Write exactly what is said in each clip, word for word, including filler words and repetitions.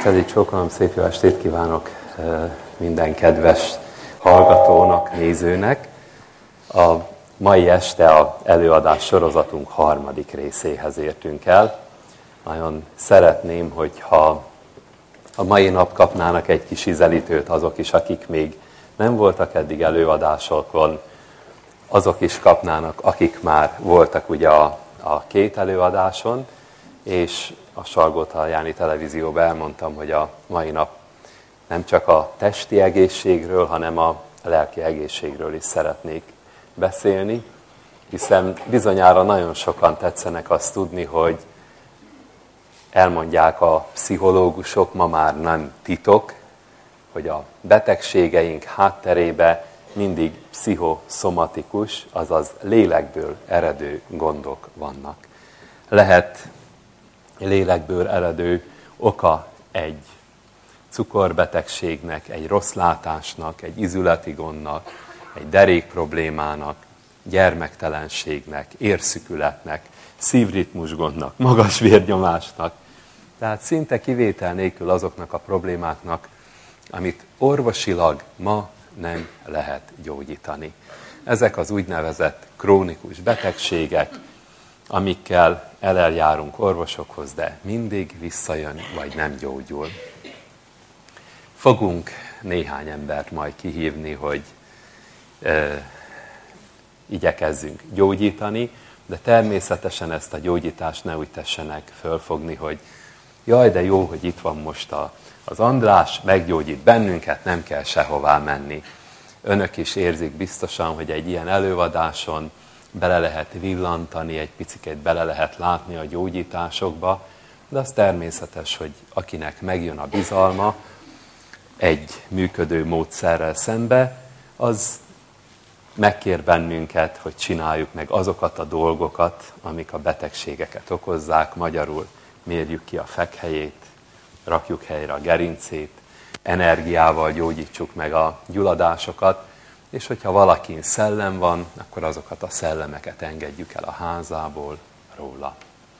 Kedi csókolom, szép jó estét kívánok minden kedves hallgatónak, nézőnek. A mai este az előadás sorozatunk harmadik részéhez értünk el. Nagyon szeretném, hogyha a mai nap kapnának egy kis ízelítőt azok is, akik még nem voltak eddig előadásokon, azok is kapnának, akik már voltak ugye a, a két előadáson, és a Salgótarjáni Televízióban elmondtam, hogy a mai nap nem csak a testi egészségről, hanem a lelki egészségről is szeretnék beszélni, hiszen bizonyára nagyon sokan tetszenek azt tudni, hogy elmondják a pszichológusok, ma már nem titok, hogy a betegségeink hátterébe mindig pszichoszomatikus, azaz lélekből eredő gondok vannak. Lehet lélekből eredő oka egy cukorbetegségnek, egy rossz látásnak, egy izületi gondnak, egy derék problémának, gyermektelenségnek, érszükületnek, szívritmusgondnak, magas vérnyomásnak. Tehát szinte kivétel nélkül azoknak a problémáknak, amit orvosilag ma nem lehet gyógyítani. Ezek az úgynevezett krónikus betegségek, amikkel eljárunk orvosokhoz, de mindig visszajön, vagy nem gyógyul. Fogunk néhány embert majd kihívni, hogy e, igyekezzünk gyógyítani, de természetesen ezt a gyógyítást ne úgy tessenek fölfogni, hogy jaj, de jó, hogy itt van most a, az András, meggyógyít bennünket, nem kell sehová menni. Önök is érzik biztosan, hogy egy ilyen előadáson bele lehet villantani, egy picit bele lehet látni a gyógyításokba, de az természetes, hogy akinek megjön a bizalma egy működő módszerrel szembe, az megkér bennünket, hogy csináljuk meg azokat a dolgokat, amik a betegségeket okozzák, magyarul mérjük ki a fekhelyét, rakjuk helyre a gerincét, energiával gyógyítsuk meg a gyulladásokat, és hogyha valakin szellem van, akkor azokat a szellemeket engedjük el a házából, róla.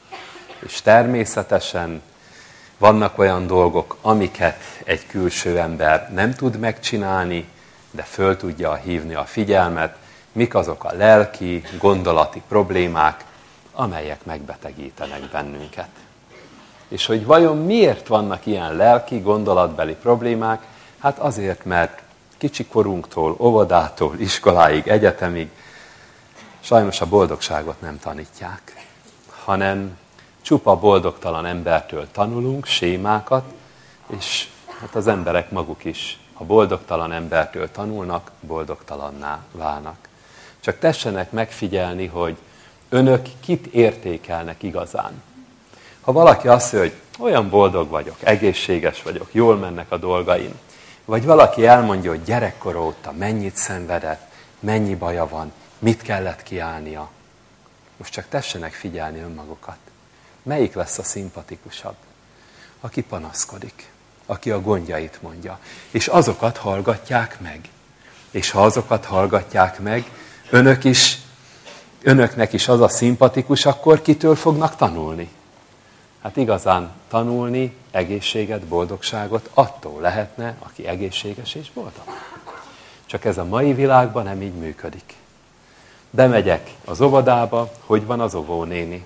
És természetesen vannak olyan dolgok, amiket egy külső ember nem tud megcsinálni, de föl tudja hívni a figyelmet, mik azok a lelki, gondolati problémák, amelyek megbetegítenek bennünket. És hogy vajon miért vannak ilyen lelki, gondolatbeli problémák? Hát azért, mert kicsi korunktól, óvodától, iskoláig, egyetemig sajnos a boldogságot nem tanítják, hanem csupa boldogtalan embertől tanulunk sémákat, és hát az emberek maguk is, ha boldogtalan embertől tanulnak, boldogtalanná válnak. Csak tessenek megfigyelni, hogy önök kit értékelnek igazán. Ha valaki azt mondja, hogy olyan boldog vagyok, egészséges vagyok, jól mennek a dolgaim, vagy valaki elmondja, hogy gyerekkor óta mennyit szenvedett, mennyi baja van, mit kellett kiállnia. Most csak tessenek figyelni önmagukat. Melyik lesz a szimpatikusabb? Aki panaszkodik, aki a gondjait mondja. És azokat hallgatják meg. És ha azokat hallgatják meg, önök is, önöknek is az a szimpatikus, akkor kitől fognak tanulni? Hát igazán tanulni egészséget, boldogságot attól lehetne, aki egészséges és boldog. Csak ez a mai világban nem így működik. Bemegyek az óvodába, hogy van az óvónéni?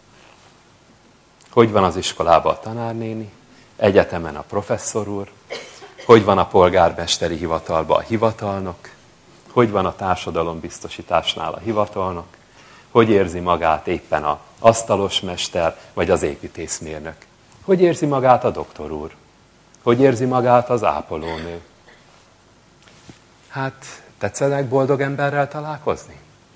Hogy van az iskolában a tanárnéni? Egyetemen a professzor úr? Hogy van a polgármesteri hivatalban a hivatalnok? Hogy van a társadalombiztosításnál a hivatalnok? Hogy érzi magát éppen az asztalosmester, vagy az építészmérnök? Hogy érzi magát a doktor úr? Hogy érzi magát az ápolónő? Hát, tetszenek boldog emberrel találkozni?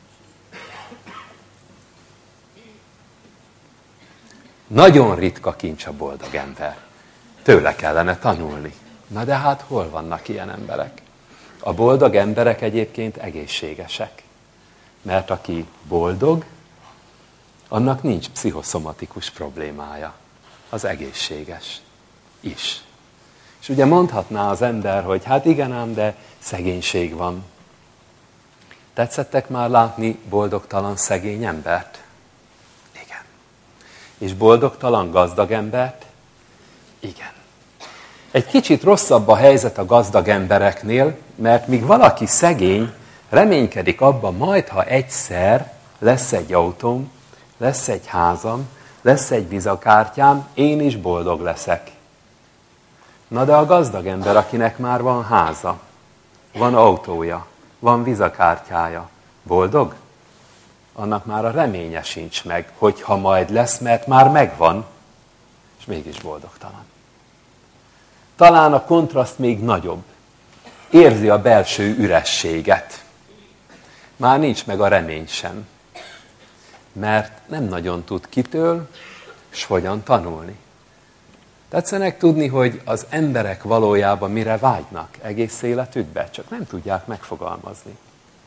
Nagyon ritka kincs a boldog ember. Tőle kellene tanulni. Na de hát hol vannak ilyen emberek? A boldog emberek egyébként egészségesek. Mert aki boldog, annak nincs pszichoszomatikus problémája. Az egészséges is. És ugye mondhatná az ember, hogy hát igen ám, de szegénység van. Tetszettek már látni boldogtalan szegény embert? Igen. És boldogtalan gazdag embert? Igen. Egy kicsit rosszabb a helyzet a gazdag embereknél, mert míg valaki szegény, reménykedik abban, majd ha egyszer lesz egy autóm, lesz egy házam, lesz egy vizakártyám, én is boldog leszek. Na de a gazdag ember, akinek már van háza, van autója, van vizakártyája, boldog? Annak már a reménye sincs meg, hogy ha majd lesz, mert már megvan, és mégis boldogtalan. Talán a kontraszt még nagyobb. Érzi a belső ürességet. Már nincs meg a remény sem. Mert nem nagyon tud kitől, és hogyan tanulni. Tetszenek tudni, hogy az emberek valójában mire vágynak egész életükben, csak nem tudják megfogalmazni.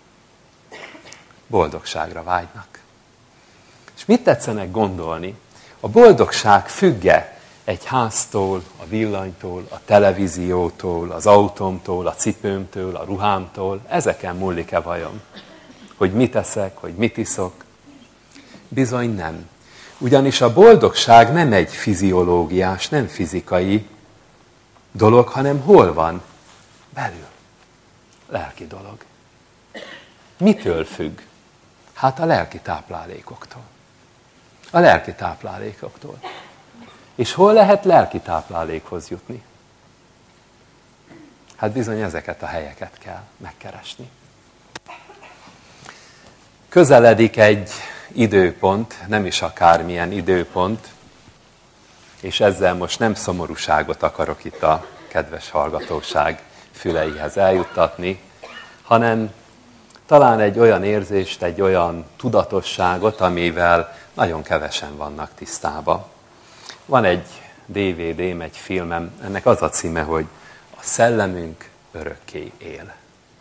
Boldogságra vágynak. És mit tetszenek gondolni? A boldogság függe egy háztól, a villanytól, a televíziótól, az autómtól, a cipőmtől, a ruhámtól. Ezeken múlik-e vajon? Hogy mit eszek, hogy mit iszok? Bizony nem. Ugyanis a boldogság nem egy fiziológiás, nem fizikai dolog, hanem hol van? Belül. Lelki dolog. Mitől függ? Hát a lelki táplálékoktól. A lelki táplálékoktól. És hol lehet lelki táplálékhoz jutni? Hát bizony ezeket a helyeket kell megkeresni. Közeledik egy időpont, nem is akármilyen időpont, és ezzel most nem szomorúságot akarok itt a kedves hallgatóság füleihez eljuttatni, hanem talán egy olyan érzést, egy olyan tudatosságot, amivel nagyon kevesen vannak tisztában. Van egy dé vé dém, egy filmem, ennek az a címe, hogy A szellemünk örökké él.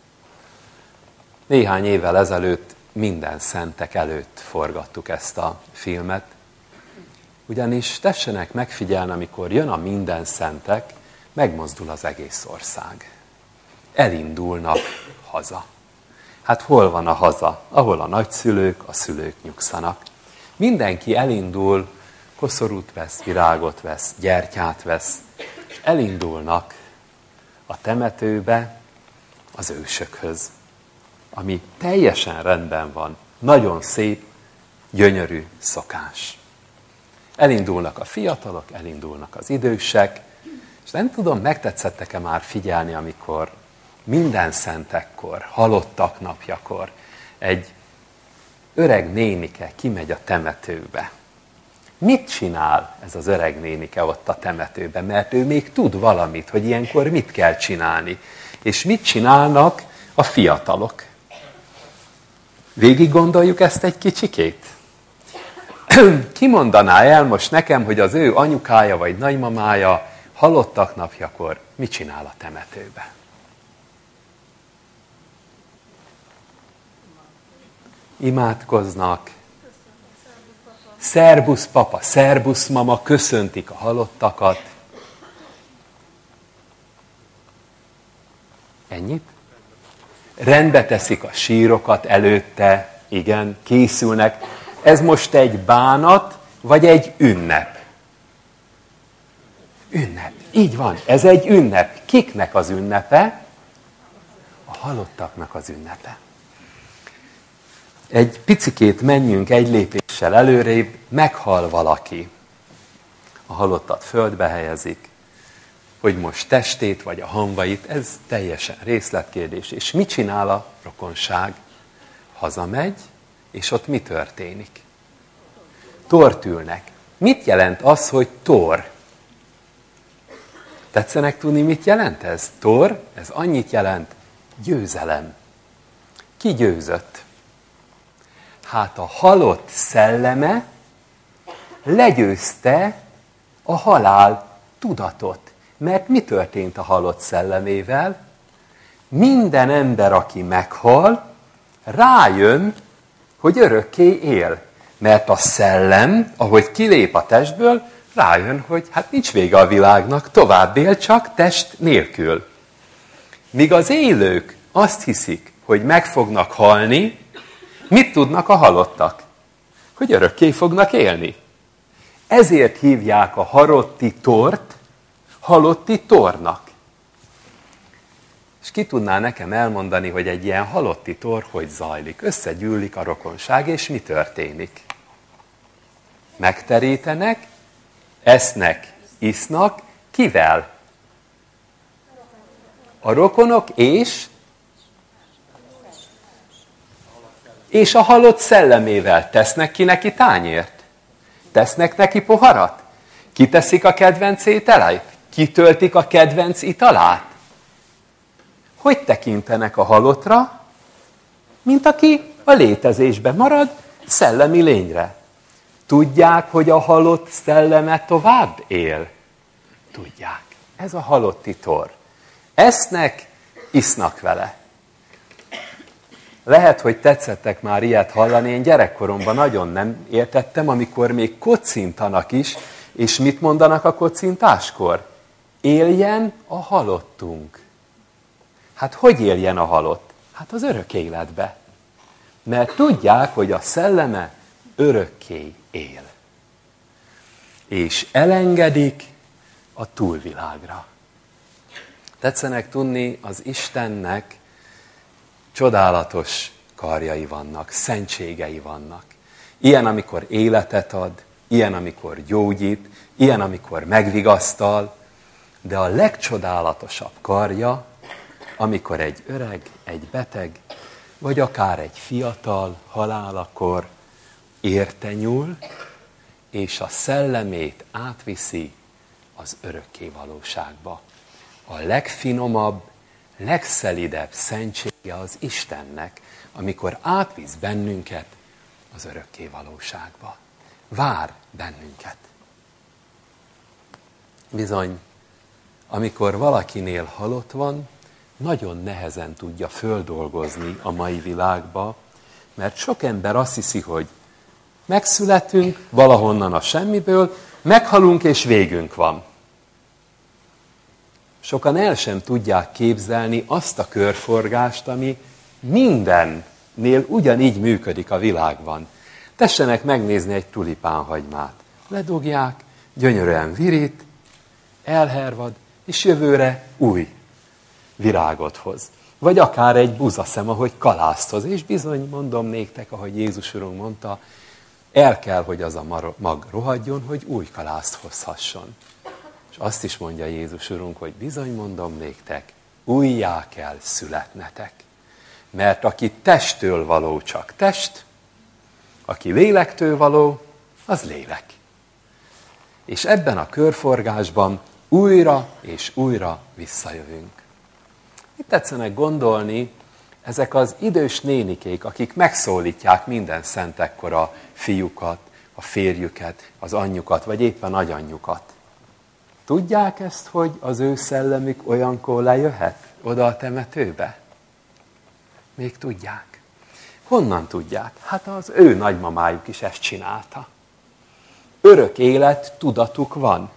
Néhány évvel ezelőtt minden szentek előtt forgattuk ezt a filmet, ugyanis tessenek megfigyelni, amikor jön a minden szentek, megmozdul az egész ország. Elindulnak haza. Hát hol van a haza? Ahol a nagyszülők, a szülők nyugszanak. Mindenki elindul, koszorút vesz, virágot vesz, gyertyát vesz, és elindulnak a temetőbe az ősökhöz, ami teljesen rendben van, nagyon szép, gyönyörű szokás. Elindulnak a fiatalok, elindulnak az idősek, és nem tudom, megtetszettek-e már figyelni, amikor minden szentekkor, halottak napjakor egy öreg nénike kimegy a temetőbe. Mit csinál ez az öreg nénike ott a temetőben? Mert ő még tud valamit, hogy ilyenkor mit kell csinálni. És mit csinálnak a fiatalok? Végig gondoljuk ezt egy kicsikét? Ki mondaná el most nekem, hogy az ő anyukája vagy nagymamája halottak napjakor mit csinál a temetőbe? Imádkoznak. Szerbusz papa, szerbusz mama, köszöntik a halottakat. Ennyit? Rendbe teszik a sírokat előtte, igen, készülnek. Ez most egy bánat, vagy egy ünnep? Ünnep. Így van, ez egy ünnep. Kiknek az ünnepe? A halottaknak az ünnepe. Egy picikét menjünk egy lépéssel előrébb, meghal valaki. A halottat földbe helyezik, hogy most testét vagy a hamvait, ez teljesen részletkérdés. És mit csinál a rokonság? Hazamegy, és ott mi történik? Tort ülnek. Mit jelent az, hogy tor? Tetszenek tudni, mit jelent ez? Tor, ez annyit jelent, győzelem. Ki győzött? Hát a halott szelleme legyőzte a halál tudatot. Mert mi történt a halott szellemével? Minden ember, aki meghal, rájön, hogy örökké él. Mert a szellem, ahogy kilép a testből, rájön, hogy hát nincs vége a világnak, tovább él, csak test nélkül. Míg az élők azt hiszik, hogy meg fognak halni, mit tudnak a halottak? Hogy örökké fognak élni. Ezért hívják a harotti tort halotti tornak. És ki tudná nekem elmondani, hogy egy ilyen halotti tor hogy zajlik? Összegyűlik a rokonság, és mi történik? Megterítenek, esznek, isznak, kivel? A rokonok és? És a halott szellemével. Tesznek ki neki tányért? Tesznek neki poharat? Kiteszik a kedvenc ételeit? Kitöltik a kedvenc italát? Hogy tekintenek a halottra? Mint aki a létezésben marad, szellemi lényre. Tudják, hogy a halott szelleme tovább él? Tudják. Ez a halotti tor. Esznek, isznak vele. Lehet, hogy tetszettek már ilyet hallani, én gyerekkoromban nagyon nem értettem, amikor még kocintanak is, és mit mondanak a kocintáskor? Éljen a halottunk. Hát hogy éljen a halott? Hát az örök életbe. Mert tudják, hogy a szelleme örökké él. És elengedik a túlvilágra. Tetszenek tudni, az Istennek csodálatos karjai vannak, szentségei vannak. Ilyen, amikor életet ad, ilyen, amikor gyógyít, ilyen, amikor megvigasztal, de a legcsodálatosabb karja, amikor egy öreg, egy beteg, vagy akár egy fiatal halálakor érte nyúl, és a szellemét átviszi az örökké valóságba. A legfinomabb, legszelidebb szentsége az Istennek, amikor átvisz bennünket az örökké valóságba. Vár bennünket. Bizony, amikor valakinél halott van, nagyon nehezen tudja földolgozni a mai világba, mert sok ember azt hiszi, hogy megszületünk valahonnan a semmiből, meghalunk és végünk van. Sokan el sem tudják képzelni azt a körforgást, ami mindennél ugyanígy működik a világban. Tessenek megnézni egy tulipánhagymát. Ledugják, gyönyörűen virít, elhervad, és jövőre új virágot hoz. Vagy akár egy buzaszem, ahogy kalászt hoz. És bizony, mondom néktek, ahogy Jézus Urunk mondta, el kell, hogy az a mag rohadjon, hogy új kalászt hozhasson. És azt is mondja Jézus Urunk, hogy bizony mondom néktek, újjá kell születnetek. Mert aki testtől való csak test, aki lélektől való, az lélek. És ebben a körforgásban újra és újra visszajövünk. Mit tetszenek gondolni ezek az idős nénikék, akik megszólítják minden szentekkor a fiukat, a férjüket, az anyjukat, vagy éppen nagyanyjukat. Tudják ezt, hogy az ő szellemük olyankor lejöhet oda a temetőbe? Még tudják. Honnan tudják? Hát az ő nagymamájuk is ezt csinálta. Örök élet tudatuk van.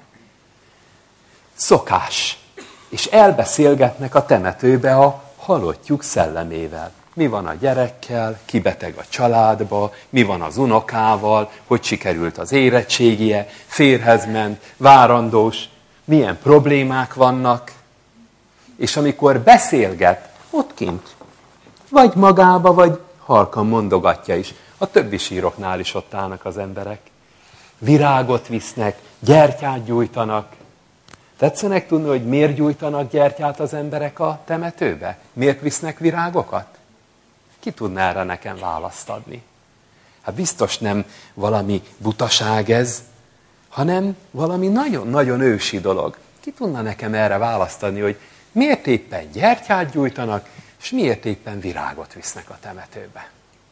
Szokás. És elbeszélgetnek a temetőbe a halottjuk szellemével. Mi van a gyerekkel, ki beteg a családba, mi van az unokával, hogy sikerült az érettségie, férhez ment, várandós, milyen problémák vannak. És amikor beszélget, ott kint, vagy magába, vagy halkan mondogatja is. A többi síroknál is ott állnak az emberek. Virágot visznek, gyertyát gyújtanak. Tetszenek tudni, hogy miért gyújtanak gyertyát az emberek a temetőbe? Miért visznek virágokat? Ki tudná erre nekem választ adni? Hát biztos nem valami butaság ez, hanem valami nagyon-nagyon ősi dolog. Ki tudna nekem erre választ adni, hogy miért éppen gyertyát gyújtanak, és miért éppen virágot visznek a temetőbe?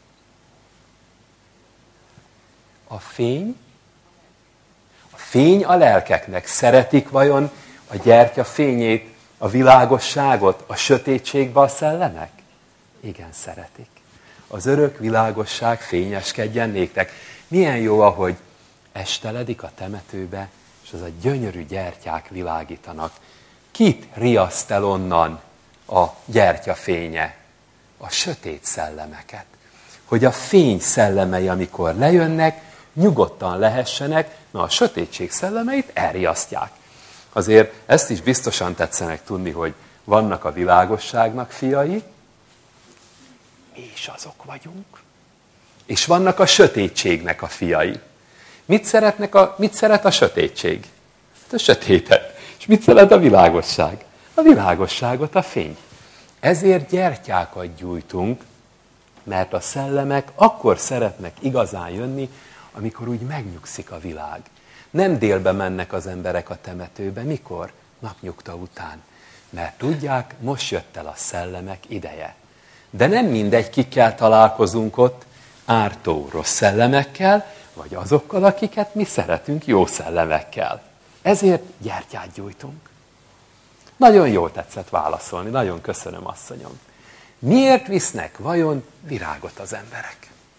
A fény, a fény a lelkeknek. Szeretik vajon a gyertya fényét, a világosságot, a sötétségbe a szellemek? Igen, szeretik. Az örök világosság fényeskedjen néktek. Milyen jó, ahogy esteledik a temetőbe, és az a gyönyörű gyertyák világítanak. Kit riaszt el onnan a gyertya fénye? A sötét szellemeket. Hogy a fény szellemei, amikor lejönnek, nyugodtan lehessenek, mert a sötétség szellemeit elriasztják. Azért ezt is biztosan tetszenek tudni, hogy vannak a világosságnak fiai, mi is azok vagyunk. És vannak a sötétségnek a fiai. Mit, szeretnek a, mit szeret a sötétség? A sötétet. És mit szeret a világosság? A világosságot, a fény. Ezért gyertyákat gyújtunk, mert a szellemek akkor szeretnek igazán jönni, amikor úgy megnyugszik a világ. Nem délbe mennek az emberek a temetőbe. Mikor? Napnyugta után. Mert tudják, most jött el a szellemek ideje. De nem mindegy, kikkel találkozunk ott, ártó rossz szellemekkel, vagy azokkal, akiket mi szeretünk jó szellemekkel. Ezért gyertyát gyújtunk. Nagyon jól tetszett válaszolni, nagyon köszönöm, asszonyom. Miért visznek vajon virágot az emberek?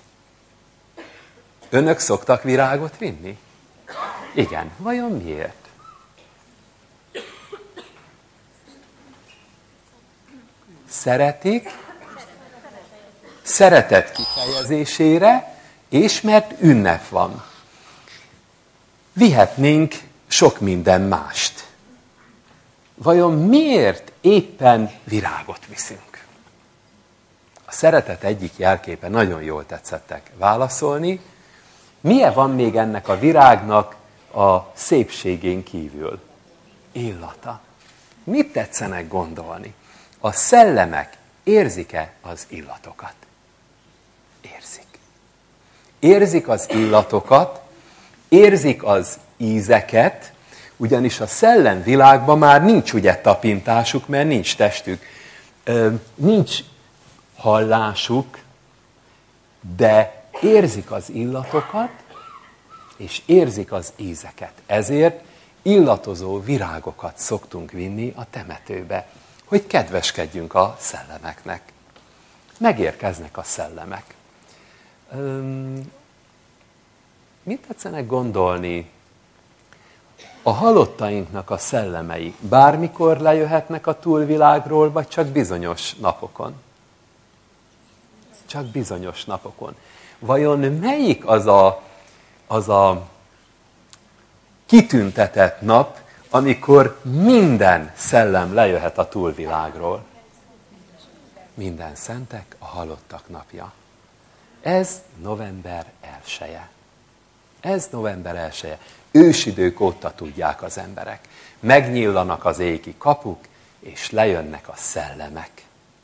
Önök szoktak virágot vinni? Igen, vajon miért? Szeretik, szeretet kifejezésére, és mert ünnep van. Vihetnénk sok minden mást. Vajon miért éppen virágot viszünk? A szeretet egyik jelképe, nagyon jól tetszettek válaszolni. Milyen van még ennek a virágnak a szépségén kívül? Illata. Mit tetszenek gondolni? A szellemek érzik-e az illatokat? Érzik. Érzik az illatokat, érzik az ízeket, ugyanis a szellemvilágban már nincs ugye tapintásuk, mert nincs testük, nincs hallásuk, de érzik az illatokat, és érzik az ízeket. Ezért illatozó virágokat szoktunk vinni a temetőbe, hogy kedveskedjünk a szellemeknek. Megérkeznek a szellemek. Üm, mit tetszenek gondolni? A halottainknak a szellemei bármikor lejöhetnek a túlvilágról, vagy csak bizonyos napokon? Csak bizonyos napokon. Vajon melyik az a, az a kitüntetett nap, amikor minden szellem lejöhet a túlvilágról? Minden szentek, a halottak napja. Ez november elseje. Ez november elseje. Ősidők óta tudják az emberek. Megnyillanak az égi kapuk, és lejönnek a szellemek.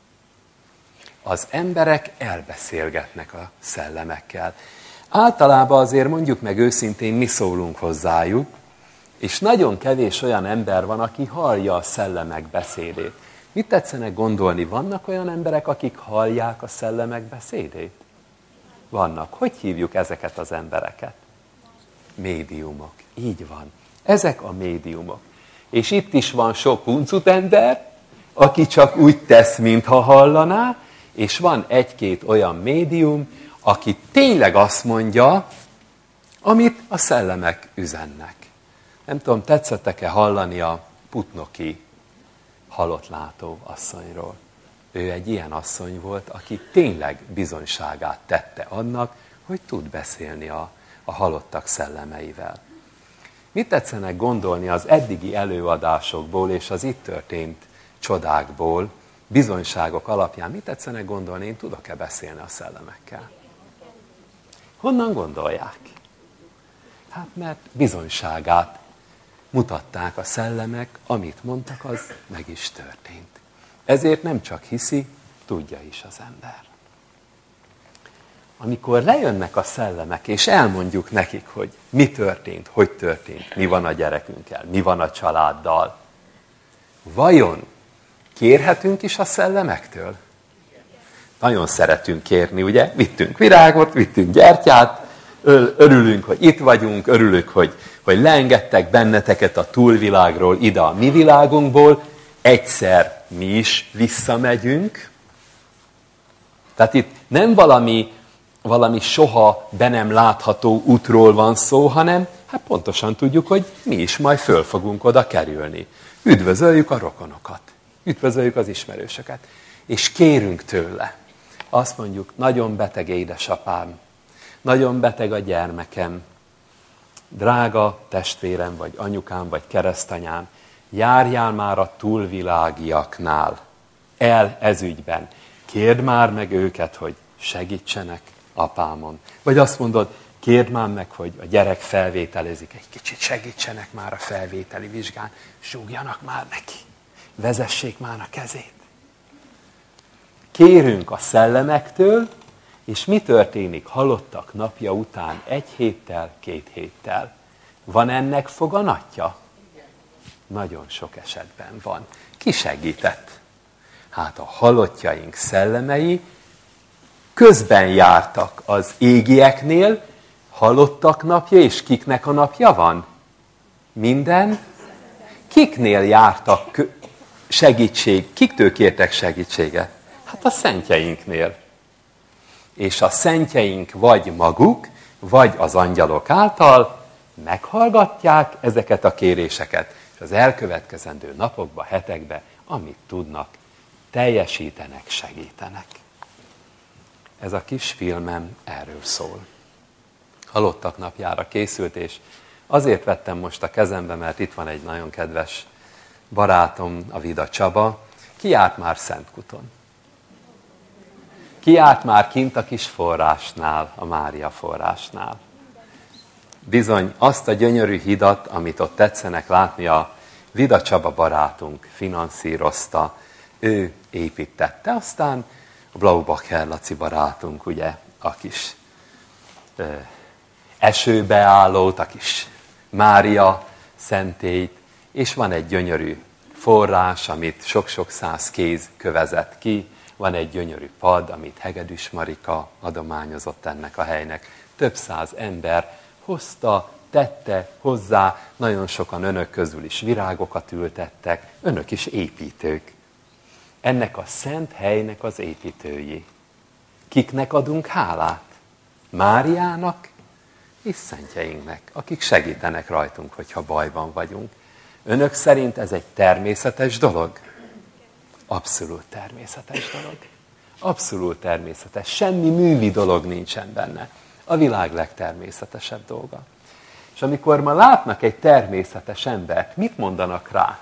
Az emberek elbeszélgetnek a szellemekkel. Általában azért mondjuk meg őszintén, mi szólunk hozzájuk, és nagyon kevés olyan ember van, aki hallja a szellemek beszédét. Mit tetszenek gondolni? Vannak olyan emberek, akik hallják a szellemek beszédét? Vannak. Hogy hívjuk ezeket az embereket? Médiumok. Így van. Ezek a médiumok. És itt is van sok huncut ember, aki csak úgy tesz, mintha hallaná, és van egy-két olyan médium, aki tényleg azt mondja, amit a szellemek üzennek. Nem tudom, tetszettek-e hallani a putnoki halottlátó asszonyról? Ő egy ilyen asszony volt, aki tényleg bizonyságát tette annak, hogy tud beszélni a, a halottak szellemeivel. Mit tetszenek gondolni az eddigi előadásokból és az itt történt csodákból, bizonyságok alapján? Mit tetszenek gondolni, én tudok-e beszélni a szellemekkel? Honnan gondolják? Hát mert bizonyságát mutatták a szellemek, amit mondtak, az meg is történt. Ezért nem csak hiszi, tudja is az ember. Amikor lejönnek a szellemek, és elmondjuk nekik, hogy mi történt, hogy történt, mi van a gyerekünkkel, mi van a családdal, vajon kérhetünk is a szellemektől? Nagyon szeretünk kérni, ugye? Vittünk virágot, vittünk gyertyát, örülünk, hogy itt vagyunk, örülünk, hogy, hogy leengedtek benneteket a túlvilágról ide a mi világunkból, egyszer mi is visszamegyünk. Tehát itt nem valami, valami soha be nem látható útról van szó, hanem hát pontosan tudjuk, hogy mi is majd föl fogunk oda kerülni. Üdvözöljük a rokonokat, üdvözöljük az ismerősöket, és kérünk tőle. Azt mondjuk, nagyon beteg édesapám, nagyon beteg a gyermekem, drága testvérem, vagy anyukám, vagy keresztanyám, Járjál már a túlvilágiaknál el ez ügyben. Kérd már meg őket, hogy segítsenek apámon. Vagy azt mondod, kérd már meg, hogy a gyerek felvételezik, egy kicsit segítsenek már a felvételi vizsgán, súgjanak már neki, vezessék már a kezét. Kérünk a szellemektől, és mi történik halottak napja után egy héttel, két héttel? Van ennek foganatja? Nagyon sok esetben van. Ki segített? Hát a halottjaink szellemei közben jártak az égieknél, halottak napja, és kiknek a napja van? Minden? Kiknél jártak segítség? Kiktől kértek segítséget? Hát a szentjeinknél. És a szentjeink vagy maguk, vagy az angyalok által meghallgatják ezeket a kéréseket, és az elkövetkezendő napokban, hetekben, amit tudnak, teljesítenek, segítenek. Ez a kis filmem erről szól. Halottak napjára készült, és azért vettem most a kezembe, mert itt van egy nagyon kedves barátom, a Vida Csaba. Ki járt már Szentkuton? Ki járt már kint a kis forrásnál, a Mária forrásnál? Bizony azt a gyönyörű hidat, amit ott tetszenek látni, a Vida Csaba barátunk finanszírozta, ő építette. Aztán a Blaubacher Laci barátunk, ugye, a kis ö, esőbeállót, a kis Mária szentélyt, és van egy gyönyörű forrás, amit sok-sok száz kéz kövezett ki, van egy gyönyörű pad, amit Hegedűs Marika adományozott ennek a helynek. Több száz ember hozta, tette hozzá, nagyon sokan önök közül is virágokat ültettek, önök is építők. Ennek a szent helynek az építői. Kiknek adunk hálát? Máriának és szentjeinknek, akik segítenek rajtunk, hogyha bajban vagyunk. Önök szerint ez egy természetes dolog? Abszolút természetes dolog. Abszolút természetes. Semmi művi dolog nincsen benne. A világ legtermészetesebb dolga. És amikor ma látnak egy természetes embert, mit mondanak rá?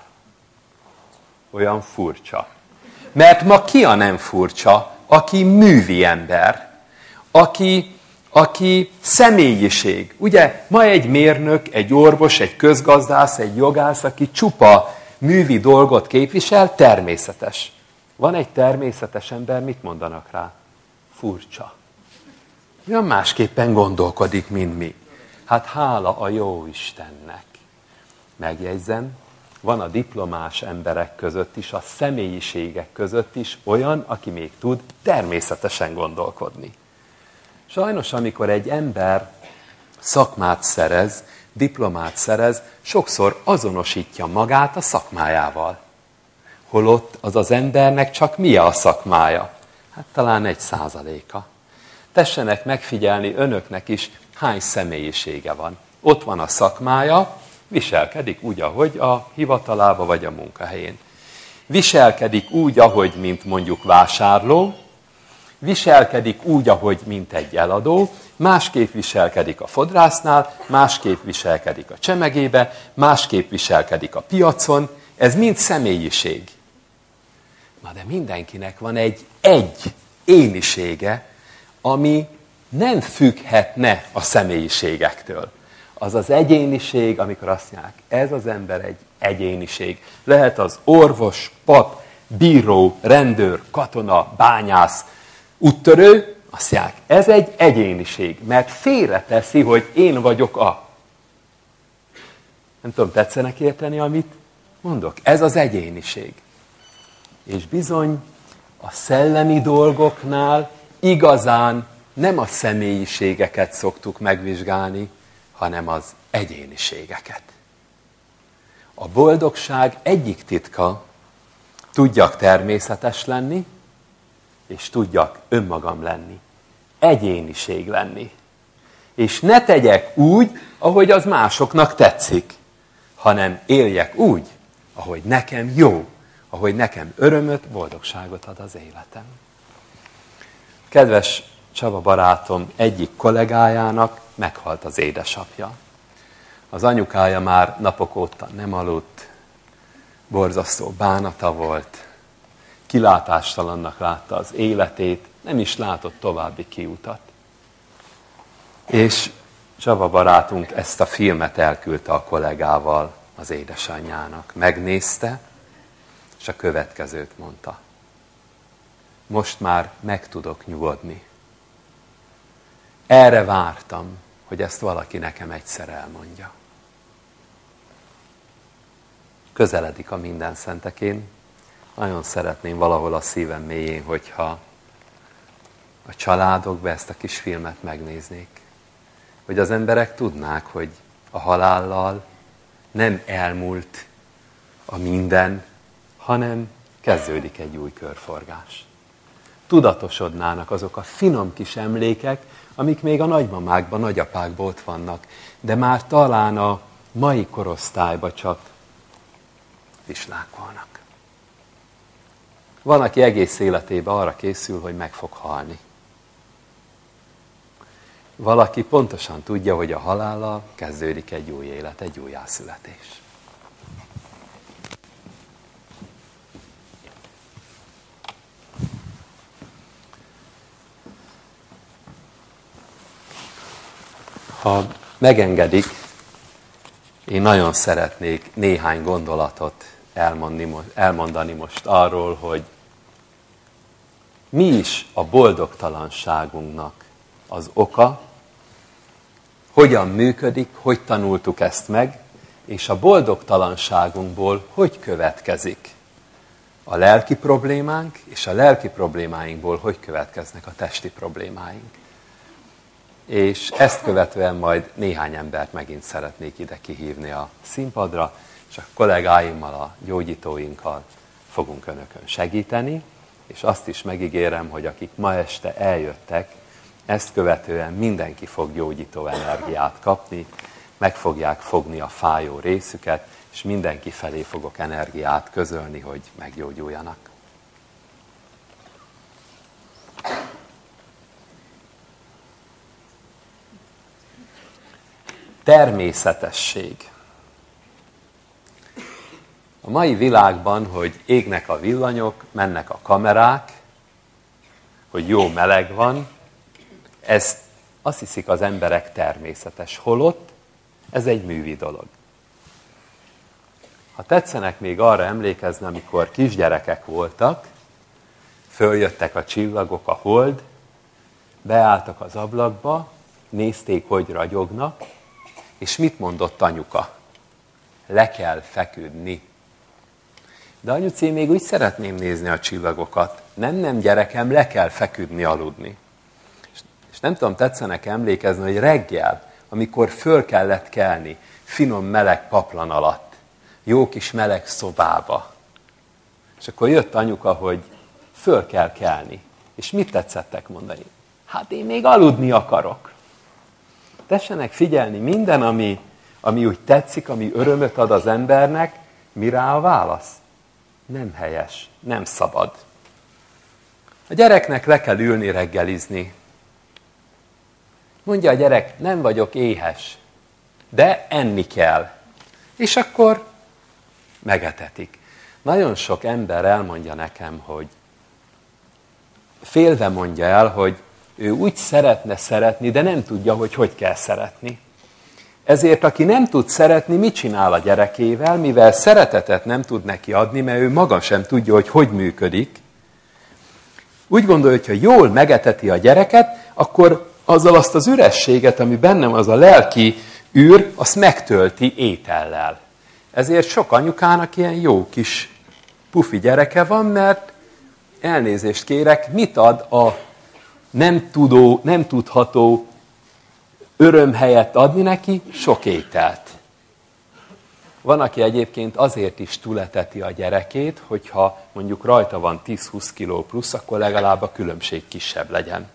Olyan furcsa. Mert ma ki a nem furcsa? Aki művi ember. Aki, aki személyiség. Ugye ma egy mérnök, egy orvos, egy közgazdász, egy jogász, aki csupa művi dolgot képvisel, természetes. Van egy természetes ember, mit mondanak rá? Furcsa. Olyan másképpen gondolkodik, mint mi. Hát hála a jó Istennek. Megjegyzem, van a diplomás emberek között is, a személyiségek között is olyan, aki még tud természetesen gondolkodni. Sajnos, amikor egy ember szakmát szerez, diplomát szerez, sokszor azonosítja magát a szakmájával. Holott az az embernek csak mi a szakmája? Hát talán egy százaléka. Tessenek megfigyelni önöknek is, hány személyisége van. Ott van a szakmája, viselkedik úgy, ahogy a hivatalába vagy a munkahelyén. Viselkedik úgy, ahogy, mint mondjuk vásárló, viselkedik úgy, ahogy, mint egy eladó, másképp viselkedik a fodrásznál, másképp viselkedik a csemegébe, másképp viselkedik a piacon. Ez mind személyiség. Na de mindenkinek van egy egy énisége, ami nem függhetne a személyiségektől. Az az egyéniség, amikor azt mondják, ez az ember egy egyéniség. Lehet az orvos, pap, bíró, rendőr, katona, bányász, úttörő, azt mondják, ez egy egyéniség, mert félreteszi, hogy én vagyok a. Nem tudom, tetszenek érteni, amit mondok? Ez az egyéniség. És bizony a szellemi dolgoknál igazán nem a személyiségeket szoktuk megvizsgálni, hanem az egyéniségeket. A boldogság egyik titka, tudjak természetes lenni, és tudjak önmagam lenni. Egyéniség lenni. És ne tegyek úgy, ahogy az másoknak tetszik, hanem éljek úgy, ahogy nekem jó, ahogy nekem örömöt, boldogságot ad az életem. Kedves Csaba barátom egyik kollégájának meghalt az édesapja. Az anyukája már napok óta nem aludt, borzasztó bánata volt, kilátástalannak látta az életét, nem is látott további kiutat. És Csaba barátunk ezt a filmet elküldte a kollégával az édesanyjának. Megnézte, és a következőt mondta. Most már meg tudok nyugodni. Erre vártam, hogy ezt valaki nekem egyszer elmondja. Közeledik a mindenszentekén. Nagyon szeretném valahol a szívem mélyén, hogyha a családokba ezt a kis filmet megnéznék. Hogy az emberek tudnák, hogy a halállal nem elmúlt a minden, hanem kezdődik egy új körforgás. Tudatosodnának azok a finom kis emlékek, amik még a nagymamákban, nagyapákban ott vannak, de már talán a mai korosztályban csak vislákolnak. Van, aki egész életében arra készül, hogy meg fog halni. Valaki pontosan tudja, hogy a halállal kezdődik egy új élet, egy újjászületés. Ha megengedik, én nagyon szeretnék néhány gondolatot elmondani most arról, hogy mi is a boldogtalanságunknak az oka, hogyan működik, hogy tanultuk ezt meg, és a boldogtalanságunkból hogy következik a lelki problémánk, és a lelki problémáinkból hogy következnek a testi problémáink. És ezt követően majd néhány embert megint szeretnék ide kihívni a színpadra, és a kollégáimmal, a gyógyítóinkkal fogunk önökön segíteni, és azt is megígérem, hogy akik ma este eljöttek, ezt követően mindenki fog gyógyító energiát kapni, meg fogják fogni a fájó részüket, és mindenki felé fogok energiát közölni, hogy meggyógyuljanak. Természetesség. A mai világban, hogy égnek a villanyok, mennek a kamerák, hogy jó meleg van, ezt azt hiszik az emberek természetes, holott ez egy művi dolog. Ha tetszenek még arra emlékezni, amikor kisgyerekek voltak, följöttek a csillagok, a hold, beálltak az ablakba, nézték, hogy ragyognak, és mit mondott anyuka? Le kell feküdni. De anyuci, még úgy szeretném nézni a csillagokat. Nem, nem, gyerekem, le kell feküdni, aludni. És, és nem tudom, tetszenek emlékezni, hogy reggel, amikor föl kellett kelni, finom meleg paplan alatt, jó kis meleg szobába. És akkor jött anyuka, hogy föl kell kelni. És mit tetszettek mondani? Hát én még aludni akarok. Tessenek figyelni, minden, ami, ami úgy tetszik, ami örömöt ad az embernek, mi rá a válasz? Nem helyes, nem szabad. A gyereknek le kell ülni reggelizni. Mondja a gyerek, nem vagyok éhes, de enni kell. És akkor megetetik. Nagyon sok ember elmondja nekem, hogy félve mondja el, hogy ő úgy szeretne szeretni, de nem tudja, hogy hogy kell szeretni. Ezért, aki nem tud szeretni, mit csinál a gyerekével, mivel szeretetet nem tud neki adni, mert ő maga sem tudja, hogy hogy működik. Úgy gondolja, hogy ha jól megeteti a gyereket, akkor azzal azt az ürességet, ami bennem az a lelki űr, azt megtölti étellel. Ezért sok anyukának ilyen jó kis pufi gyereke van, mert elnézést kérek, mit ad a nem tudó, nem tudható öröm helyett adni neki? Sok ételt. Van, aki egyébként azért is túleteti a gyerekét, hogyha mondjuk rajta van tíz-húsz kiló plusz, akkor legalább a különbség kisebb legyen.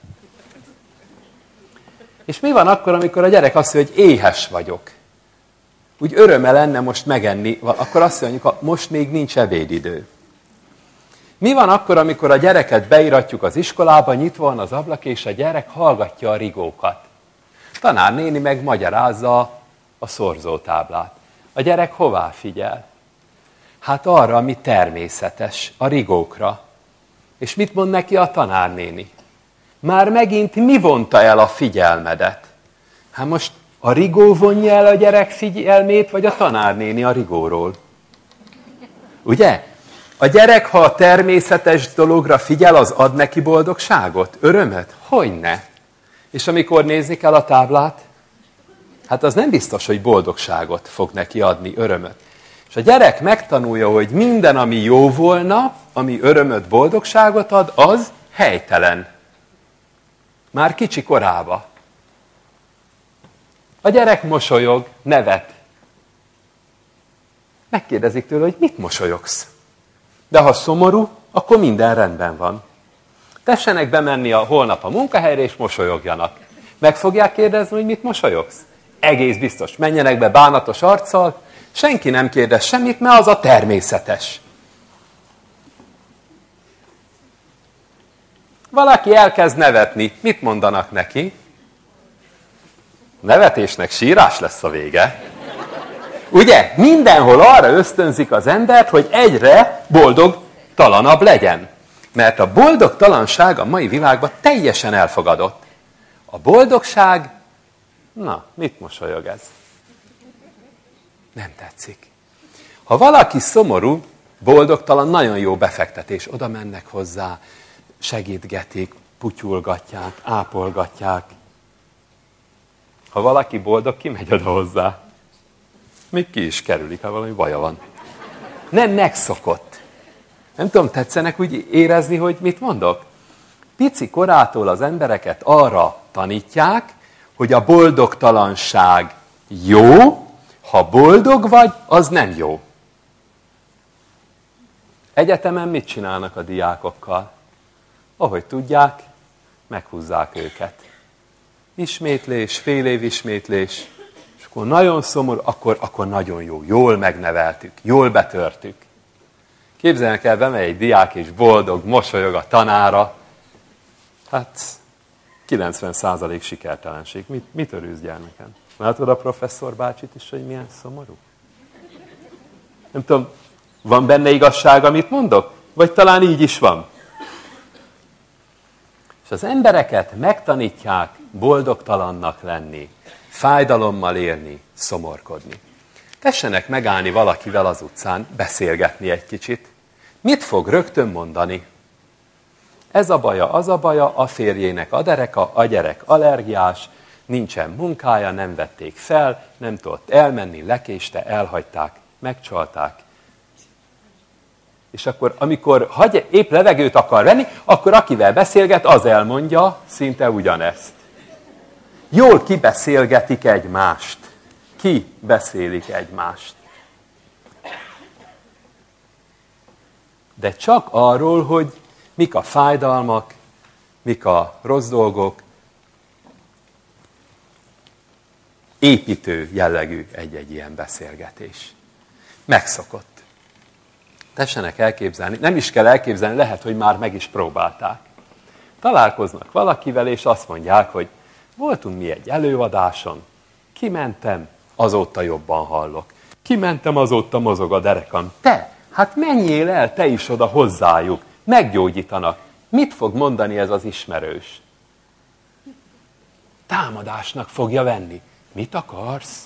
És mi van akkor, amikor a gyerek azt mondja, hogy éhes vagyok? Úgy öröme lenne most megenni, akkor azt mondjuk, most még nincs ebédidő. Mi van akkor, amikor a gyereket beiratjuk az iskolába, nyitva van az ablak, és a gyerek hallgatja a rigókat? Tanárnéni meg magyarázza a szorzótáblát. A gyerek hová figyel? Hát arra, ami természetes, a rigókra. És mit mond neki a tanárnéni? Már megint mi vonta el a figyelmedet? Hát most a rigó vonja el a gyerek figyelmét, vagy a tanárnéni a rigóról? Ugye? A gyerek, ha a természetes dologra figyel, az ad neki boldogságot, örömet? Hogyne? És amikor nézni kell a táblát, hát az nem biztos, hogy boldogságot fog neki adni, örömöt. És a gyerek megtanulja, hogy minden, ami jó volna, ami örömöt, boldogságot ad, az helytelen. Már kicsi korába. A gyerek mosolyog, nevet. Megkérdezik tőle, hogy mit mosolyogsz. De ha szomorú, akkor minden rendben van. Tessenek bemenni a holnap a munkahelyre, és mosolyogjanak. Meg fogják kérdezni, hogy mit mosolyogsz? Egész biztos. Menjenek be bánatos arccal, senki nem kérdez semmit, mert az a természetes. Valaki elkezd nevetni, mit mondanak neki? Nevetésnek sírás lesz a vége. Ugye? Mindenhol arra ösztönzik az embert, hogy egyre boldogtalanabb legyen. Mert a boldogtalanság a mai világban teljesen elfogadott. A boldogság, na, mit mosolyog ez? Nem tetszik. Ha valaki szomorú, boldogtalan, nagyon jó befektetés. Oda mennek hozzá, segítgetik, putyulgatják, ápolgatják. Ha valaki boldog, ki megy oda hozzá? Még ki is kerülik, ha valami baja van. Nem megszokott. Nem tudom, tetszenek úgy érezni, hogy mit mondok? Pici korától az embereket arra tanítják, hogy a boldogtalanság jó, ha boldog vagy, az nem jó. Egyetemen mit csinálnak a diákokkal? Ahogy tudják, meghúzzák őket. Ismétlés, fél év ismétlés, és akkor nagyon szomorú, akkor, akkor nagyon jó, jól megneveltük, jól betörtük. Képzeljenek el, bemegy egy diák és boldog, mosolyog a tanára. Hát kilencven százalék sikertelenség. Mit, mit örülsz, gyermekem? Látod a professzor bácsit is, hogy milyen szomorú? Nem tudom, van benne igazság, amit mondok? Vagy talán így is van? És az embereket megtanítják boldogtalannak lenni, fájdalommal élni, szomorkodni. Tessenek megállni valakivel az utcán, beszélgetni egy kicsit. Mit fog rögtön mondani? Ez a baja, az a baja, a férjének a dereka, a gyerek allergiás, nincsen munkája, nem vették fel, nem tudott elmenni, lekéste, elhagyták, megcsalták. És akkor, amikor hagy, épp levegőt akar venni, akkor akivel beszélget, az elmondja szinte ugyanezt. Jól kibeszélgetik egymást. Ki beszélik egymást. De csak arról, hogy mik a fájdalmak, mik a rossz dolgok, építő jellegű egy-egy ilyen beszélgetés. Megszokott. Tessenek elképzelni, nem is kell elképzelni, lehet, hogy már meg is próbálták. Találkoznak valakivel, és azt mondják, hogy voltunk mi egy előadáson, kimentem, azóta jobban hallok. Kimentem, azóta mozog a derekam. Te, hát menjél el te is oda hozzájuk, meggyógyítanak. Mit fog mondani ez az ismerős? Támadásnak fogja venni. Mit akarsz?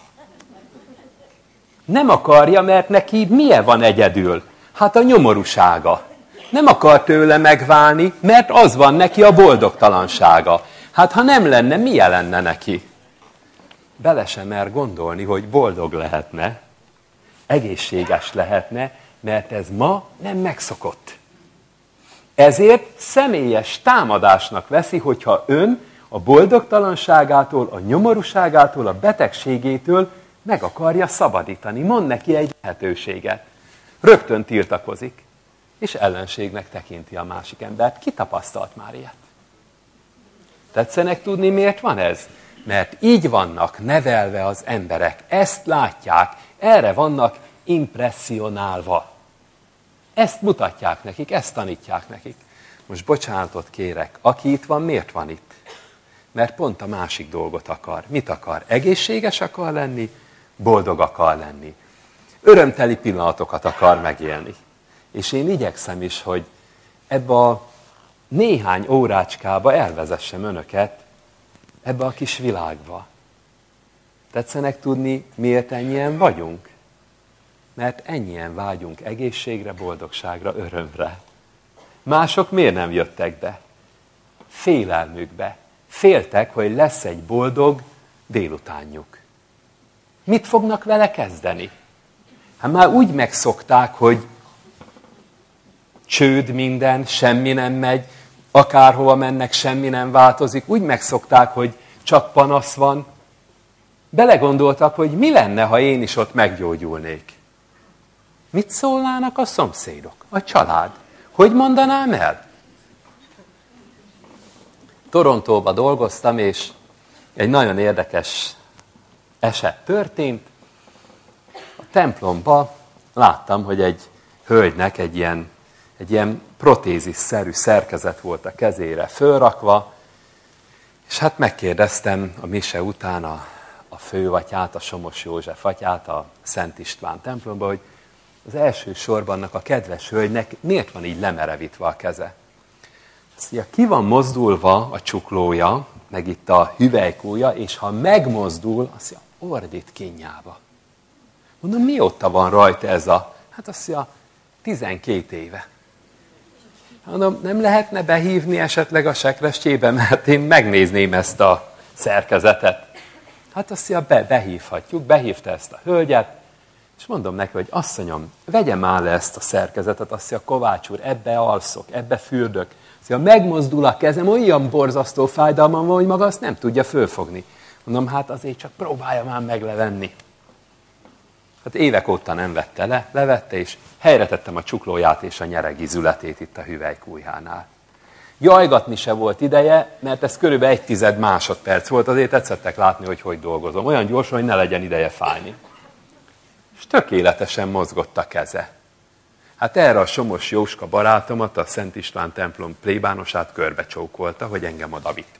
Nem akarja, mert neki milyen van egyedül? Hát a nyomorúsága. Nem akar tőle megválni, mert az van neki a boldogtalansága. Hát ha nem lenne, milyen lenne neki? Bele sem mer gondolni, hogy boldog lehetne, egészséges lehetne, mert ez ma nem megszokott. Ezért személyes támadásnak veszi, hogyha ön a boldogtalanságától, a nyomorúságától, a betegségétől meg akarja szabadítani. Mond neki egy lehetőséget. Rögtön tiltakozik, és ellenségnek tekinti a másik embert. Ki tapasztalt már ilyet? Tetszenek tudni, miért van ez? Mert így vannak nevelve az emberek. Ezt látják, erre vannak impresszionálva. Ezt mutatják nekik, ezt tanítják nekik. Most bocsánatot kérek, aki itt van, miért van itt? Mert pont a másik dolgot akar. Mit akar? Egészséges akar lenni, boldog akar lenni. örömteli pillanatokat akar megélni. És én igyekszem is, hogy ebbe a néhány órácskába elvezessem önöket ebbe a kis világba. Tetszenek tudni, miért ennyien vagyunk? Mert ennyien vágyunk egészségre, boldogságra, örömre. Mások miért nem jöttek be? Félelmükbe. Féltek, hogy lesz egy boldog délutánjuk. Mit fognak vele kezdeni? Hát már úgy megszokták, hogy csőd minden, semmi nem megy, akárhova mennek, semmi nem változik. Úgy megszokták, hogy csak panasz van. Belegondoltak, hogy mi lenne, ha én is ott meggyógyulnék. Mit szólnának a szomszédok, a család? Hogy mondanám el? Torontóba dolgoztam, és egy nagyon érdekes eset történt. A templomba láttam, hogy egy hölgynek egy ilyen, egy ilyen protézisszerű szerkezet volt a kezére fölrakva, és hát megkérdeztem a mise után a, a főatyát, a Somos József atyát a Szent István templomba, hogy az első sorban annak a kedves hölgynek miért van így lemerevítve a keze. Azt mondja, ki van mozdulva a csuklója, meg itt a hüvelykúja, és ha megmozdul, azt mondja, ordít kínjába. Mondom, mióta van rajta ez a, hát azt mondja, tizenkét éve. Mondom, nem lehetne behívni esetleg a sekrestjébe, mert én megnézném ezt a szerkezetet. Hát azt mondja, be, behívhatjuk, behívta ezt a hölgyet, és mondom neki, hogy asszonyom, vegye már le ezt a szerkezetet, azt mondja, Kovács úr, ebbe alszok, ebbe fürdök. Azt mondja, megmozdul a kezem, olyan borzasztó fájdalmam van, hogy maga azt nem tudja fölfogni. Mondom, hát azért csak próbálja már meglevenni. Hát évek óta nem vette le, levette, és helyre tettem a csuklóját és a nyeregizületét itt a hüvelykújhánál. Jajgatni se volt ideje, mert ez körülbelül egy tized másodperc volt, azért tetszettek látni, hogy hogy dolgozom. Olyan gyorsan, hogy ne legyen ideje fájni. És tökéletesen mozgott a keze. Hát erre a Somos Jóska barátomat, a Szent István templom plébánosát körbecsókolta, hogy engem oda vitt.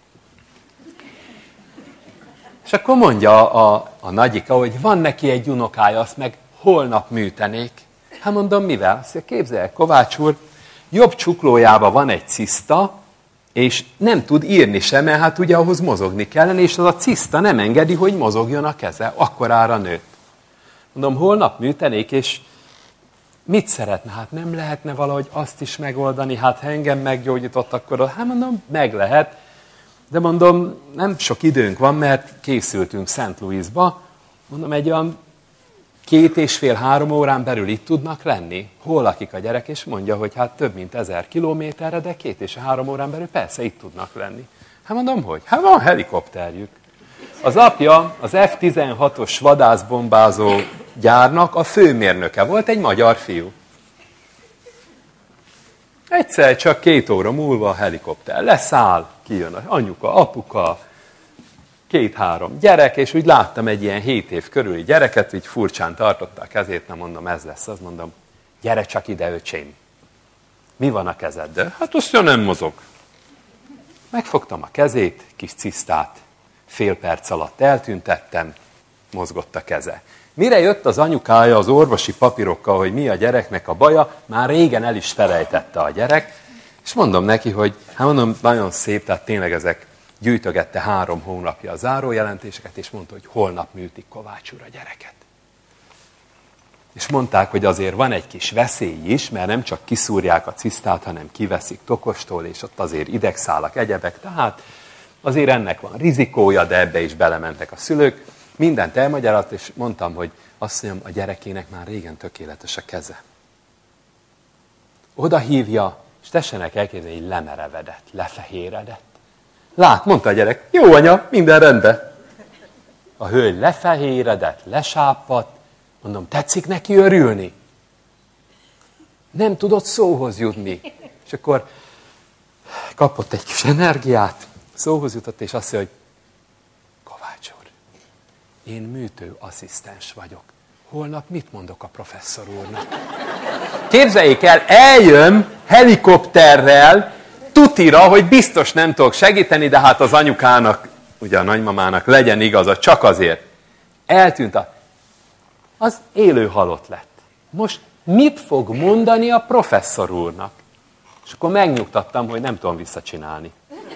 És akkor mondja a, a nagyika, hogy van neki egy unokája, azt meg holnap műtenék. Hát mondom, mivel? Azt mondja, képzelj, Kovács úr, jobb csuklójában van egy ciszta, és nem tud írni sem, mert hát ugye ahhoz mozogni kellene, és az a ciszta nem engedi, hogy mozogjon a keze, akkorára nőtt. Mondom, holnap műtenék, és mit szeretne? Hát nem lehetne valahogy azt is megoldani, hát ha engem meggyógyított, akkor hát mondom, meg lehet. De mondom, nem sok időnk van, mert készültünk Szent Louisba. Mondom, egy olyan két és fél, három órán belül itt tudnak lenni. Hol lakik a gyerek, és mondja, hogy hát több mint ezer kilométerre, de két és három órán belül persze itt tudnak lenni. Hát mondom, hogy? Hát van helikopterjük. Az apja az ef tizenhatos vadászbombázó gyárnak a főmérnöke volt, egy magyar fiú. Egyszer csak két óra múlva a helikopter leszáll, kijön az anyuka, apuka, két-három gyerek, és úgy láttam egy ilyen hét év körüli gyereket, így furcsán tartotta a kezét, nem mondom, ez lesz, azt mondom, gyere csak ide, öcsém. Mi van a kezeddel? Hát azt nem mozog. Megfogtam a kezét, kis cisztát, fél perc alatt eltüntettem, mozgott a keze. Mire jött az anyukája az orvosi papírokkal, hogy mi a gyereknek a baja, már régen el is felejtette a gyerek, és mondom neki, hogy hát mondom, nagyon szép, tehát tényleg ezek gyűjtögette három hónapja a zárójelentéseket, és mondta, hogy holnap műtik Kovács úr a gyereket. És mondták, hogy azért van egy kis veszély is, mert nem csak kiszúrják a cisztát, hanem kiveszik tokostól, és ott azért idegszálak, egyebek, tehát azért ennek van rizikója, de ebbe is belementek a szülők. Mindent elmagyarázott, és mondtam, hogy azt mondjam, a gyerekének már régen tökéletes a keze. Oda hívja, és tessenek elképzelni, hogy lemerevedett, lefehéredett. Lát, mondta a gyerek, jó anya, minden rendben. A hölgy lefehéredett, lesápadt, mondom, tetszik neki örülni? Nem tudott szóhoz jutni. És akkor kapott egy kis energiát, szóhoz jutott, és azt mondja, hogy Kovács úr, én műtőasszisztens vagyok. Holnap mit mondok a professzor úrnak? Képzeljék el, eljön helikopterrel, tutira, hogy biztos nem tudok segíteni, de hát az anyukának, ugye a nagymamának legyen igaza, csak azért. Eltűnt a... az élő halott lett. Most mit fog mondani a professzor úrnak? És akkor megnyugtattam, hogy nem tudom visszacsinálni.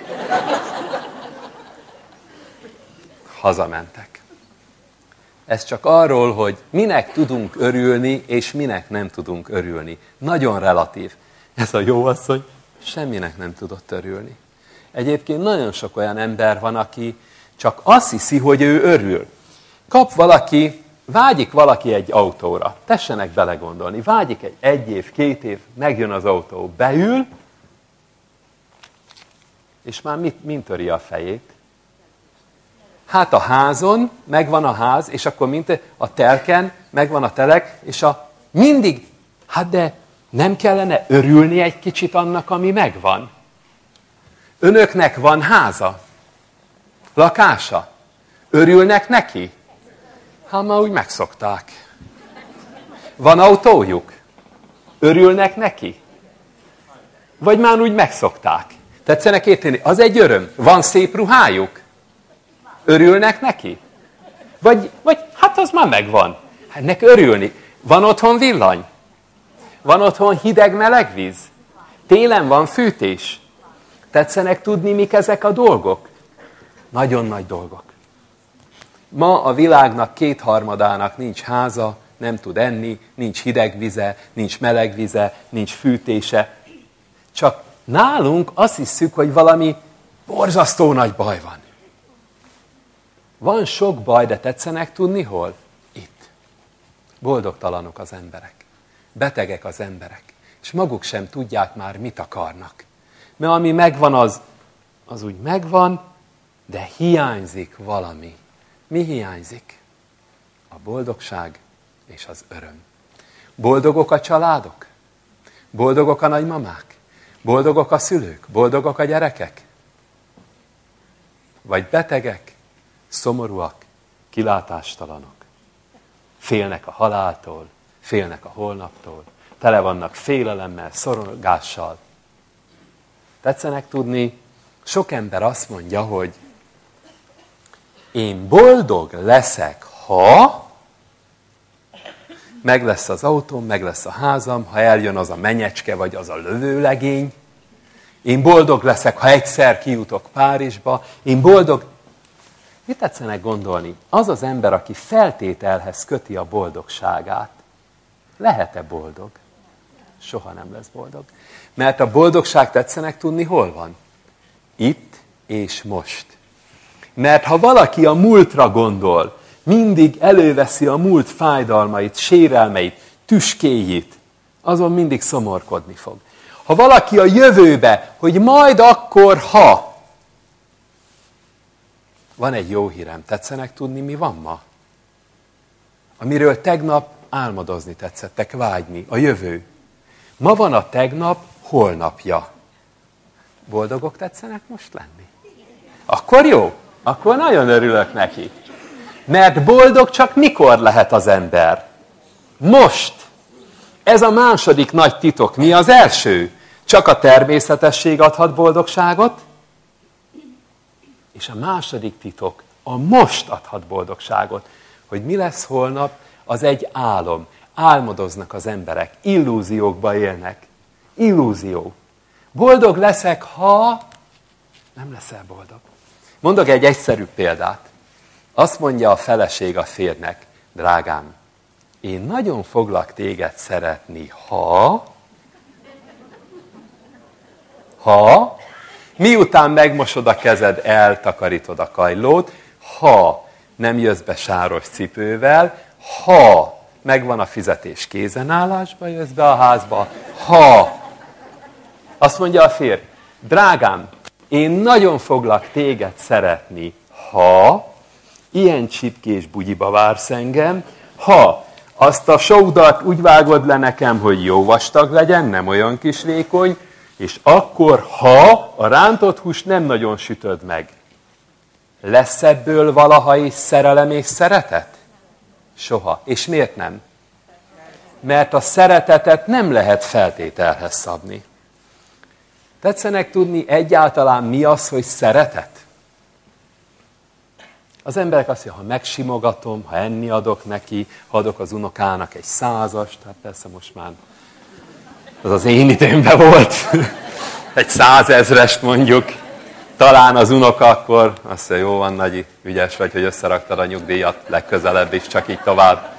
Hazamentek. Ez csak arról, hogy minek tudunk örülni, és minek nem tudunk örülni. Nagyon relatív. Ez a jó asszony semminek nem tudott örülni. Egyébként nagyon sok olyan ember van, aki csak azt hiszi, hogy ő örül. Kap valaki, vágyik valaki egy autóra. Tessenek belegondolni. Vágyik egy egy év, két év, megjön az autó, beül, és már mit, mint töri a fejét? Hát a házon megvan a ház, és akkor mint a telken megvan a telek, és a mindig, hát de nem kellene örülni egy kicsit annak, ami megvan? Önöknek van háza? Lakása? Örülnek neki? Hát már úgy megszokták. Van autójuk? Örülnek neki? Vagy már úgy megszokták? Tetszenek érteni? Az egy öröm. Van szép ruhájuk? Örülnek neki? Vagy, vagy hát az már megvan. Hát nek örülni. Van otthon villany? Van otthon hideg-meleg víz? Télen van fűtés? Tetszenek tudni, mik ezek a dolgok? Nagyon nagy dolgok. Ma a világnak kétharmadának nincs háza, nem tud enni, nincs hideg vize, nincs meleg vize, nincs fűtése. Csak nálunk azt hiszük, hogy valami borzasztó nagy baj van. Van sok baj, de tetszenek tudni hol? Itt. Boldogtalanok az emberek. Betegek az emberek. És maguk sem tudják már, mit akarnak. Mert ami megvan, az, az úgy megvan, de hiányzik valami. Mi hiányzik? A boldogság és az öröm. Boldogok a családok? Boldogok a nagymamák? Boldogok a szülők? Boldogok a gyerekek? Vagy betegek? Szomorúak? Kilátástalanok? Félnek a haláltól? Félnek a holnaptól? Tele vannak félelemmel, szorongással? Tetszenek tudni, sok ember azt mondja, hogy én boldog leszek, ha meg lesz az autóm, meg lesz a házam, ha eljön az a menyecske, vagy az a lövőlegény. Én boldog leszek, ha egyszer kijutok Párizsba. Én boldog... Mit tetszenek gondolni? Az az ember, aki feltételhez köti a boldogságát, lehet-e boldog? Soha nem lesz boldog. Mert a boldogság, tetszenek tudni, hol van? Itt és most. Mert ha valaki a múltra gondol, mindig előveszi a múlt fájdalmait, sérelmeit, tüskéjét, azon mindig szomorkodni fog. Ha valaki a jövőbe, hogy majd akkor, ha... Van egy jó hírem, tetszenek tudni, mi van ma? Amiről tegnap álmodozni tetszettek, vágyni, a jövő. Ma van a tegnap holnapja. Boldogok tetszenek most lenni? Akkor jó, akkor nagyon örülök neki. Mert boldog csak mikor lehet az ember? Most. Ez a második nagy titok. Mi az első? Csak a természetesség adhat boldogságot. És a második titok, a most adhat boldogságot. Hogy mi lesz holnap, az egy álom. Álmodoznak az emberek, illúziókba élnek. Illúzió. Boldog leszek, ha nem leszel boldog. Mondok egy egyszerű példát. Azt mondja a feleség a férjnek, drágám, én nagyon foglak téged szeretni, ha, ha, miután megmosod a kezed, eltakarítod a kagylót, ha nem jössz be sáros cipővel, ha megvan a fizetés kézenállásba, jössz be a házba, ha, azt mondja a férj, drágám, én nagyon foglak téged szeretni, ha ilyen csipkés bugyiba vársz engem, ha azt a sódat úgy vágod le nekem, hogy jó vastag legyen, nem olyan kis vékony, és akkor, ha a rántott húst nem nagyon sütöd meg, lesz ebből valaha is szerelem és szeretet? Soha. És miért nem? Mert a szeretetet nem lehet feltételhez szabni. Tetszenek tudni egyáltalán mi az, hogy szeretet? Az emberek azt mondják, ha megsimogatom, ha enni adok neki, ha adok az unokának egy százast, hát persze most már az az én időmben volt, egy százezrest mondjuk, talán az unoka akkor azt mondja, jó van, Nagyi, ügyes vagy, hogy összeraktad a nyugdíjat, legközelebb is, csak így tovább.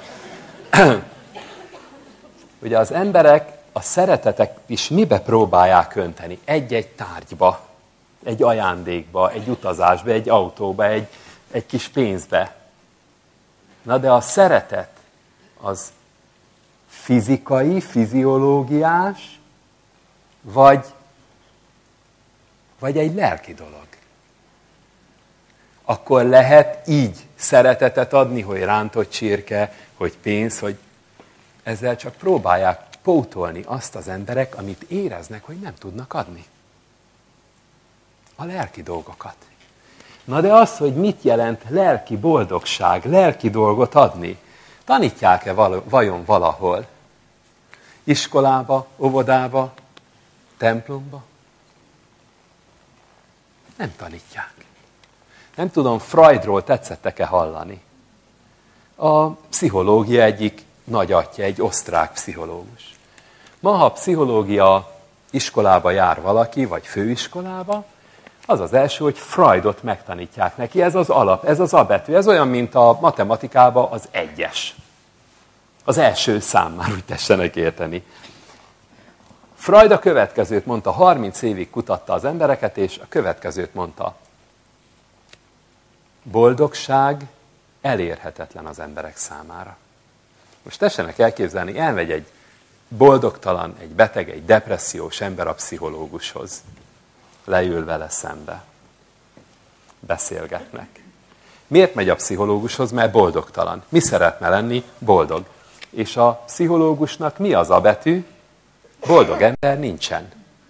Ugye az emberek a szeretetek is mibe próbálják önteni? Egy-egy tárgyba, egy ajándékba, egy utazásba, egy autóba, egy, egy kis pénzbe. Na de a szeretet az fizikai, fiziológiás, vagy, vagy egy lelki dolog. Akkor lehet így szeretetet adni, hogy rántott csirke, hogy pénz, hogy ezzel csak próbálják pótolni azt az emberek, amit éreznek, hogy nem tudnak adni. A lelki dolgokat. Na de az, hogy mit jelent lelki boldogság, lelki dolgot adni, tanítják-e vajon valahol? Iskolába, óvodába, templomba? Nem tanítják. Nem tudom, Freudról tetszettek-e hallani? A pszichológia egyik nagyatja, egy osztrák pszichológus. Ma, ha pszichológia iskolába jár valaki, vagy főiskolába, az az első, hogy Freudot megtanítják neki. Ez az alap, ez az A betű. Ez olyan, mint a matematikában az egyes. Az első szám, már úgy tessenek érteni. Freud a következőt mondta, harminc évig kutatta az embereket, és a következőt mondta. Boldogság elérhetetlen az emberek számára. Most tessenek elképzelni, elmegy egy boldogtalan, egy beteg, egy depressziós ember a pszichológushoz. Leül vele szembe. Beszélgetnek. Miért megy a pszichológushoz? Mert boldogtalan. Mi szeretne lenni? Boldog. És a pszichológusnak mi az A betű? Boldog ember nincsen.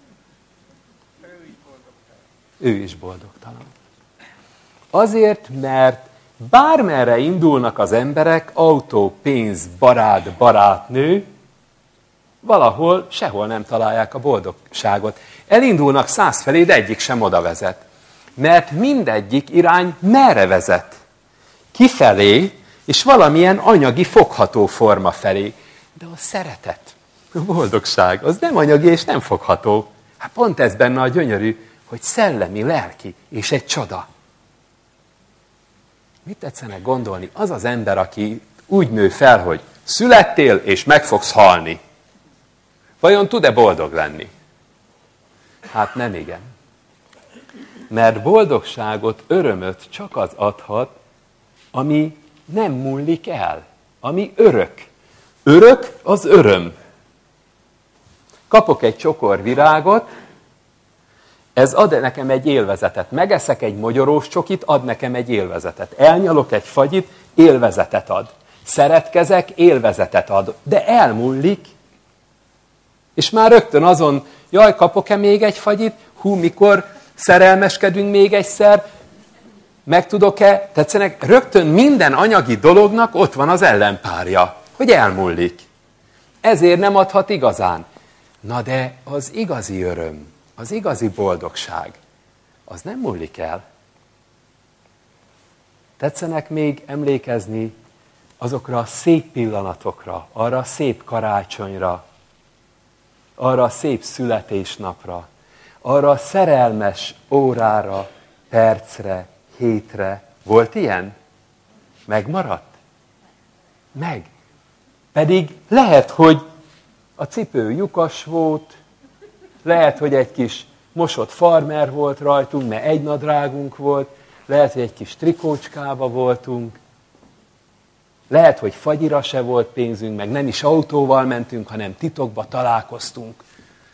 Ő is boldogtalan. Azért, mert bármerre indulnak az emberek, autó, pénz, barát, barátnő, valahol sehol nem találják a boldogságot. Elindulnak száz felé, de egyik sem oda vezet. Mert mindegyik irány merre vezet? Kifelé, és valamilyen anyagi, fogható forma felé. De a szeretet, a boldogság, az nem anyagi és nem fogható. Hát pont ez benne a gyönyörű, hogy szellemi, lelki és egy csoda. Mit tetszenek gondolni? Az az ember, aki úgy nő fel, hogy születtél és meg fogsz halni. Vajon tud-e boldog lenni? Hát nem igen. Mert boldogságot, örömöt csak az adhat, ami nem múlik el, ami örök. Örök az öröm. Kapok egy csokor virágot, ez ad nekem egy élvezetet. Megeszek egy mogyorós csokit, ad nekem egy élvezetet. Elnyalok egy fagyit, élvezetet ad. Szeretkezek, élvezetet ad. De elmúlik, és már rögtön azon, jaj, kapok-e még egy fagyit? Hú, mikor szerelmeskedünk még egyszer? Meg tudok-e? Tetszenek? Rögtön minden anyagi dolognak ott van az ellenpárja, hogy elmúlik. Ezért nem adhat igazán. Na de az igazi öröm, az igazi boldogság, az nem múlik el. Tetszenek még emlékezni azokra a szép pillanatokra, arra a szép karácsonyra, arra a szép születésnapra, arra a szerelmes órára, percre, hétre. Volt ilyen? Megmaradt? Meg. Pedig lehet, hogy a cipő lyukas volt, lehet, hogy egy kis mosott farmer volt rajtunk, mert egy nadrágunk volt, lehet, hogy egy kis trikócskába voltunk, lehet, hogy fagyira se volt pénzünk, meg nem is autóval mentünk, hanem titokba találkoztunk.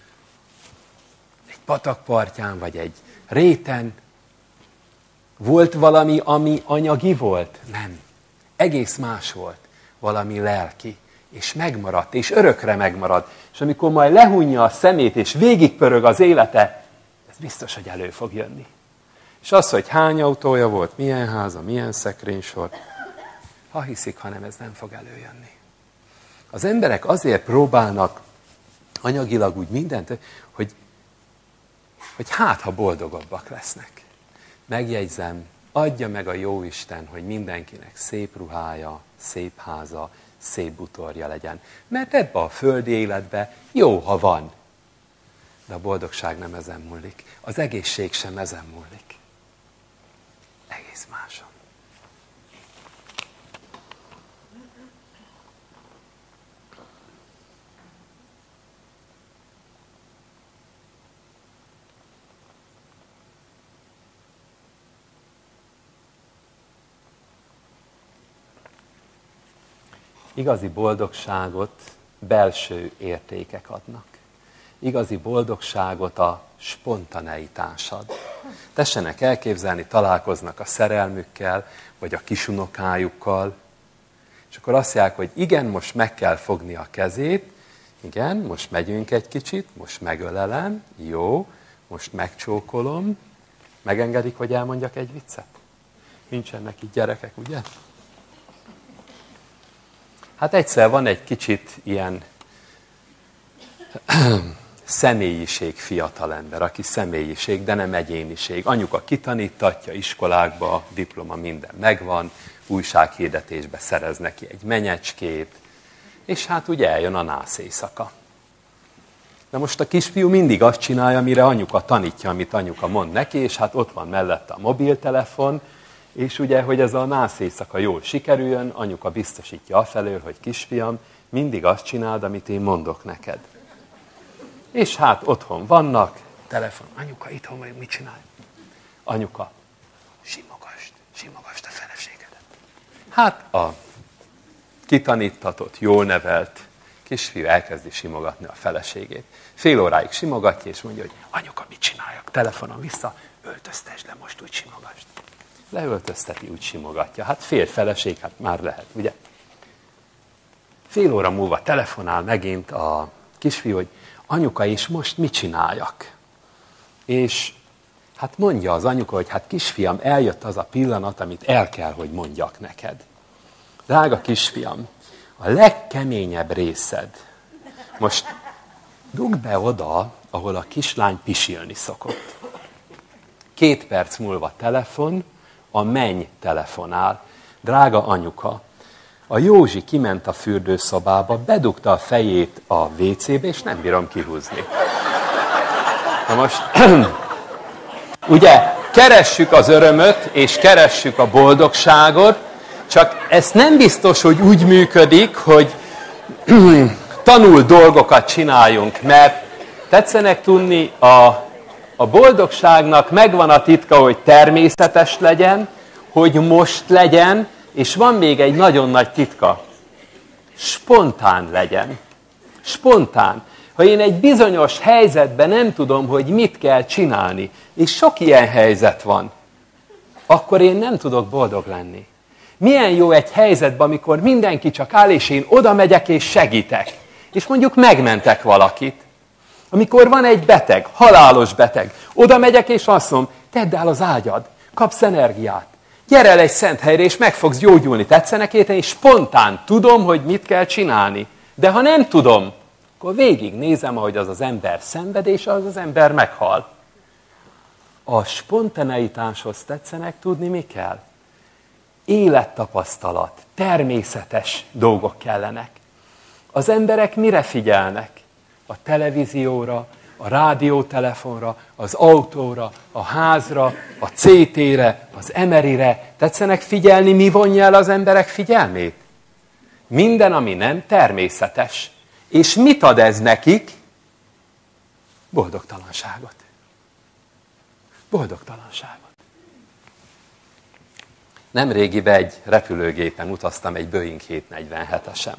Egy patakpartján, vagy egy réten. Volt valami, ami anyagi volt? Nem. Egész más volt. Valami lelki. És megmaradt, és örökre megmarad. És amikor majd lehunja a szemét, és végigpörög az élete, ez biztos, hogy elő fog jönni. És az, hogy hány autója volt, milyen háza, milyen szekrénysor, ha hiszik, hanem ez nem fog előjönni. Az emberek azért próbálnak anyagilag úgy mindent, hogy, hogy hát, ha boldogabbak lesznek. Megjegyzem, adja meg a Jóisten, hogy mindenkinek szép ruhája, szép háza, szép bútorja legyen. Mert ebbe a földi életbe jó, ha van. De a boldogság nem ezen múlik. Az egészség sem ezen múlik. Egész máson. Igazi boldogságot belső értékek adnak. Igazi boldogságot a spontaneitásad. Tessenek elképzelni, találkoznak a szerelmükkel, vagy a kisunokájukkal, és akkor azt mondják, hogy igen, most meg kell fogni a kezét, igen, most megyünk egy kicsit, most megölelem, jó, most megcsókolom, megengedik, hogy elmondjak egy viccet? Nincsenek itt gyerekek, ugye? Hát egyszer van egy kicsit ilyen személyiség fiatalember, aki személyiség, de nem egyéniség. Anyuka kitanítatja, iskolákba, diploma minden megvan, újsághirdetésbe szerez neki egy menyecskét, és hát ugye eljön a nász éjszaka. De most a kisfiú mindig azt csinálja, amire anyuka tanítja, amit anyuka mond neki, és hát ott van mellette a mobiltelefon, és ugye, hogy ez a nász éjszaka jól sikerüljön, anyuka biztosítja afelől, hogy kisfiam, mindig azt csináld, amit én mondok neked. És hát otthon vannak, telefon, anyuka, itthon vagy, mit csinálj? Anyuka, simogasd, simogasd a feleségedet. Hát a kitanítatott, jól nevelt kisfiú elkezdi simogatni a feleségét. Fél óráig simogatja, és mondja, hogy anyuka, mit csináljak? Telefonon vissza, öltöztesd le, most úgy simogasd. Leöltözteti, úgy simogatja. Hát fél feleség, hát már lehet, ugye? Fél óra múlva telefonál megint a kisfiú, hogy anyuka, és most mit csináljak? És hát mondja az anyuka, hogy hát kisfiam, eljött az a pillanat, amit el kell, hogy mondjak neked. Drága kisfiam, a legkeményebb részed. Most dugd be oda, ahol a kislány pisilni szokott. Két perc múlva telefon, a menny telefonál. Drága anyuka, a Józsi kiment a fürdőszobába, bedugta a fejét a vécébe, és nem bírom kihúzni. Na most, ugye, keressük az örömöt, és keressük a boldogságot, csak ez nem biztos, hogy úgy működik, hogy tanult dolgokat csináljunk, mert tetszenek tudni, a, a boldogságnak megvan a titka, hogy természetes legyen, hogy most legyen, és van még egy nagyon nagy titka. Spontán legyen. Spontán. Ha én egy bizonyos helyzetben nem tudom, hogy mit kell csinálni, és sok ilyen helyzet van, akkor én nem tudok boldog lenni. Milyen jó egy helyzetben, amikor mindenki csak áll, és én oda megyek és segítek. És mondjuk megmentek valakit. Amikor van egy beteg, halálos beteg, oda megyek és azt mondom, tedd el az ágyad, kapsz energiát. Gyere el egy szent helyre, és meg fogsz gyógyulni. Tetszenek érteni, és spontán tudom, hogy mit kell csinálni. De ha nem tudom, akkor végig nézem, ahogy az az ember szenved, és az az ember meghal. A spontaneitáshoz tetszenek tudni, mi kell? Élettapasztalat, természetes dolgok kellenek. Az emberek mire figyelnek? A televízióra, a rádiótelefonra, az autóra, a házra, a cé té-re, az em er i-re. Tetszenek figyelni, mi vonja el az emberek figyelmét? Minden, ami nem természetes. És mit ad ez nekik? Boldogtalanságot. Boldogtalanságot. Nemrégiben egy repülőgépen utaztam, egy Boeing hétszáznegyvenhetesen.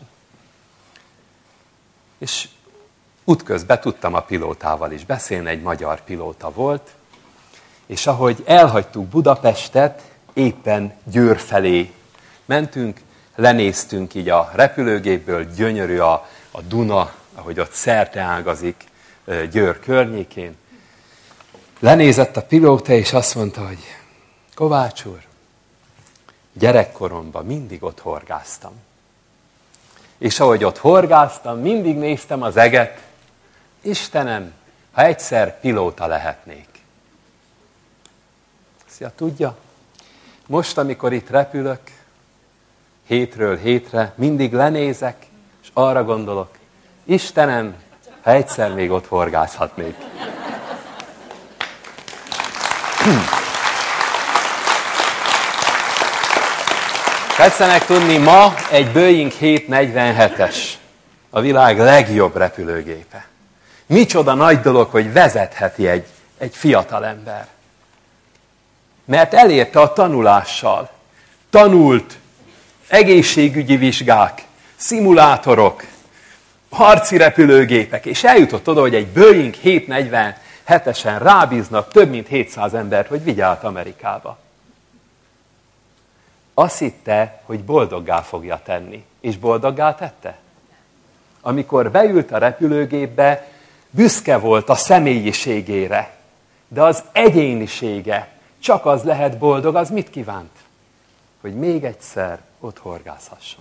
És útközben tudtam a pilótával is beszélni, egy magyar pilóta volt, és ahogy elhagytuk Budapestet, éppen Győr felé mentünk, lenéztünk így a repülőgépből, gyönyörű a, a Duna, ahogy ott szerteágazik Győr környékén. Lenézett a pilóta, és azt mondta, hogy Kovács úr, gyerekkoromban mindig ott horgáztam. És ahogy ott horgáztam, mindig néztem az eget, Istenem, ha egyszer pilóta lehetnék. Szia, tudja? Most, amikor itt repülök, hétről hétre, mindig lenézek, és arra gondolok, Istenem, ha egyszer még ott horgászhatnék. Tetszenek tudni, ma egy Boeing hétszáznegyvenhetes, a világ legjobb repülőgépe. Micsoda nagy dolog, hogy vezetheti egy, egy fiatal ember. Mert elérte a tanulással. Tanult, egészségügyi vizsgák, szimulátorok, harci repülőgépek, és eljutott oda, hogy egy Boeing hétszáznegyvenhetesen rábíznak több mint hétszáz embert, hogy vigye át Amerikába. Azt hitte, hogy boldoggá fogja tenni. És boldoggá tette? Amikor beült a repülőgépbe, büszke volt a személyiségére, de az egyénisége, csak az lehet boldog, az mit kívánt? Hogy még egyszer ott horgászhasson.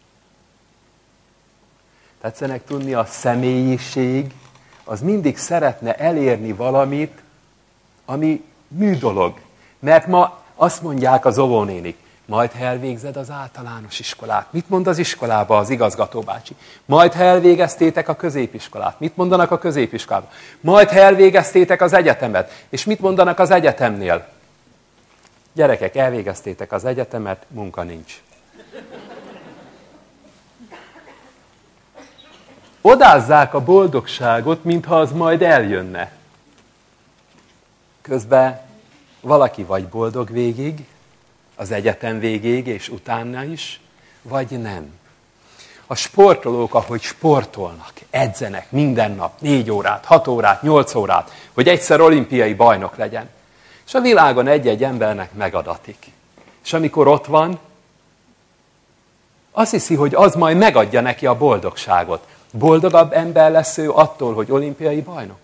Tetszenek tudni, a személyiség, az mindig szeretne elérni valamit, ami műdolog. Mert ma azt mondják az óvónénik, majd ha elvégzed az általános iskolát. Mit mond az iskolába az igazgatóbácsi? Majd ha elvégeztétek a középiskolát. Mit mondanak a középiskolában? Majd ha elvégeztétek az egyetemet. És mit mondanak az egyetemnél? Gyerekek, elvégeztétek az egyetemet, munka nincs. Odázzák a boldogságot, mintha az majd eljönne. Közben valaki vagy boldog végig, az egyetem végéig, és utána is, vagy nem. A sportolók, ahogy sportolnak, edzenek minden nap, négy órát, hat órát, nyolc órát, hogy egyszer olimpiai bajnok legyen. És a világon egy-egy embernek megadatik. És amikor ott van, azt hiszi, hogy az majd megadja neki a boldogságot. Boldogabb ember lesz ő attól, hogy olimpiai bajnok?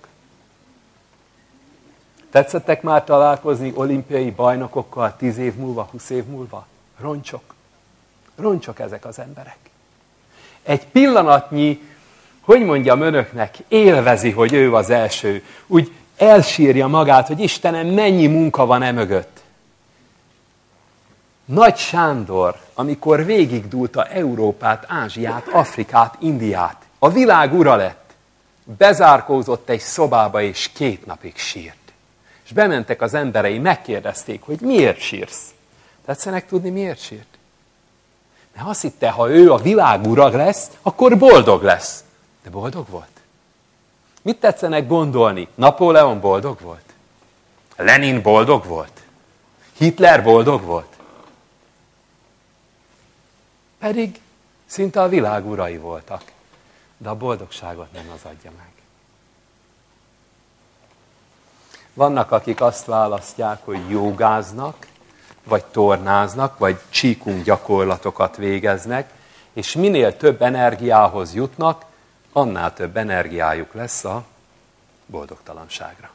Tetszettek már találkozni olimpiai bajnokokkal tíz év múlva, húsz év múlva? Roncsok. Roncsok ezek az emberek. Egy pillanatnyi, hogy mondjam önöknek, élvezi, hogy ő az első. Úgy elsírja magát, hogy Istenem, mennyi munka van e mögött. Nagy Sándor, amikor végigdúlta Európát, Ázsiát, Afrikát, Indiát, a világ ura lett, bezárkózott egy szobába, és két napig sírt. És bementek az emberei, megkérdezték, hogy miért sírsz. Tetszenek tudni, miért sírt? Mert azt hitte, ha ő a világ ura lesz, akkor boldog lesz. De boldog volt? Mit tetszenek gondolni? Napóleon boldog volt? Lenin boldog volt? Hitler boldog volt? Pedig szinte a világ urai voltak. De a boldogságot nem az adja meg. Vannak, akik azt választják, hogy jogáznak, vagy tornáznak, vagy csíkung gyakorlatokat végeznek, és minél több energiához jutnak, annál több energiájuk lesz a boldogtalanságra.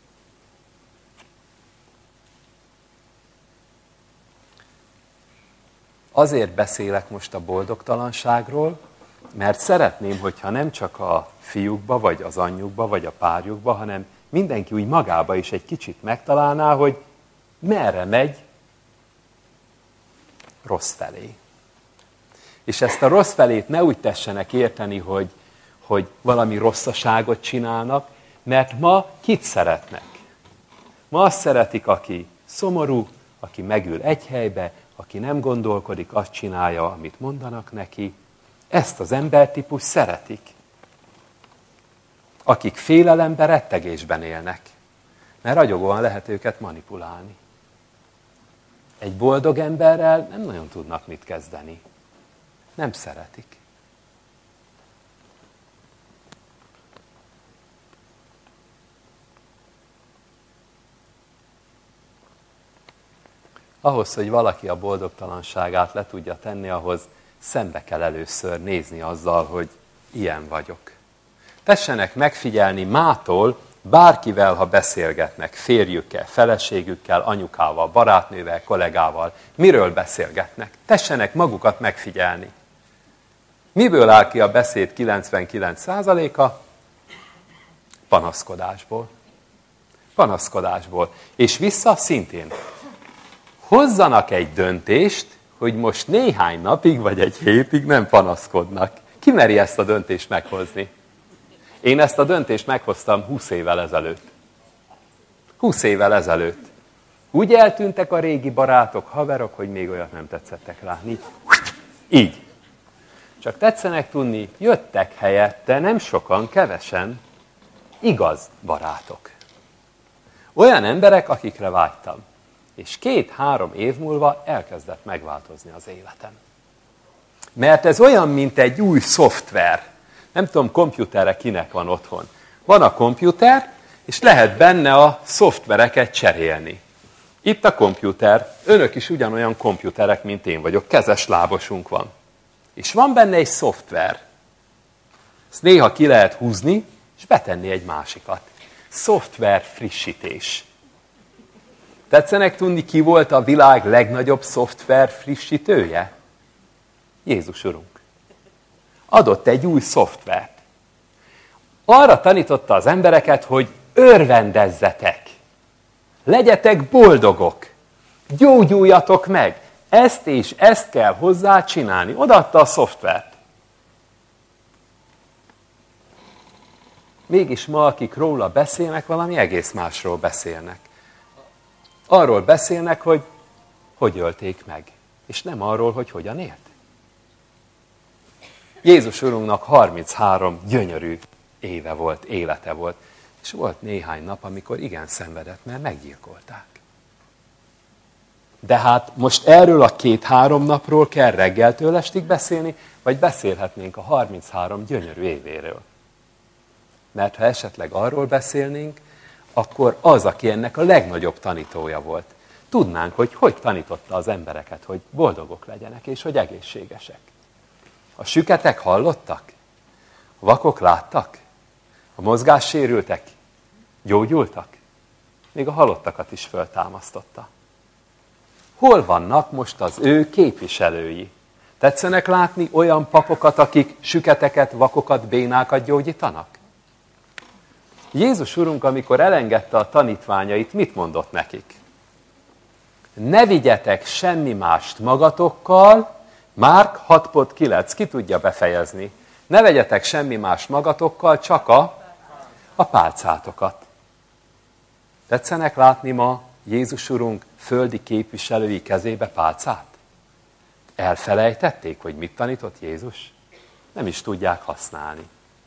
Azért beszélek most a boldogtalanságról, mert szeretném, hogyha nem csak a fiúkba, vagy az anyjukba, vagy a párjukba, hanem mindenki úgy magába is egy kicsit megtalálná, hogy merre megy rossz felé. És ezt a rossz felét ne úgy tessenek érteni, hogy, hogy valami rosszaságot csinálnak, mert ma kit szeretnek? Ma azt szeretik, aki szomorú, aki megül egy helybe, aki nem gondolkodik, azt csinálja, amit mondanak neki. Ezt az embertípus szeretik. Akik félelemben, rettegésben élnek. Mert ragyogóan lehet őket manipulálni. Egy boldog emberrel nem nagyon tudnak mit kezdeni. Nem szeretik. Ahhoz, hogy valaki a boldogtalanságát le tudja tenni, ahhoz szembe kell először nézni azzal, hogy ilyen vagyok. Tessenek megfigyelni mától, bárkivel, ha beszélgetnek, férjükkel, feleségükkel, anyukával, barátnővel, kollégával, miről beszélgetnek. Tessenek magukat megfigyelni. Miből áll ki a beszéd kilencvenkilenc százaléka? Panaszkodásból. Panaszkodásból. És vissza szintén. hozzanak egy döntést, hogy most néhány napig vagy egy hétig nem panaszkodnak. Ki meri ezt a döntést meghozni? Én ezt a döntést meghoztam húsz évvel ezelőtt. húsz évvel ezelőtt. Úgy eltűntek a régi barátok, haverok, hogy még olyat nem tetszettek látni. Így. Csak tetszenek tudni, jöttek helyette, nem sokan, kevesen, igaz barátok. Olyan emberek, akikre vágytam. És két-három év múlva elkezdett megváltozni az életem. Mert ez olyan, mint egy új szoftver. Nem tudom, komputerre kinek van otthon. Van a komputer, és lehet benne a szoftvereket cserélni. Itt a komputer, önök is ugyanolyan komputerek, mint én vagyok, kezes lábosunk van. És van benne egy szoftver. Ezt néha ki lehet húzni, és betenni egy másikat. Szoftver frissítés. Tetszenek tudni, ki volt a világ legnagyobb szoftver frissítője? Jézus Urunk. Adott egy új szoftvert. Arra tanította az embereket, hogy örvendezzetek. Legyetek boldogok. Gyógyuljatok meg. Ezt és ezt kell hozzá csinálni. Odaadta a szoftvert. Mégis ma, akik róla beszélnek, valami egész másról beszélnek. Arról beszélnek, hogy hogy ölték meg. És nem arról, hogy hogyan élt. Jézus Urunknak harminchárom gyönyörű éve volt, élete volt. És volt néhány nap, amikor igen szenvedett, mert meggyilkolták. De hát most erről a két-három napról kell reggeltől estig beszélni, vagy beszélhetnénk a harminchárom gyönyörű évéről. Mert ha esetleg arról beszélnénk, akkor az, aki ennek a legnagyobb tanítója volt, tudnánk, hogy hogy tanította az embereket, hogy boldogok legyenek, és hogy egészségesek. A süketek hallottak? A vakok láttak? A mozgássérültek gyógyultak? Még a halottakat is föltámasztotta. Hol vannak most az ő képviselői? Tetszenek látni olyan papokat, akik süketeket, vakokat, bénákat gyógyítanak? Jézus Urunk, amikor elengedte a tanítványait, mit mondott nekik? Ne vigyetek semmi mást magatokkal, Márk hat pont kilenc, ki tudja befejezni? Ne vegyetek semmi más magatokkal, csak a, a pálcátokat. Tetszenek látni ma Jézus Urunk földi képviselői kezébe pálcát? Elfelejtették, hogy mit tanított Jézus? Nem is tudják használni.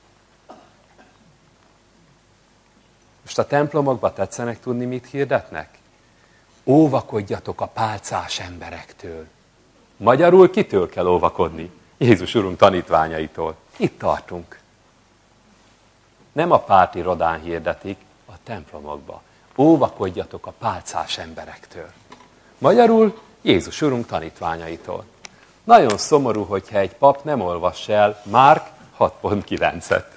Most a templomokban tetszenek tudni, mit hirdetnek? Óvakodjatok a pálcás emberektől. Magyarul kitől kell óvakodni? Jézus Urunk tanítványaitól. Itt tartunk. Nem a pártirodán hirdetik, a templomokba. Óvakodjatok a pálcás emberektől. Magyarul Jézus Urunk tanítványaitól. Nagyon szomorú, hogyha egy pap nem olvass el Márk hat pont kilencet.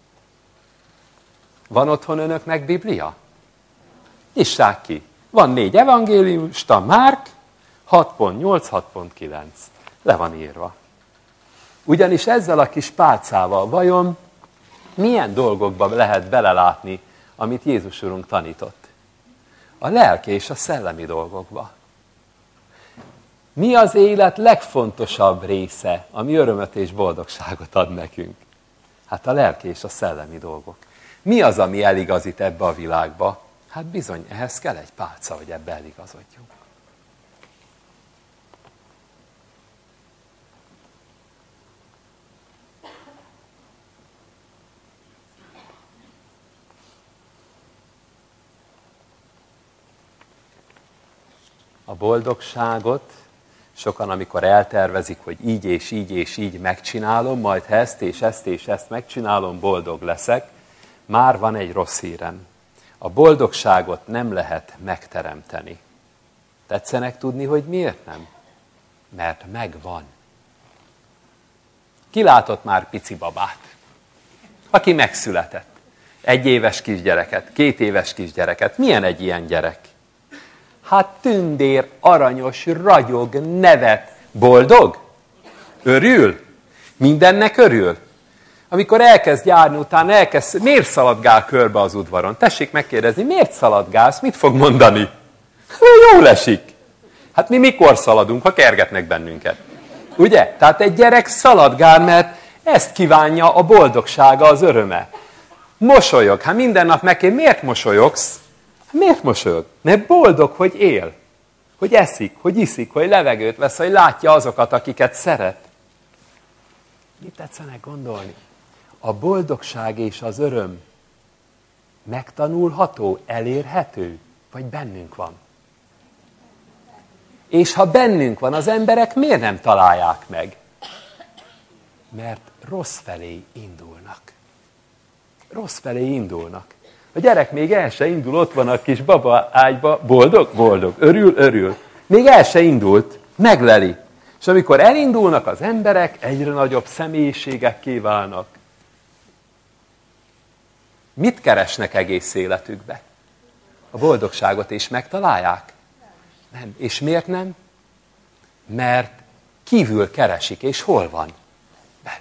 Van otthon önöknek Biblia? Nyissák ki. Van négy evangéliumista, Márk hat pont nyolc, hat pont kilenc. Le van írva. Ugyanis ezzel a kis pálcával vajon milyen dolgokba lehet belelátni, amit Jézus Urunk tanított? A lelki és a szellemi dolgokba. Mi az élet legfontosabb része, ami örömöt és boldogságot ad nekünk? Hát a lelki és a szellemi dolgok. Mi az, ami eligazít ebbe a világba? Hát bizony, ehhez kell egy pálca, hogy ebbe eligazodjunk. A boldogságot sokan, amikor eltervezik, hogy így és így és így megcsinálom, majd ha ezt és ezt és ezt megcsinálom, boldog leszek, már van egy rossz hírem. A boldogságot nem lehet megteremteni. Tetszenek tudni, hogy miért nem? Mert megvan. Ki látott már pici babát? Aki megszületett. Egy éves kisgyereket, két éves kisgyereket. Milyen egy ilyen gyerek? Hát tündér, aranyos, ragyog, nevet. Boldog? Örül? Mindennek örül? Amikor elkezd járni utána, elkezd, miért szaladgál körbe az udvaron? Tessék megkérdezni, miért szaladgálsz? Mit fog mondani? Jól esik. Hát mi mikor szaladunk, ha kergetnek bennünket? Ugye? Tehát egy gyerek szaladgál, mert ezt kívánja a boldogsága, az öröme. Mosolyog. Hát minden nap megkérdez, miért mosolyogsz? Miért mosolyog? Mert boldog, hogy él. Hogy eszik, hogy iszik, hogy levegőt vesz, hogy látja azokat, akiket szeret. Mit tetszenek gondolni? A boldogság és az öröm megtanulható, elérhető, vagy bennünk van? És ha bennünk van, az emberek miért nem találják meg? Mert rossz felé indulnak. Rossz felé indulnak. A gyerek még el se indul, ott van a kis baba ágyba, boldog, boldog, örül, örül. Még el se indult, megleli. És amikor elindulnak az emberek, egyre nagyobb személyiségekké válnak. Mit keresnek egész életükbe? A boldogságot is megtalálják? Nem. És miért nem? Mert kívül keresik, és hol van? Belül.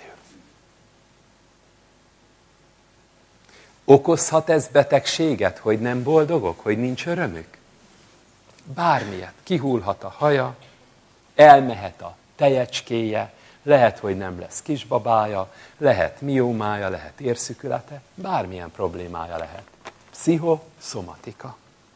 Okozhat ez betegséget, hogy nem boldogok, hogy nincs örömük? Bármilyet. Kihullhat a haja, elmehet a tejecskéje, lehet, hogy nem lesz kisbabája, lehet miómája, lehet érszükülete, bármilyen problémája lehet. Pszichoszomatika.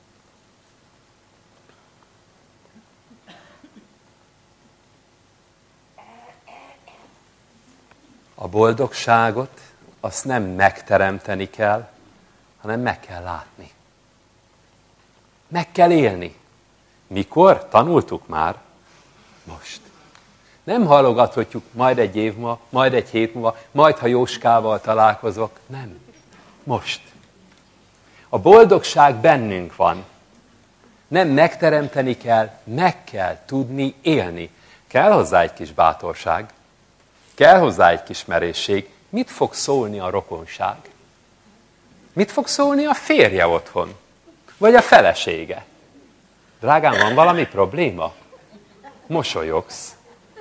A boldogságot azt nem megteremteni kell, hanem meg kell látni. Meg kell élni. Mikor? Tanultuk már. Most. Nem halogathatjuk majd egy év múlva, majd egy hét múlva, majd ha Jóskával találkozok. Nem. Most. A boldogság bennünk van. Nem megteremteni kell, meg kell tudni élni. Kell hozzá egy kis bátorság. Kell hozzá egy kis merészség. Mit fog szólni a rokonság? Mit fog szólni a férje otthon? Vagy a felesége? Drágám, van valami probléma? Mosolyogsz.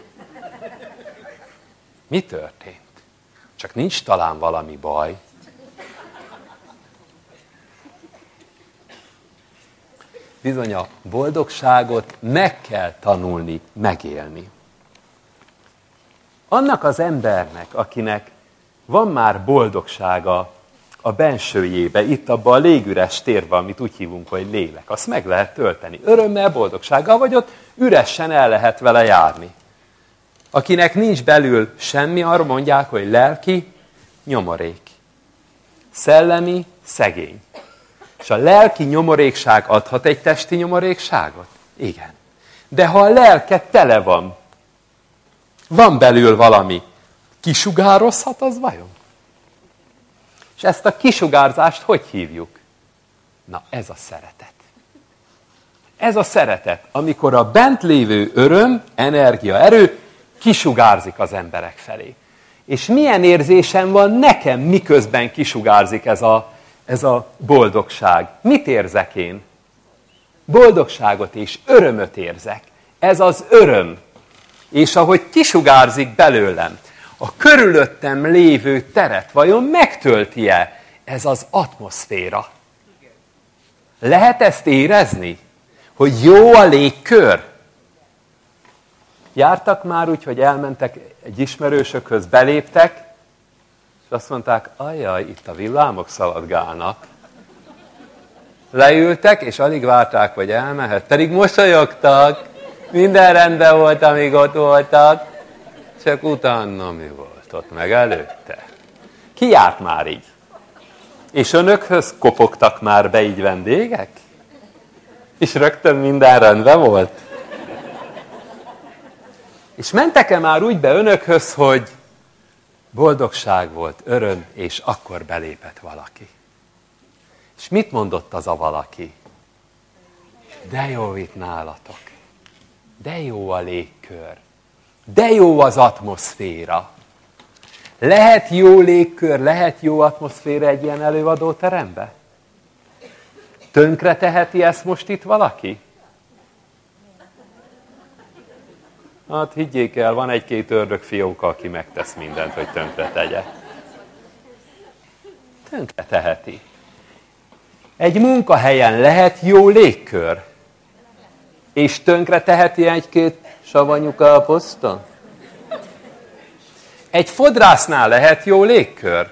Mi történt? Csak nincs talán valami baj. Bizony a boldogságot meg kell tanulni, megélni. Annak az embernek, akinek van már boldogsága a bensőjébe, itt abban a légüres térben, amit úgy hívunk, hogy lélek, azt meg lehet tölteni. Örömmel, boldogsággal, vagy ott üresen el lehet vele járni. Akinek nincs belül semmi, arra mondják, hogy lelki nyomorék. Szellemi szegény. És a lelki nyomorékság adhat egy testi nyomorékságot? Igen. De ha a lelke tele van, van belül valami, kisugározhat az vajon? És ezt a kisugárzást hogy hívjuk? Na, ez a szeretet. Ez a szeretet, amikor a bent lévő öröm, energia, erő kisugárzik az emberek felé. És milyen érzésem van nekem, miközben kisugárzik ez a, ez a boldogság? Mit érzek én? Boldogságot és örömöt érzek. Ez az öröm. És ahogy kisugárzik belőlem, a körülöttem lévő teret vajon megtölti-e ez az atmoszféra? Lehet ezt érezni? Hogy jó a légkör? Jártak már úgy, hogy elmentek egy ismerősökhöz, beléptek, és azt mondták, ajjaj, itt a villámok szaladgálnak. Leültek, és alig várták, hogy elmehet. Pedig mosolyogtak, minden rendben volt, amíg ott voltak, csak utána mi volt ott meg előtte. Ki járt már így? És önökhöz kopogtak már be így vendégek? És rögtön minden rendben volt? És mentek-e már úgy be önökhöz, hogy boldogság volt, öröm, és akkor belépett valaki? És mit mondott az a valaki? De jó itt nálatok. De jó a légkör. De jó az atmoszféra. Lehet jó légkör, lehet jó atmoszféra egy ilyen előadóterembe? Tönkre teheti ezt most itt valaki? Hát higgyék el, van egy-két ördögfióka, aki megtesz mindent, hogy tönkre tegye. Tönkre teheti. Egy munkahelyen lehet jó légkör? És tönkre teheti egy-két savanyú káposzta? Egy fodrásznál lehet jó légkör.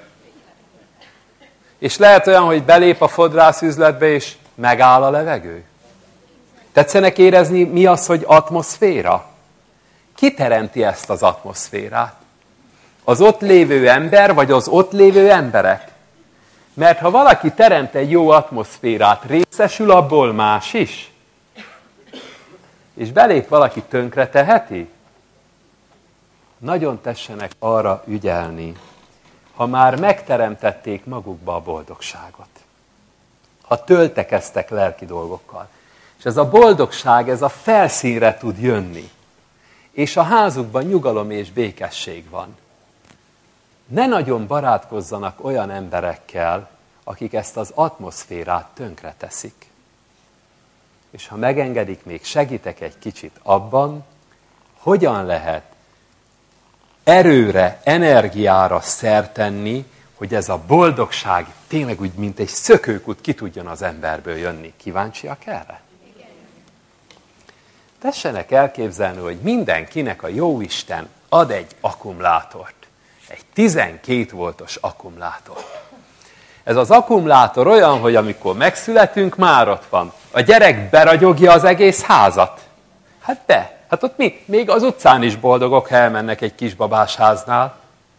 És lehet olyan, hogy belép a fodrászüzletbe, és megáll a levegő. Tetszenek érezni, mi az, hogy atmoszféra? Ki teremti ezt az atmoszférát? Az ott lévő ember, vagy az ott lévő emberek? Mert ha valaki teremt egy jó atmoszférát, részesül abból más is? És belép valaki, tönkre teheti? Nagyon tessenek arra ügyelni, ha már megteremtették magukba a boldogságot. Ha töltekeztek lelki dolgokkal. És ez a boldogság, ez a felszínre tud jönni. És a házukban nyugalom és békesség van. Ne nagyon barátkozzanak olyan emberekkel, akik ezt az atmoszférát tönkre teszik. És ha megengedik, még segítek egy kicsit abban, hogyan lehet erőre, energiára szert tenni, hogy ez a boldogság tényleg úgy, mint egy szökőkút ki tudjon az emberből jönni. Kíváncsiak erre? Igen. Tessenek elképzelni, hogy mindenkinek a Jóisten ad egy akkumulátort. Egy tizenkét voltos akkumulátort. Ez az akkumulátor olyan, hogy amikor megszületünk, már ott van. A gyerek beragyogja az egész házat. Hát de, hát ott mi? Még az utcán is boldogok, ha elmennek egy kisbabás háznál.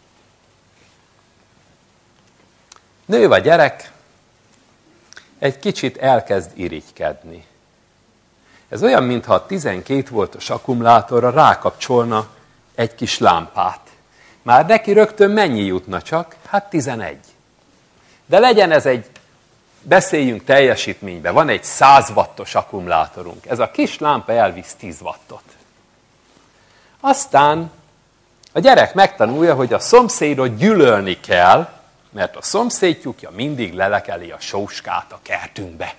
Nő a gyerek, egy kicsit elkezd irigykedni. Ez olyan, mintha a tizenkét voltos akkumulátorra rákapcsolna egy kis lámpát. Már neki rögtön mennyi jutna csak? Hát tizenegy. De legyen ez egy, beszéljünk teljesítménybe, van egy száz wattos akkumulátorunk. Ez a kis lámpa elvisz tíz wattot. Aztán a gyerek megtanulja, hogy a szomszédot gyűlölni kell, mert a szomszédjukja mindig lelekeli a sóskát a kertünkbe.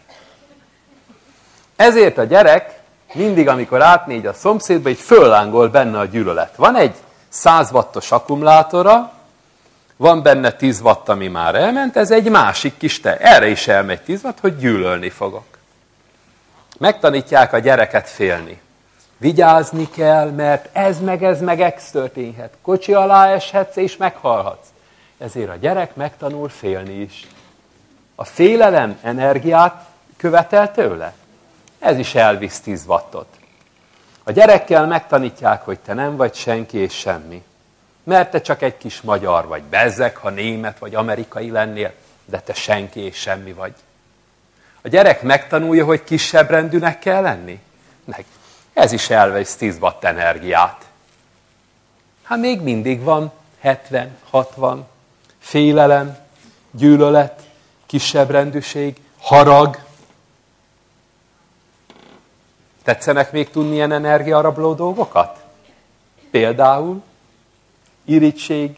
Ezért a gyerek mindig, amikor átmegy a szomszédba, így föllángol benne a gyűlölet. Van egy száz wattos akkumulátora, van benne tíz watt, ami már elment, ez egy másik kis te. Erre is elmegy tíz watt, hogy gyűlölni fogok. Megtanítják a gyereket félni. Vigyázni kell, mert ez meg ez meg ez történhet. Kocsi alá eshetsz és meghalhatsz. Ezért a gyerek megtanul félni is. A félelem energiát követel tőle. Ez is elvisz tíz wattot. A gyerekkel megtanítják, hogy te nem vagy senki és semmi. Mert te csak egy kis magyar vagy, bezzeg, ha német vagy amerikai lennél, de te senki és semmi vagy. A gyerek megtanulja, hogy kisebbrendűnek kell lenni. Meg ez is elvesz tíz watt energiát. Hát még mindig van hetven, hatvan, félelem, gyűlölet, kisebbrendűség, harag. Tetszenek még tudni ilyen energiarabló dolgokat? Például irigység,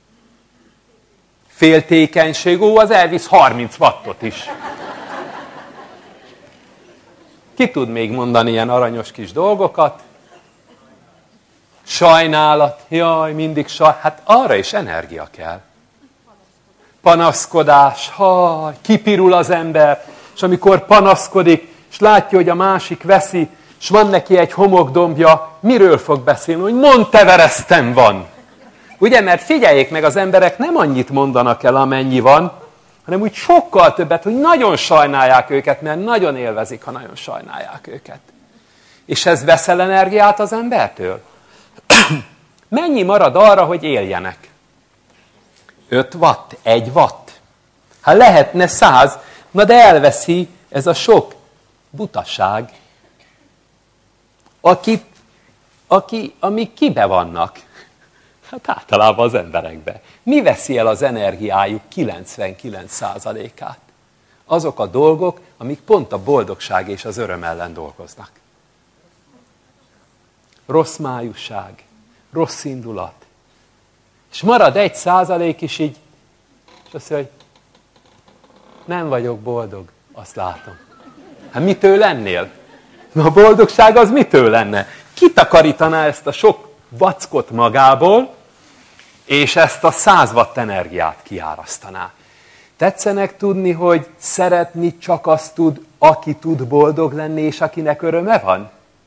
féltékenység, ó, az elvisz harminc wattot is. Ki tud még mondani ilyen aranyos kis dolgokat? Sajnálat, jaj, mindig saj, hát arra is energia kell. Panaszkodás, ha kipirul az ember, és amikor panaszkodik, és látja, hogy a másik veszi, és van neki egy homokdombja, miről fog beszélni? Hogy Monteveresten van. Ugye, mert figyeljék meg, az emberek nem annyit mondanak el, amennyi van, hanem úgy sokkal többet, hogy nagyon sajnálják őket, mert nagyon élvezik, ha nagyon sajnálják őket. És ez veszel energiát az embertől? Mennyi marad arra, hogy éljenek? öt watt, egy watt. Hát lehetne száz, na de elveszi ez a sok butaság, aki, aki, amik kibe vannak. Hát általában az emberekbe. Mi veszi el az energiájuk kilencvenkilenc százalékát? Azok a dolgok, amik pont a boldogság és az öröm ellen dolgoznak. Rossz májúság, rossz indulat. És marad egy százalék is így, és azt mondja, hogy nem vagyok boldog, azt látom. Hát mitől lennél? A boldogság az mitől lenne? Kitakarítaná ezt a sok vackot magából, és ezt a száz watt energiát kiárasztaná. Tetszenek tudni, hogy szeretni csak azt tud, aki tud boldog lenni, és akinek öröme van?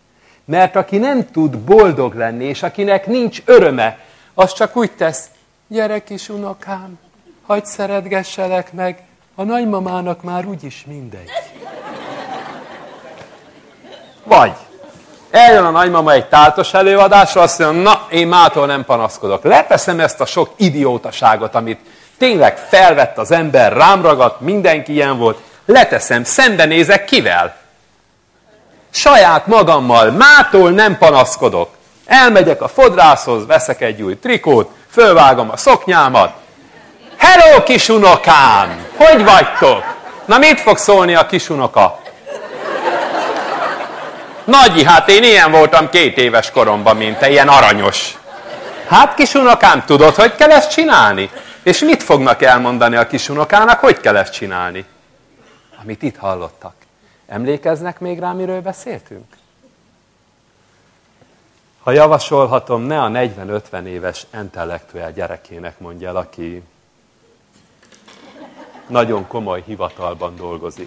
Mert aki nem tud boldog lenni, és akinek nincs öröme, az csak úgy tesz, gyere kis unokám, hadd szeretgesselek meg, a nagymamának már úgyis mindegy. Vagy eljön a nagymama egy táltos előadásra, azt mondja, na, én mától nem panaszkodok. Leteszem ezt a sok idiótaságot, amit tényleg felvett az ember, rám ragadt, mindenki ilyen volt. Leteszem, szembenézek kivel? Saját magammal, mától nem panaszkodok. Elmegyek a fodrászhoz, veszek egy új trikót, fölvágom a szoknyámat. Hello, kisunokám! Hogy vagytok? Na, mit fog szólni a kisunoka? Nagyi, hát én ilyen voltam két éves koromban, mint te, ilyen aranyos. Hát, kisunokám, tudod, hogy kell ezt csinálni? És mit fognak elmondani a kisunokának, hogy kell ezt csinálni? Amit itt hallottak. Emlékeznek még rá, miről beszéltünk? Ha javasolhatom, ne a negyven-ötven éves intellektuál gyerekének mondja el, aki nagyon komoly hivatalban dolgozik.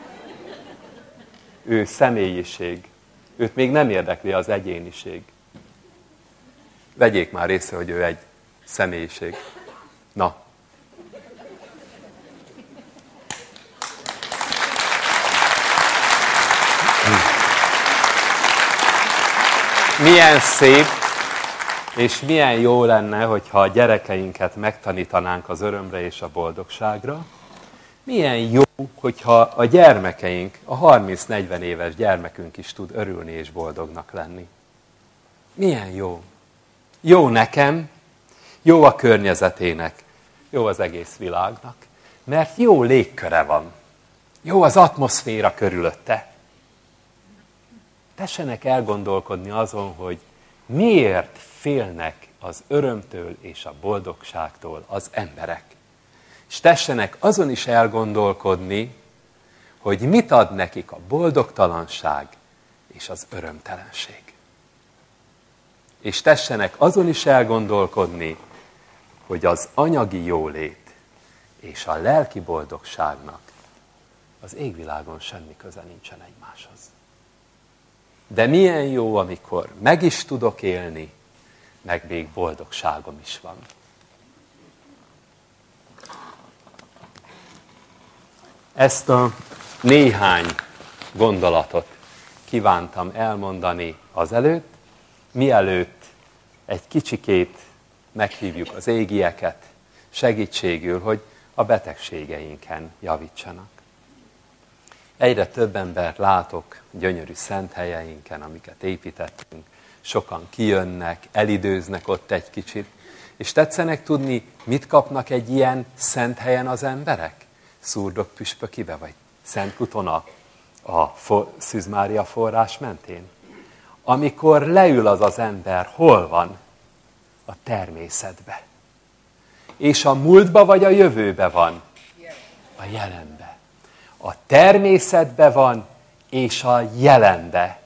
Ő személyiség. Őt még nem érdekli az egyéniség. Vegyék már észre, hogy ő egy személyiség. Na. Milyen szép, és milyen jó lenne, hogyha a gyerekeinket megtanítanánk az örömre és a boldogságra. Milyen jó, hogyha a gyermekeink, a harminc-negyven éves gyermekünk is tud örülni és boldognak lenni. Milyen jó. Jó nekem, jó a környezetének, jó az egész világnak. Mert jó légköre van. Jó az atmoszféra körülötte. Tessenek elgondolkodni azon, hogy miért félnek az örömtől és a boldogságtól az emberek. És tessenek azon is elgondolkodni, hogy mit ad nekik a boldogtalanság és az örömtelenség. És tessenek azon is elgondolkodni, hogy az anyagi jólét és a lelki boldogságnak az égvilágon semmi köze nincsen egymáshoz. De milyen jó, amikor meg is tudok élni, meg még boldogságom is van. Ezt a néhány gondolatot kívántam elmondani azelőtt, mielőtt egy kicsikét meghívjuk az égieket segítségül, hogy a betegségeinken javítsanak. Egyre több embert látok gyönyörű szent helyeinken, amiket építettünk. Sokan kijönnek, elidőznek ott egy kicsit. És tetszenek tudni, mit kapnak egy ilyen szent helyen az emberek? Szurdok püspökibe, vagy Szent Kutona a Szűz Mária forrás mentén? Amikor leül az az ember, hol van? A természetbe. És a múltba vagy a jövőbe van? A jelenbe. A természetbe van, és a jelenbe.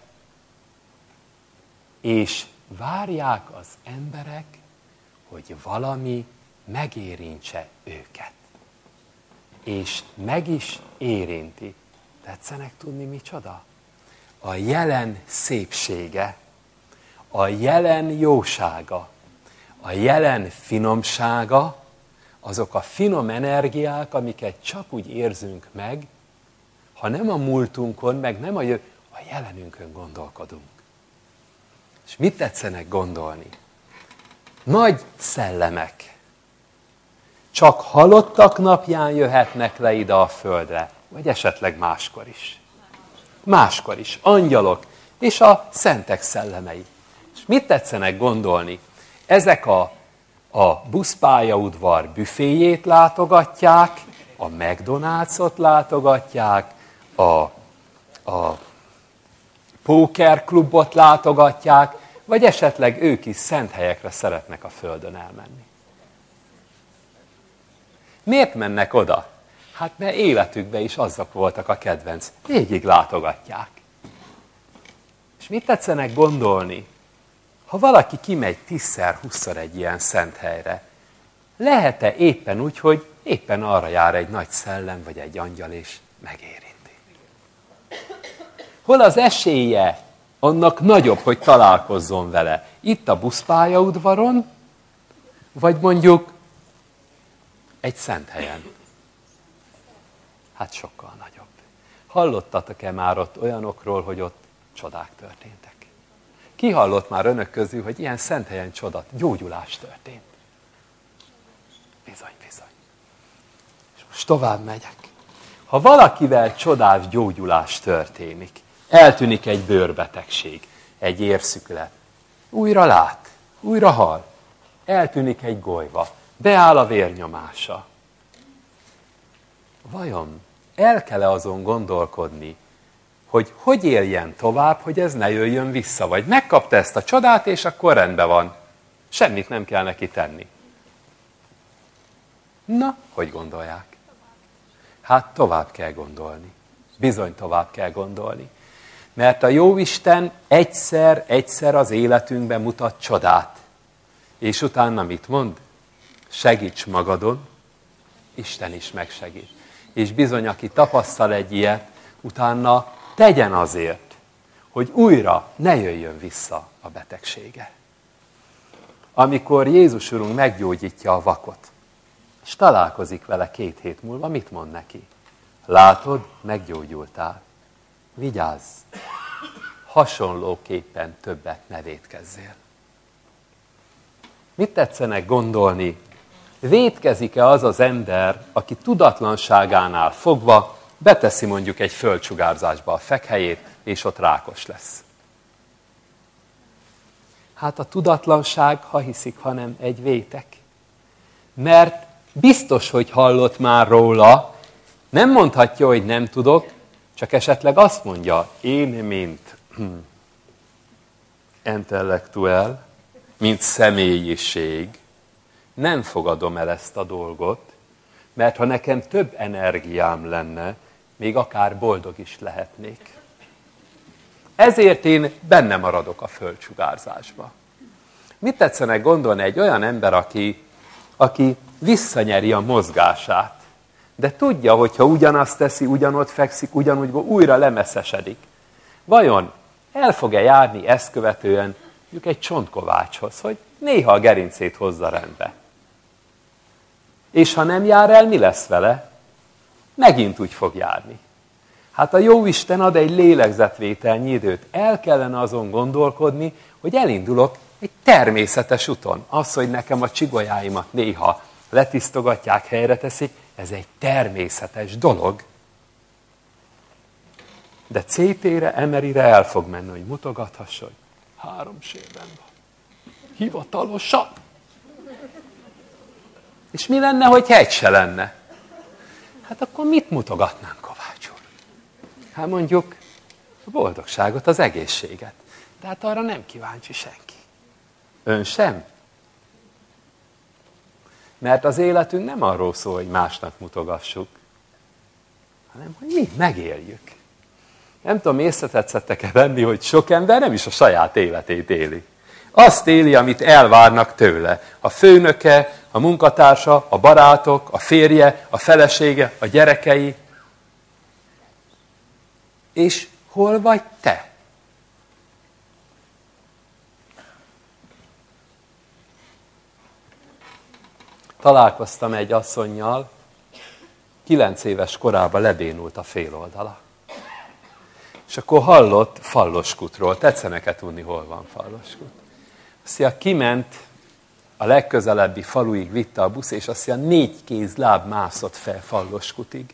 És várják az emberek, hogy valami megérintse őket. És meg is érinti. Tetszenek tudni micsoda? A jelen szépsége, a jelen jósága, a jelen finomsága, azok a finom energiák, amiket csak úgy érzünk meg, ha nem a múltunkon, meg nem a, jö- a jelenünkön gondolkodunk. És mit tetszenek gondolni? Nagy szellemek csak halottak napján jöhetnek le ide a földre, vagy esetleg máskor is. Máskor is. Angyalok és a szentek szellemei. És mit tetszenek gondolni? Ezek a, a buszpályaudvar büféjét látogatják, a McDonald's-ot látogatják, a, a pókerklubot látogatják, vagy esetleg ők is szent helyekre szeretnek a földön elmenni. Miért mennek oda? Hát mert életükben is azok voltak a kedvenc. Végig látogatják. És mit tetszenek gondolni? Ha valaki kimegy tízszer, húszszor egy ilyen szent helyre, lehet-e éppen úgy, hogy éppen arra jár egy nagy szellem, vagy egy angyal, és megérinti? Hol az esélye, annak nagyobb, hogy találkozzon vele. Itt a buszpályaudvaron, vagy mondjuk egy szent helyen. Hát sokkal nagyobb. Hallottatok-e már ott olyanokról, hogy ott csodák történtek? Ki hallott már önök közül, hogy ilyen szent helyen csodat, gyógyulás történt? Bizony, bizony. És most tovább megyek. Ha valakivel csodás gyógyulás történik, eltűnik egy bőrbetegség, egy érszüklet, újra lát, újra hall, eltűnik egy golyva, beáll a vérnyomása. Vajon el kell-e azon gondolkodni, hogy hogy éljen tovább, hogy ez ne jöjjön vissza, vagy megkapta ezt a csodát, és akkor rendben van. Semmit nem kell neki tenni. Na, hogy gondolják? Hát tovább kell gondolni. Bizony tovább kell gondolni. Mert a Jóisten egyszer-egyszer az életünkben mutat csodát. És utána mit mond? Segíts magadon, Isten is megsegít. És bizony, aki tapasztal egy ilyet, utána tegyen azért, hogy újra ne jöjjön vissza a betegsége. Amikor Jézus Urunk meggyógyítja a vakot, és találkozik vele két hét múlva, mit mond neki? Látod, meggyógyultál. Vigyázz! Hasonlóképpen többet ne vétkezzél. Mit tetszenek gondolni? Vétkezik-e az az ember, aki tudatlanságánál fogva beteszi mondjuk egy földsugárzásba a fekhelyét, és ott rákos lesz? Hát a tudatlanság, ha hiszik, hanem egy vétek. Mert biztos, hogy hallott már róla, nem mondhatja, hogy nem tudok, csak esetleg azt mondja, én, mint intellektuel, mint személyiség, nem fogadom el ezt a dolgot, mert ha nekem több energiám lenne, még akár boldog is lehetnék. Ezért én benne maradok a földsugárzásba. Mit tetszenek gondolni egy olyan ember, aki, aki visszanyeri a mozgását, de tudja, hogy ha ugyanazt teszi, ugyanott fekszik, ugyanúgy újra lemeszesedik. Vajon el fog-e járni ezt követően mondjuk egy csontkovácshoz, hogy néha a gerincét hozza rendbe? És ha nem jár el, mi lesz vele? Megint úgy fog járni. Hát a Jóisten ad egy lélegzetvételnyi időt. El kellene azon gondolkodni, hogy elindulok egy természetes úton. Az, hogy nekem a csigolyáimat néha letisztogatják, helyre teszik, ez egy természetes dolog. De cé té-re, em er i-re el fog menni, hogy mutogathassa, hogy három sérben van. Hivatalosan. És mi lenne, hogy egy se lenne? Hát akkor mit mutogatnánk, Kovács úr? Hát mondjuk a boldogságot, az egészséget. De hát arra nem kíváncsi senki. Ön sem? Mert az életünk nem arról szól, hogy másnak mutogassuk, hanem hogy mi megéljük. Nem tudom, észretetszettek-e venni, hogy sok ember nem is a saját életét éli. Azt éli, amit elvárnak tőle. A főnöke, a munkatársa, a barátok, a férje, a felesége, a gyerekei. És hol vagy te? Találkoztam egy asszonnyal, kilenc éves korában lebénult a féloldala. És akkor hallott Falloskutról. Tetszenek-e tudni, hol van Falloskut? Azt mondja, kiment, a legközelebbi faluig vitte a busz, és azt mondja, négy kéz láb mászott fel Falloskutig.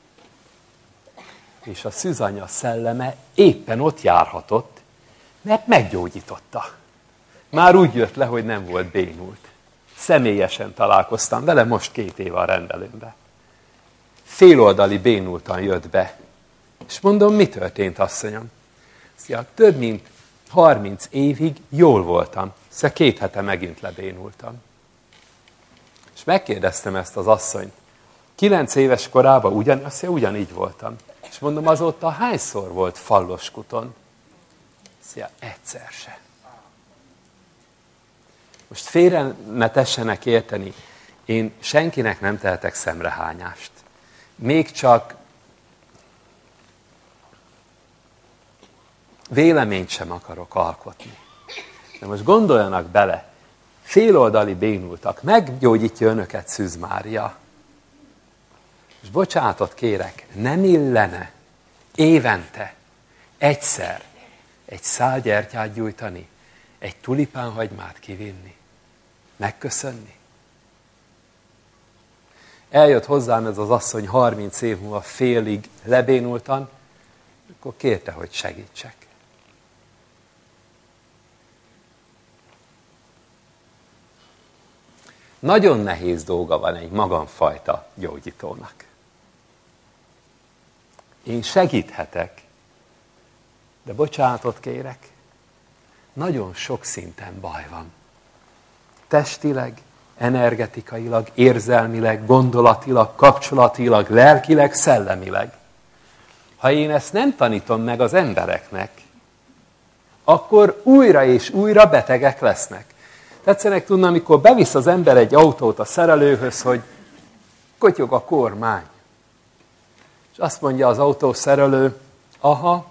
És a szűzanya szelleme éppen ott járhatott, mert meggyógyította. Már úgy jött le, hogy nem volt bénult. Személyesen találkoztam vele most két éve a rendelőmbe. Féloldali bénultan jött be. És mondom, mi történt, asszonyom? Szia, több mint harminc évig jól voltam. Szóval két hete megint lebénultam. És megkérdeztem ezt az asszonyt. Kilenc éves korában ugyan, azt mondja, ugyanígy voltam. És mondom, azóta hányszor volt Falloskuton? Szia, egyszer se. Most félre ne tessenek érteni, én senkinek nem tehetek szemrehányást. Még csak véleményt sem akarok alkotni. De most gondoljanak bele, féloldali bénultak, meggyógyítja önöket Szűz Mária. És bocsánatot kérek, nem illene évente egyszer egy szál gyertyát gyújtani, egy tulipánhagymát kivinni, megköszönni? Eljött hozzám ez az asszony harminc év múlva félig lebénultan, akkor kérte, hogy segítsek. Nagyon nehéz dolga van egy magamfajta gyógyítónak. Én segíthetek, de bocsánatot kérek, nagyon sok szinten baj van. Testileg, energetikailag, érzelmileg, gondolatilag, kapcsolatilag, lelkileg, szellemileg. Ha én ezt nem tanítom meg az embereknek, akkor újra és újra betegek lesznek. Tetszenek tudni, amikor bevisz az ember egy autót a szerelőhöz, hogy kotyog a kormány. És azt mondja az autószerelő, aha,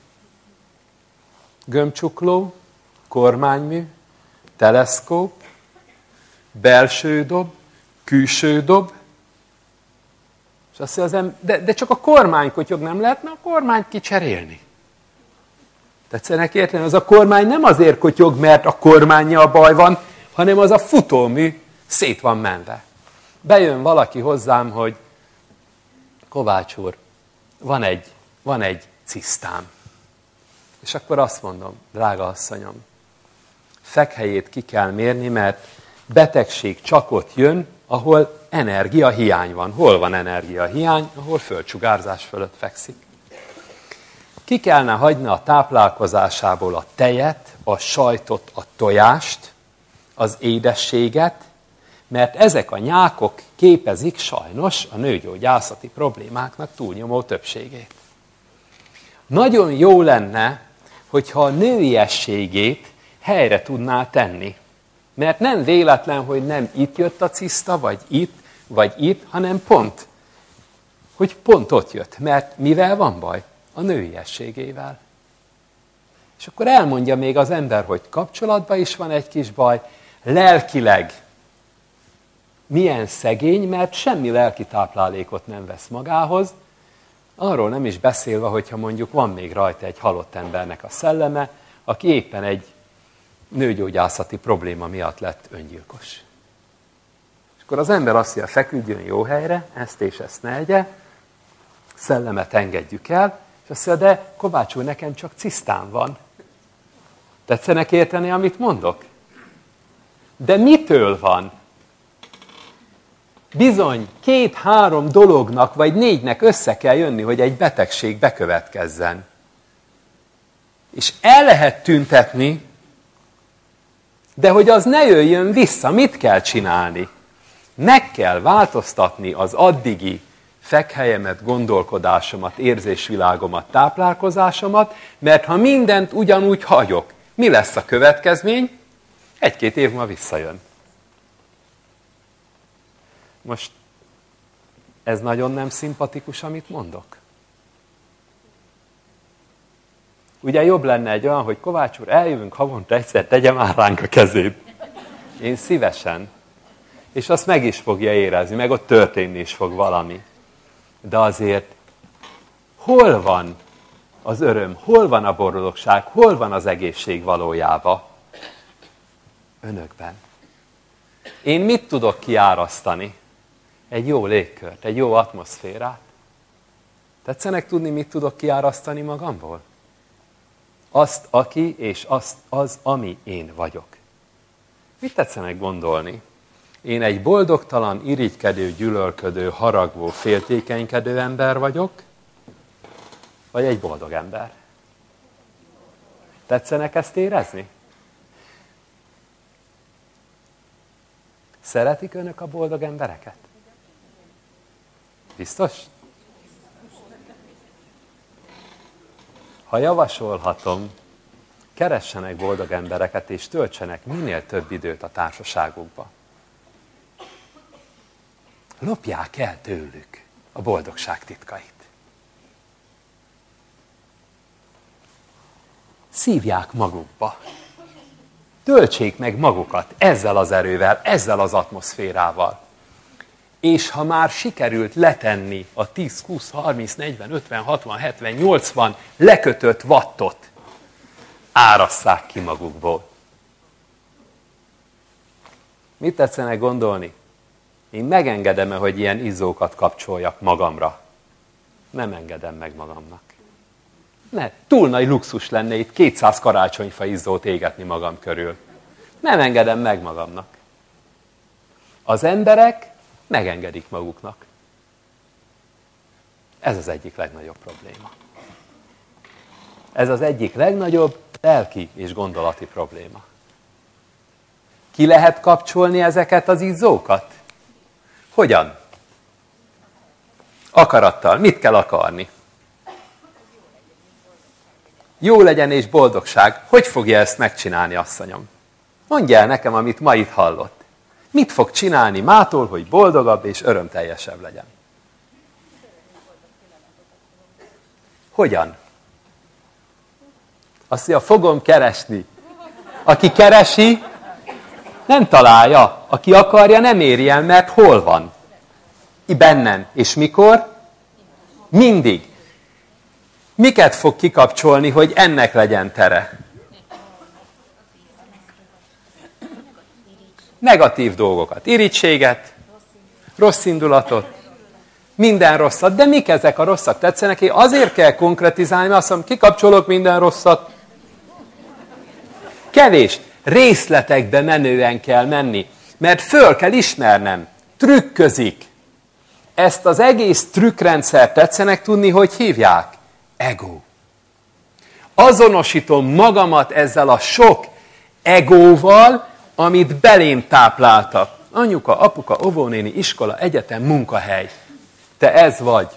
gömbcsukló, kormánymű, teleszkóp, belső dob, külső dob. És azt mondja az ember, de, de csak a kormány kotyog, nem lehetne a kormányt kicserélni. Tetszenek érteni? Az a kormány nem azért kotyog, mert a kormánnyal baj van, hanem az a futómű szét van menve. Bejön valaki hozzám, hogy Kovács úr, van egy, van egy cisztám. És akkor azt mondom, drága asszonyom, fekhelyét ki kell mérni, mert betegség csak ott jön, ahol energiahiány van. Hol van energiahiány? Ahol földsugárzás fölött fekszik. Ki kellene hagyni a táplálkozásából a tejet, a sajtot, a tojást, az édességet, mert ezek a nyákok képezik sajnos a nőgyógyászati problémáknak túlnyomó többségét. Nagyon jó lenne, hogyha a nőiességét helyre tudná tenni. Mert nem véletlen, hogy nem itt jött a ciszta, vagy itt, vagy itt, hanem pont, hogy pont ott jött. Mert mivel van baj? A nőiességével. És akkor elmondja még az ember, hogy kapcsolatban is van egy kis baj, lelkileg milyen szegény, mert semmi lelki táplálékot nem vesz magához, arról nem is beszélve, hogyha mondjuk van még rajta egy halott embernek a szelleme, aki éppen egy nőgyógyászati probléma miatt lett öngyilkos. És akkor az ember azt mondja, feküdjön jó helyre, ezt és ezt ne egye, szellemet engedjük el, és azt mondja, de Kovács úr, nekem csak cisztám van. Tetszenek érteni, amit mondok? De mitől van? Bizony, két-három dolognak, vagy négynek össze kell jönni, hogy egy betegség bekövetkezzen. És el lehet tüntetni, de hogy az ne jöjjön vissza, mit kell csinálni? Meg kell változtatni az addigi fekhelyemet, gondolkodásomat, érzésvilágomat, táplálkozásomat, mert ha mindent ugyanúgy hagyok, mi lesz a következmény? Egy-két év múlva visszajön. Most ez nagyon nem szimpatikus, amit mondok. Ugye jobb lenne egy olyan, hogy Kovács úr, eljövünk havonta egyszer, tegye már ránk a kezét. Én szívesen. És azt meg is fogja érezni, meg ott történni is fog valami. De azért hol van az öröm, hol van a boldogság, hol van az egészség valójában? Önökben. Én mit tudok kiárasztani? Egy jó légkört, egy jó atmoszférát. Tetszenek tudni, mit tudok kiárasztani magamból? Azt, aki, és azt, az, ami én vagyok. Mit tetszenek gondolni? Én egy boldogtalan, irigykedő, gyűlölködő, haragvó, féltékenykedő ember vagyok, vagy egy boldog ember? Tetszenek ezt érezni? Szeretik önök a boldog embereket? Biztos? Ha javasolhatom, keressenek boldog embereket, és töltsenek minél több időt a társaságukba. Lopják el tőlük a boldogság titkait. szívják magukba. Töltsék meg magukat ezzel az erővel, ezzel az atmoszférával. És ha már sikerült letenni a tíz, húsz, harminc, negyven, ötven, hatvan, hetven, nyolcvan lekötött wattot, árasszák ki magukból. Mit tetszene gondolni? Én megengedem-e, hogy ilyen izzókat kapcsoljak magamra? Nem engedem meg magamnak. Ne, túl nagy luxus lenne itt kétszáz karácsonyfa izzót égetni magam körül. Nem engedem meg magamnak. Az emberek megengedik maguknak. Ez az egyik legnagyobb probléma. Ez az egyik legnagyobb lelki és gondolati probléma. Ki lehet kapcsolni ezeket az izzókat? Hogyan? Akarattal. Mit kell akarni? Jó legyen és boldogság. Hogy fogja ezt megcsinálni, asszonyom? Mondja el nekem, amit ma itt hallott. Mit fog csinálni mától, hogy boldogabb és örömteljesebb legyen? Hogyan? Azt mondja, fogom keresni. Aki keresi, nem találja. Aki akarja, nem éri el, mert hol van? Bennem. És mikor? Mindig. Miket fog kikapcsolni, hogy ennek legyen tere? Negatív dolgokat. Irítséget, rossz indulatot, minden rosszat. De mik ezek a rosszak? Tetszenek? Én azért kell konkretizálni, mert azt mondom, kikapcsolok minden rosszat. Kevés. Részletekbe menően kell menni. Mert föl kell ismernem. Trükközik. Ezt az egész trükkrendszert tetszenek tudni, hogy hívják? Ego. Azonosítom magamat ezzel a sok egóval, amit belém tápláltak. Anyuka, apuka, óvónéni, iskola, egyetem, munkahely. Te ez vagy.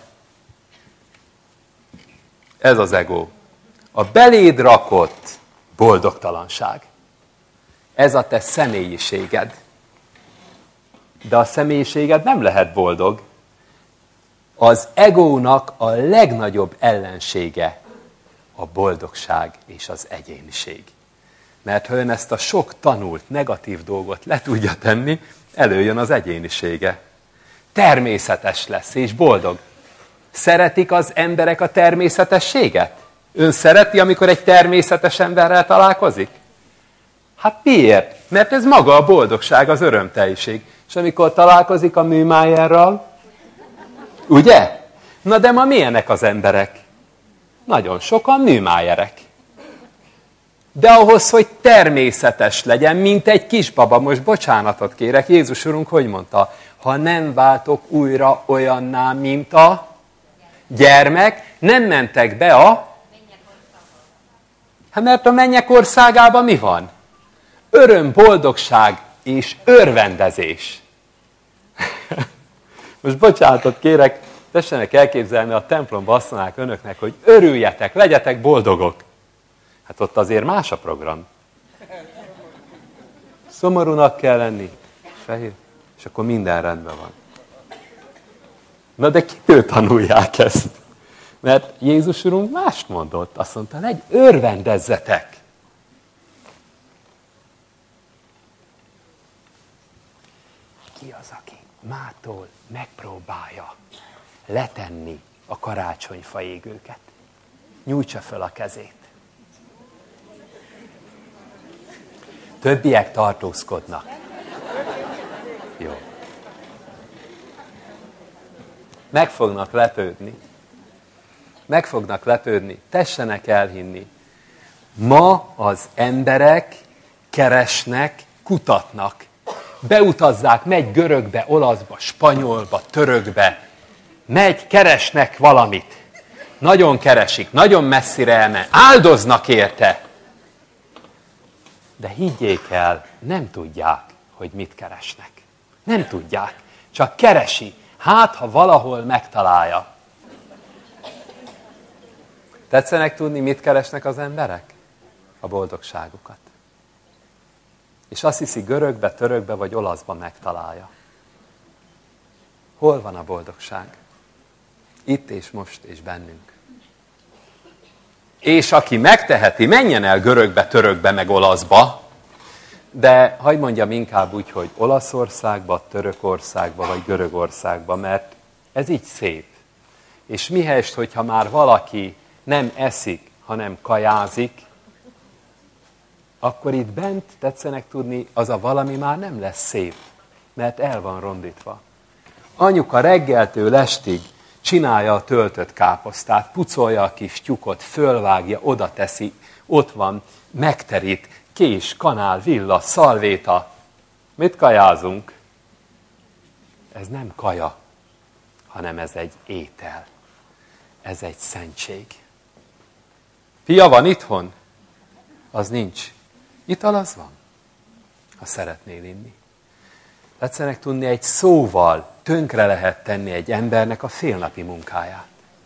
Ez az ego. A beléd rakott boldogtalanság. Ez a te személyiséged. De a személyiséged nem lehet boldog. Az egónak a legnagyobb ellensége a boldogság és az egyéniség. Mert ha ön ezt a sok tanult, negatív dolgot le tudja tenni, előjön az egyénisége. Természetes lesz és boldog. Szeretik az emberek a természetességet? Ön szereti, amikor egy természetes emberrel találkozik? Hát miért? Mert ez maga a boldogság, az örömteljség. És amikor találkozik a műmájerral, ugye? Na de ma milyenek az emberek? Nagyon sokan műmájerek. De ahhoz, hogy természetes legyen, mint egy kisbaba, most bocsánatot kérek, Jézus Urunk hogy mondta? Ha nem váltok újra olyanná, mint a gyermek, nem mentek be a... Hát mert a mennyek országában mi van? Öröm, boldogság és örvendezés. Most bocsánatot kérek, tessenek elképzelni, a templomban azt mondják önöknek, hogy örüljetek, legyetek boldogok. Hát ott azért más a program. Szomorúnak kell lenni, fehér, és akkor minden rendben van. Na de kitől tanulják ezt? Mert Jézus Urunk mást mondott, azt mondta, legy, örvendezzetek. Ki az, aki mától megpróbálja letenni a karácsonyfa égőket? Nyújtsa föl a kezét. Többiek tartózkodnak. Jó. Meg fognak lepődni. Meg fognak lepődni. Tessenek elhinni. Ma az emberek keresnek, kutatnak. Beutazzák, megy görögbe, olaszba, spanyolba, törökbe. Megy, keresnek valamit. Nagyon keresik, nagyon messzire elmen. Áldoznak érte. De higgyék el, nem tudják, hogy mit keresnek. Nem tudják. Csak keresi. Hát, ha valahol megtalálja. Tetszenek tudni, mit keresnek az emberek? A boldogságukat. És azt hiszi, görögbe, törökbe vagy olaszba megtalálja. Hol van a boldogság? Itt és most és bennünk. És aki megteheti, menjen el görögbe, törökbe, meg olaszba, de hagyd mondjam inkább úgy, hogy Olaszországba, Törökországba, vagy Görögországba, mert ez így szép. És mihelyest, hogyha már valaki nem eszik, hanem kajázik, akkor itt bent, tetszenek tudni, az a valami már nem lesz szép, mert el van rondítva. Anyuka reggeltől estig csinálja a töltött káposztát, pucolja a kis tyukot, fölvágja, oda teszi, ott van, megterít, kés, kanál, villa, szalvéta. Mit kajázunk? Ez nem kaja, hanem ez egy étel. Ez egy szentség. Fia van itthon? Az nincs. Ital az van, ha szeretnél inni. Tetszenek tudni, egy szóval tönkre lehet tenni egy embernek a félnapi munkáját.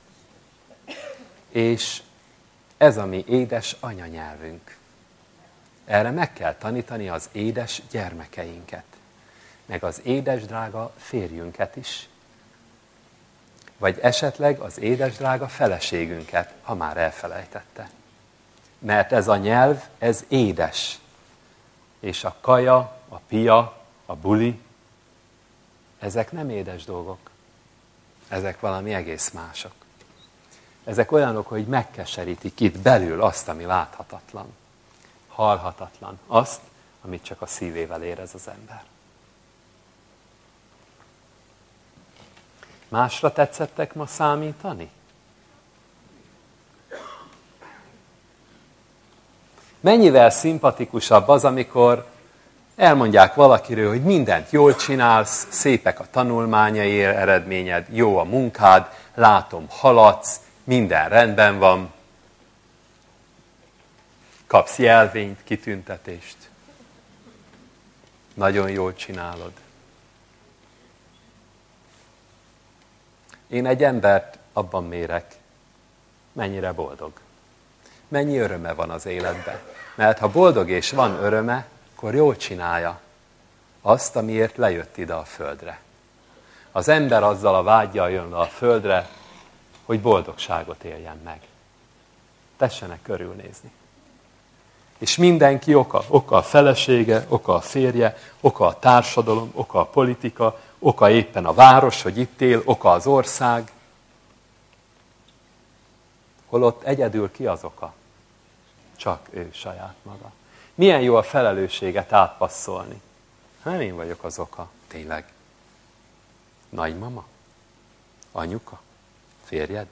És ez a mi édes anyanyelvünk. Erre meg kell tanítani az édes gyermekeinket, meg az édes drága férjünket is, vagy esetleg az édes drága feleségünket, ha már elfelejtette. Mert ez a nyelv, ez édes. És a kaja, a pia, a buli, ezek nem édes dolgok. Ezek valami egész mások. Ezek olyanok, hogy megkeserítik itt belül azt, ami láthatatlan, hallhatatlan. Azt, amit csak a szívével érez az ember. Másra tetszettek ma számítani? Mennyivel szimpatikusabb az, amikor elmondják valakiről, hogy mindent jól csinálsz, szépek a tanulmányai eredményed, jó a munkád, látom, haladsz, minden rendben van, kapsz jelvényt, kitüntetést, nagyon jól csinálod. Én egy embert abban mérek, mennyire boldog. Mennyi öröme van az életben. Mert ha boldog és van öröme, akkor jól csinálja azt, amiért lejött ide a földre. Az ember azzal a vággyal jön a földre, hogy boldogságot éljen meg. Tessenek körülnézni. És mindenki oka. Oka a felesége, oka a férje, oka a társadalom, oka a politika, oka éppen a város, hogy itt él, oka az ország. Holott egyedül ki az oka? Csak ő saját maga. Milyen jó a felelősséget átpasszolni. Nem én vagyok az oka. Tényleg. Nagymama? Anyuka? Férjed?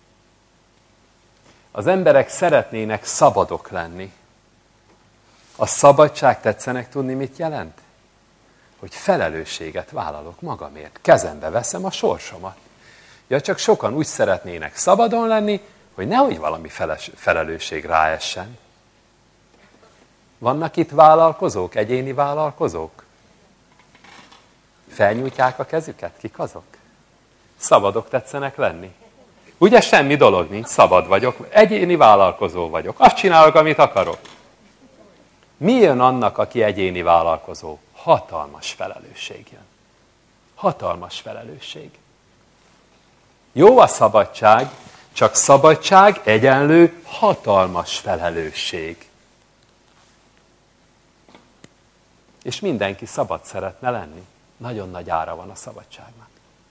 Az emberek szeretnének szabadok lenni. A szabadság, tetszenek tudni, mit jelent? Hogy felelősséget vállalok magamért. Kezembe veszem a sorsomat. Ja, csak sokan úgy szeretnének szabadon lenni, hogy nehogy valami feles, felelősség ráessen. Vannak itt vállalkozók, egyéni vállalkozók? Felnyújtják a kezüket? Kik azok? Szabadok tetszenek lenni? Ugye semmi dolog nincs, szabad vagyok, egyéni vállalkozó vagyok. Azt csinálok, amit akarok. Mi jön annak, aki egyéni vállalkozó? Hatalmas felelősség jön. Hatalmas felelősség. Jó a szabadság, csak szabadság egyenlő hatalmas felelősség. És mindenki szabad szeretne lenni. Nagyon nagy ára van a szabadságnak.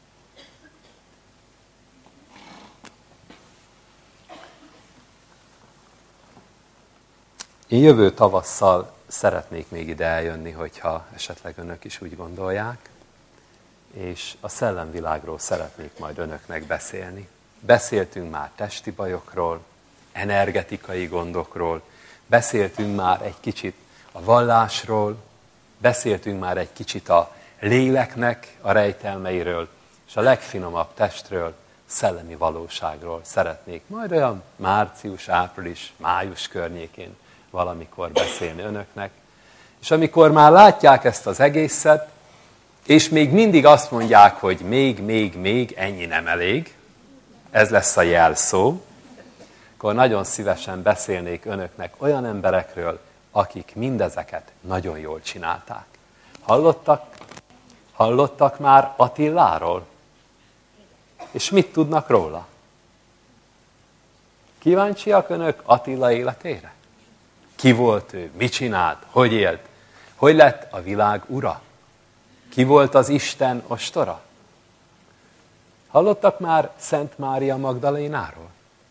Én jövő tavasszal szeretnék még ide eljönni, hogyha esetleg önök is úgy gondolják, és a szellemvilágról szeretnék majd önöknek beszélni. Beszéltünk már testi bajokról, energetikai gondokról, beszéltünk már egy kicsit a vallásról, beszéltünk már egy kicsit a léleknek a rejtelmeiről, és a legfinomabb testről, szellemi valóságról szeretnék majd olyan március, április, május környékén valamikor beszélni önöknek. És amikor már látják ezt az egészet, és még mindig azt mondják, hogy még, még, még, ennyi nem elég, ez lesz a jelszó, akkor nagyon szívesen beszélnék önöknek olyan emberekről, akik mindezeket nagyon jól csinálták. Hallottak? Hallottak már Attiláról? És mit tudnak róla? Kíváncsiak önök Attila életére? Ki volt ő? Mit csinált? Hogy élt? Hogy lett a világ ura? Ki volt az Isten ostora? Hallottak már Szent Mária Magdalénáról?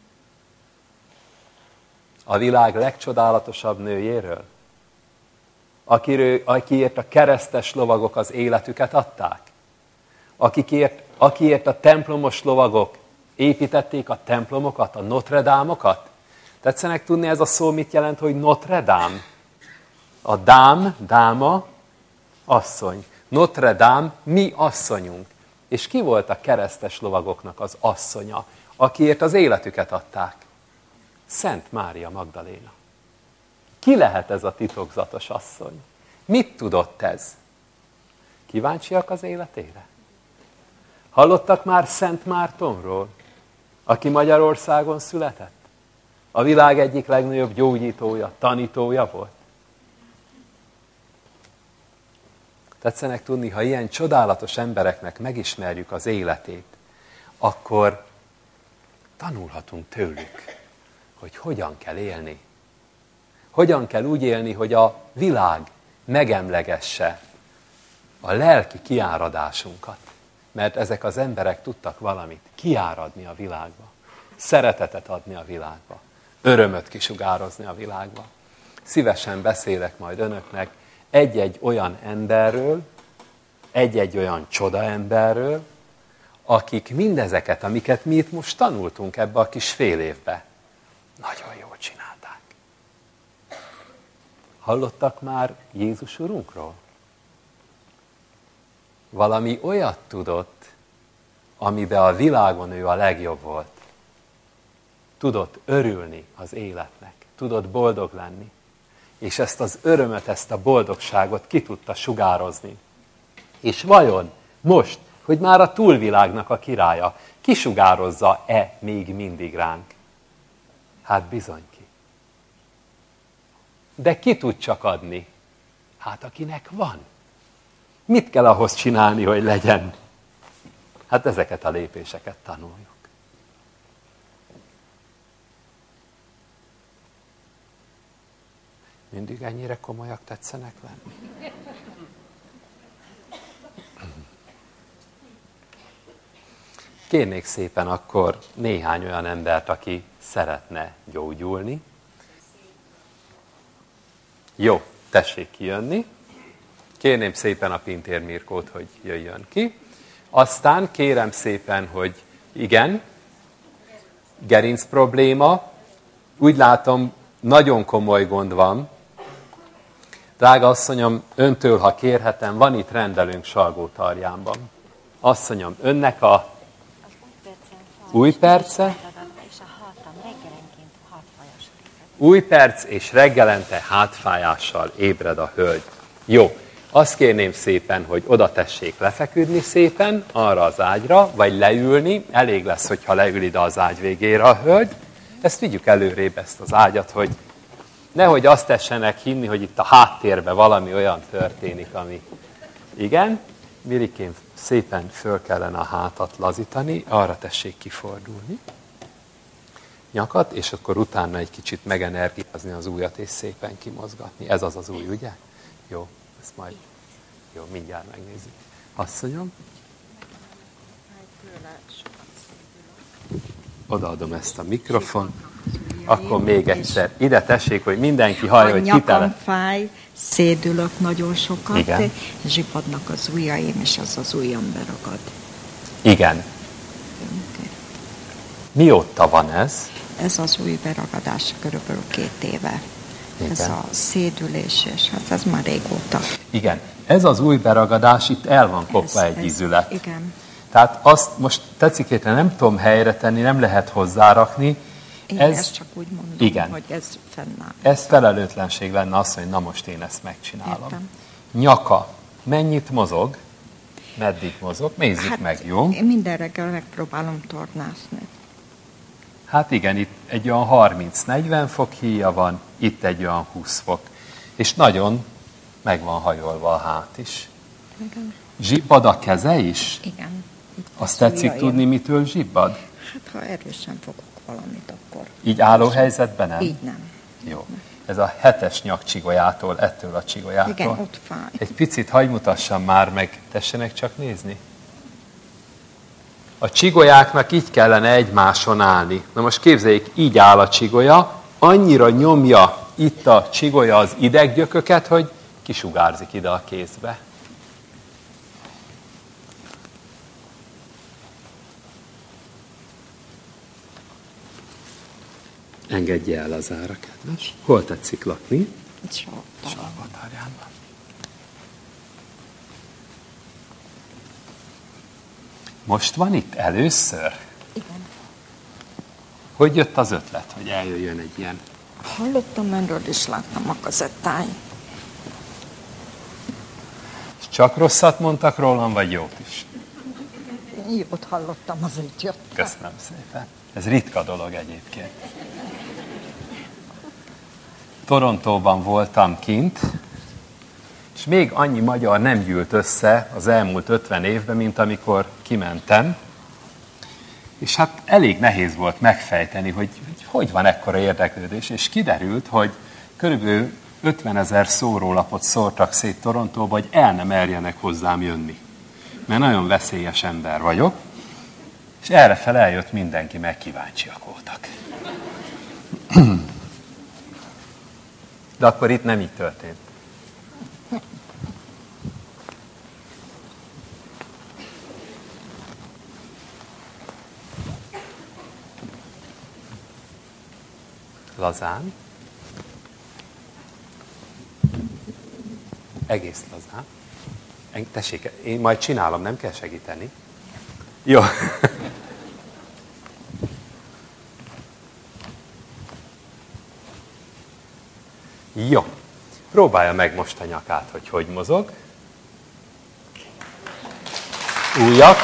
A világ legcsodálatosabb nőjéről? Akiről, akiért a keresztes lovagok az életüket adták? Akikért, akiért a templomos lovagok építették a templomokat, a Notre Dame-okat? Tetszenek tudni ez a szó mit jelent, hogy Notre Dame? A dám, dáma, asszony. Notre Dame, mi asszonyunk. És ki volt a keresztes lovagoknak az asszonya, akiért az életüket adták? Szent Mária Magdaléna. Ki lehet ez a titokzatos asszony? Mit tudott ez? Kíváncsiak az életére? Hallottak már Szent Mártonról, aki Magyarországon született? A világ egyik legnagyobb gyógyítója, tanítója volt. Tetszenek tudni, ha ilyen csodálatos embereknek megismerjük az életét, akkor tanulhatunk tőlük, hogy hogyan kell élni. Hogyan kell úgy élni, hogy a világ megemlegesse a lelki kiáradásunkat. Mert ezek az emberek tudtak valamit kiáradni a világba, szeretetet adni a világba, örömöt kisugározni a világba. Szívesen beszélek majd önöknek egy-egy olyan emberről, egy-egy olyan csoda emberről, akik mindezeket, amiket mi itt most tanultunk ebbe a kis fél évbe, nagyon jól csinálták. Hallottak már Jézus Urunkról? Valami olyat tudott, amiben a világon ő a legjobb volt. Tudott örülni az életnek, tudott boldog lenni. És ezt az örömöt, ezt a boldogságot ki tudta sugározni. És vajon most, hogy már a túlvilágnak a királya, kisugározza-e még mindig ránk? Hát bizony ki. De ki tud csak adni? Hát akinek van. Mit kell ahhoz csinálni, hogy legyen? Hát ezeket a lépéseket tanuljuk. Mindig ennyire komolyak tetszenek lenni? Kérnék szépen akkor néhány olyan embert, aki szeretne gyógyulni. Jó, tessék kijönni. Kérném szépen a Pintér Mirkót, hogy jöjjön ki. Aztán kérem szépen, hogy igen, gerinc probléma. Úgy látom, nagyon komoly gond van. Drága asszonyom, öntől, ha kérhetem, van itt rendelőnk Salgótarjánban. Asszonyom, önnek a új perce, új perc és reggelente hátfájással ébred a hölgy. Jó, azt kérném szépen, hogy oda tessék lefeküdni szépen arra az ágyra, vagy leülni. Elég lesz, hogyha leül ide az ágy végére a hölgy. Ezt vigyük előrébb, ezt az ágyat, hogy nehogy azt tessenek hinni, hogy itt a háttérben valami olyan történik, ami... Igen, Mirikém, szépen föl kellene a hátat lazítani, arra tessék kifordulni. Nyakat, és akkor utána egy kicsit megenergiázni az ujjat, és szépen kimozgatni. Ez az az új, ugye? Jó, ezt majd... Jó, mindjárt megnézzük. Asszonyom? Odaadom ezt a mikrofon. Akkor még egyszer. Ide tessék, hogy mindenki hallja, hogy hitele. A nyakam fáj, szédülök nagyon sokat, igen. Zsipadnak az ujjaim, és az az ujjam beragad. Igen. Mióta van ez? Ez az új beragadás körülbelül két éve. Igen. Ez a szédülés, és hát ez már régóta. Igen. Ez az új beragadás, itt el van kopva ez, egy ez, ízület. Igen. Tehát azt most tetszikétre nem tudom helyre tenni, nem lehet hozzárakni. Én ez, ezt csak úgy mondom, igen. hogy ez fennáll. Ez felelőtlenség lenne az, hogy na most én ezt megcsinálom. Értem. Nyaka. Mennyit mozog? Meddig mozog? Nézzük hát meg, jó? Én minden reggel megpróbálom tornászni. Hát igen, itt egy olyan harminc-negyven fok híja van, itt egy olyan húsz fok. És nagyon meg van hajolva a hát is. Igen. Zsibbad a keze is? Igen. Azt tetszik tudni, mitől zsibbad? Hát ha erősen fogok valamit akkor. Így álló helyzetben nem? Így nem. Jó. Ez a hetes nyakcsigolyától, ettől a csigolyától. Igen, ott fáj. Egy picit hagy mutassam már meg, tessenek csak nézni. A csigolyáknak így kellene egymáson állni. Na most képzeljék, így áll a csigolya, annyira nyomja itt a csigolya az ideggyököket, hogy kisugárzik ide a kézbe. Engedje el az ára, kedves. Hol tetszik lakni? Itt Salvatárjánban. Most van itt először? Igen. Hogy jött az ötlet, hogy eljöjjön egy ilyen? Hallottam önről, és láttam a kazettáin. Csak rosszat mondtak rólam, vagy jót is? Jót hallottam, azért jöttem. Köszönöm szépen. Ez ritka dolog egyébként. Torontóban voltam kint, és még annyi magyar nem gyűlt össze az elmúlt ötven évben, mint amikor kimentem. És hát elég nehéz volt megfejteni, hogy hogy, hogy van ekkora érdeklődés. És kiderült, hogy körülbelül ötvenezer szórólapot szórtak szét Torontóba, hogy el nem merjenek hozzám jönni. Mert nagyon veszélyes ember vagyok. És errefele eljött mindenki, meg kíváncsiak voltak. De akkor itt nem így történt. Lazán. Egész lazán. Tessék, én majd csinálom, nem kell segíteni. Jó. Jó. Próbálja meg most a nyakát, hogy hogy mozog. Újak.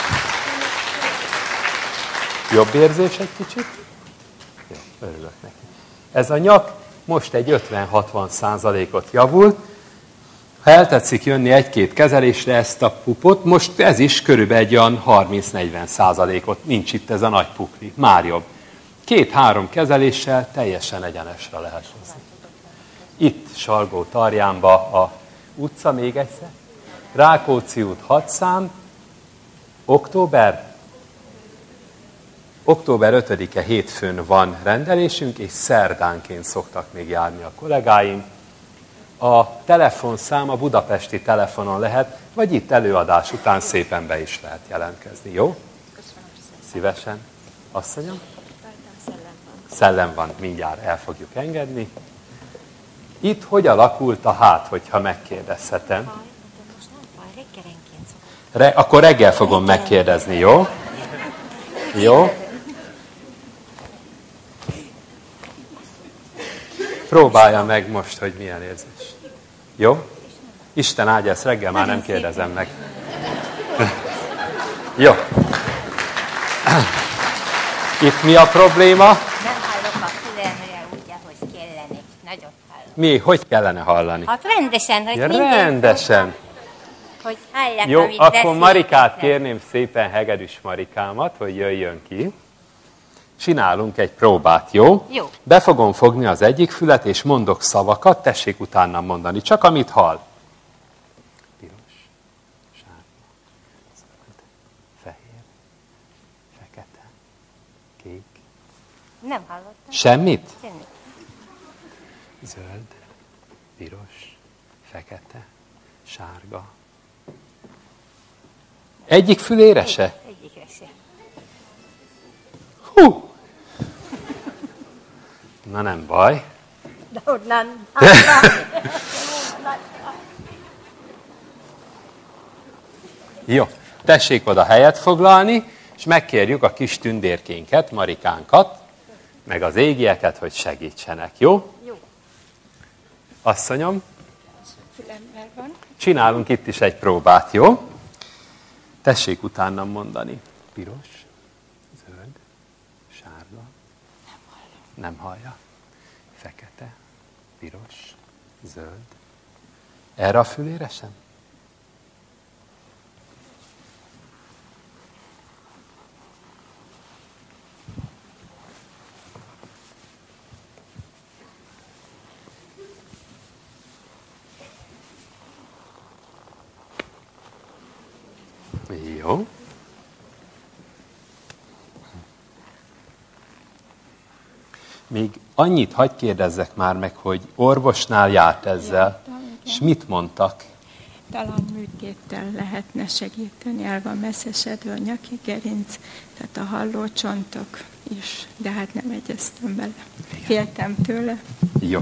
Jobb érzés egy kicsit? Jó, örülök neki. Ez a nyak most egy ötven-hatvan százalékot javult. Ha eltetszik jönni egy-két kezelésre ezt a pupot, most ez is körülbelül egy olyan harminc-negyven százalékot. Nincs itt ez a nagy pukli. Már jobb. Két-három kezeléssel teljesen egyenesre lehet hozni. Itt Salgó-Tarjánba a utca, még egyszer. Rákóczi út hat szám, október, október ötödike hétfőn van rendelésünk, és szerdánként szoktak még járni a kollégáim. A telefonszám a budapesti telefonon lehet, vagy itt előadás után szépen be is lehet jelentkezni, jó? Köszönöm szépen. Szívesen. Asszonyom? Szellem van. Szellem van, mindjárt el fogjuk engedni. Itt hogy alakult a hát, hogyha megkérdezhetem? Faj, de most nem faj, reggelenként szokott. Re, akkor reggel fogom megkérdezni, jó? Jó? Próbálja meg most, hogy milyen érzés. Jó? Isten áldja, ezt reggel már nem kérdezem meg. Jó. Itt mi a probléma? Nem hallok a fülemre úgy, ahogy kellene. Nagyot hallok. Mi? Hogy kellene hallani? Hát rendesen, hogy Ja, minden rendesen. szó, hogy hallják, Jó, amit akkor beszéltek. Marikát kérném szépen, Hegedűs Marikámat, hogy jöjjön ki. Csinálunk egy próbát, jó? Jó. Be fogom fogni az egyik fület, és mondok szavakat, tessék utána mondani, csak amit hall. Piros, sárga, zöld, fehér, fekete, kék. Nem hallottam. Semmit? Semmit. Zöld, piros, fekete, sárga. Egyik fülére se? Egyikre se. Hú! Na nem baj. De onnan. Jó, tessék oda helyet foglalni, és megkérjük a kis tündérkénket, Marikánkat, meg az égieket, hogy segítsenek, jó? Jó. Asszonyom, Fülemmel van. csinálunk itt is egy próbát, jó? Tessék utánam mondani. Piros, zöld, sárga. Nem hallja. Nem hallja. Fekete, piros, zöld. Erre a fülére sem? Jó. Még annyit hadd kérdezzek már meg, hogy orvosnál járt ezzel, Jártam, és mit mondtak? Talán műtéttel lehetne segíteni, el van messzesedve a nyaki gerinc, tehát a hallócsontok is, de hát nem egyeztem bele. Féltem tőle. Jó.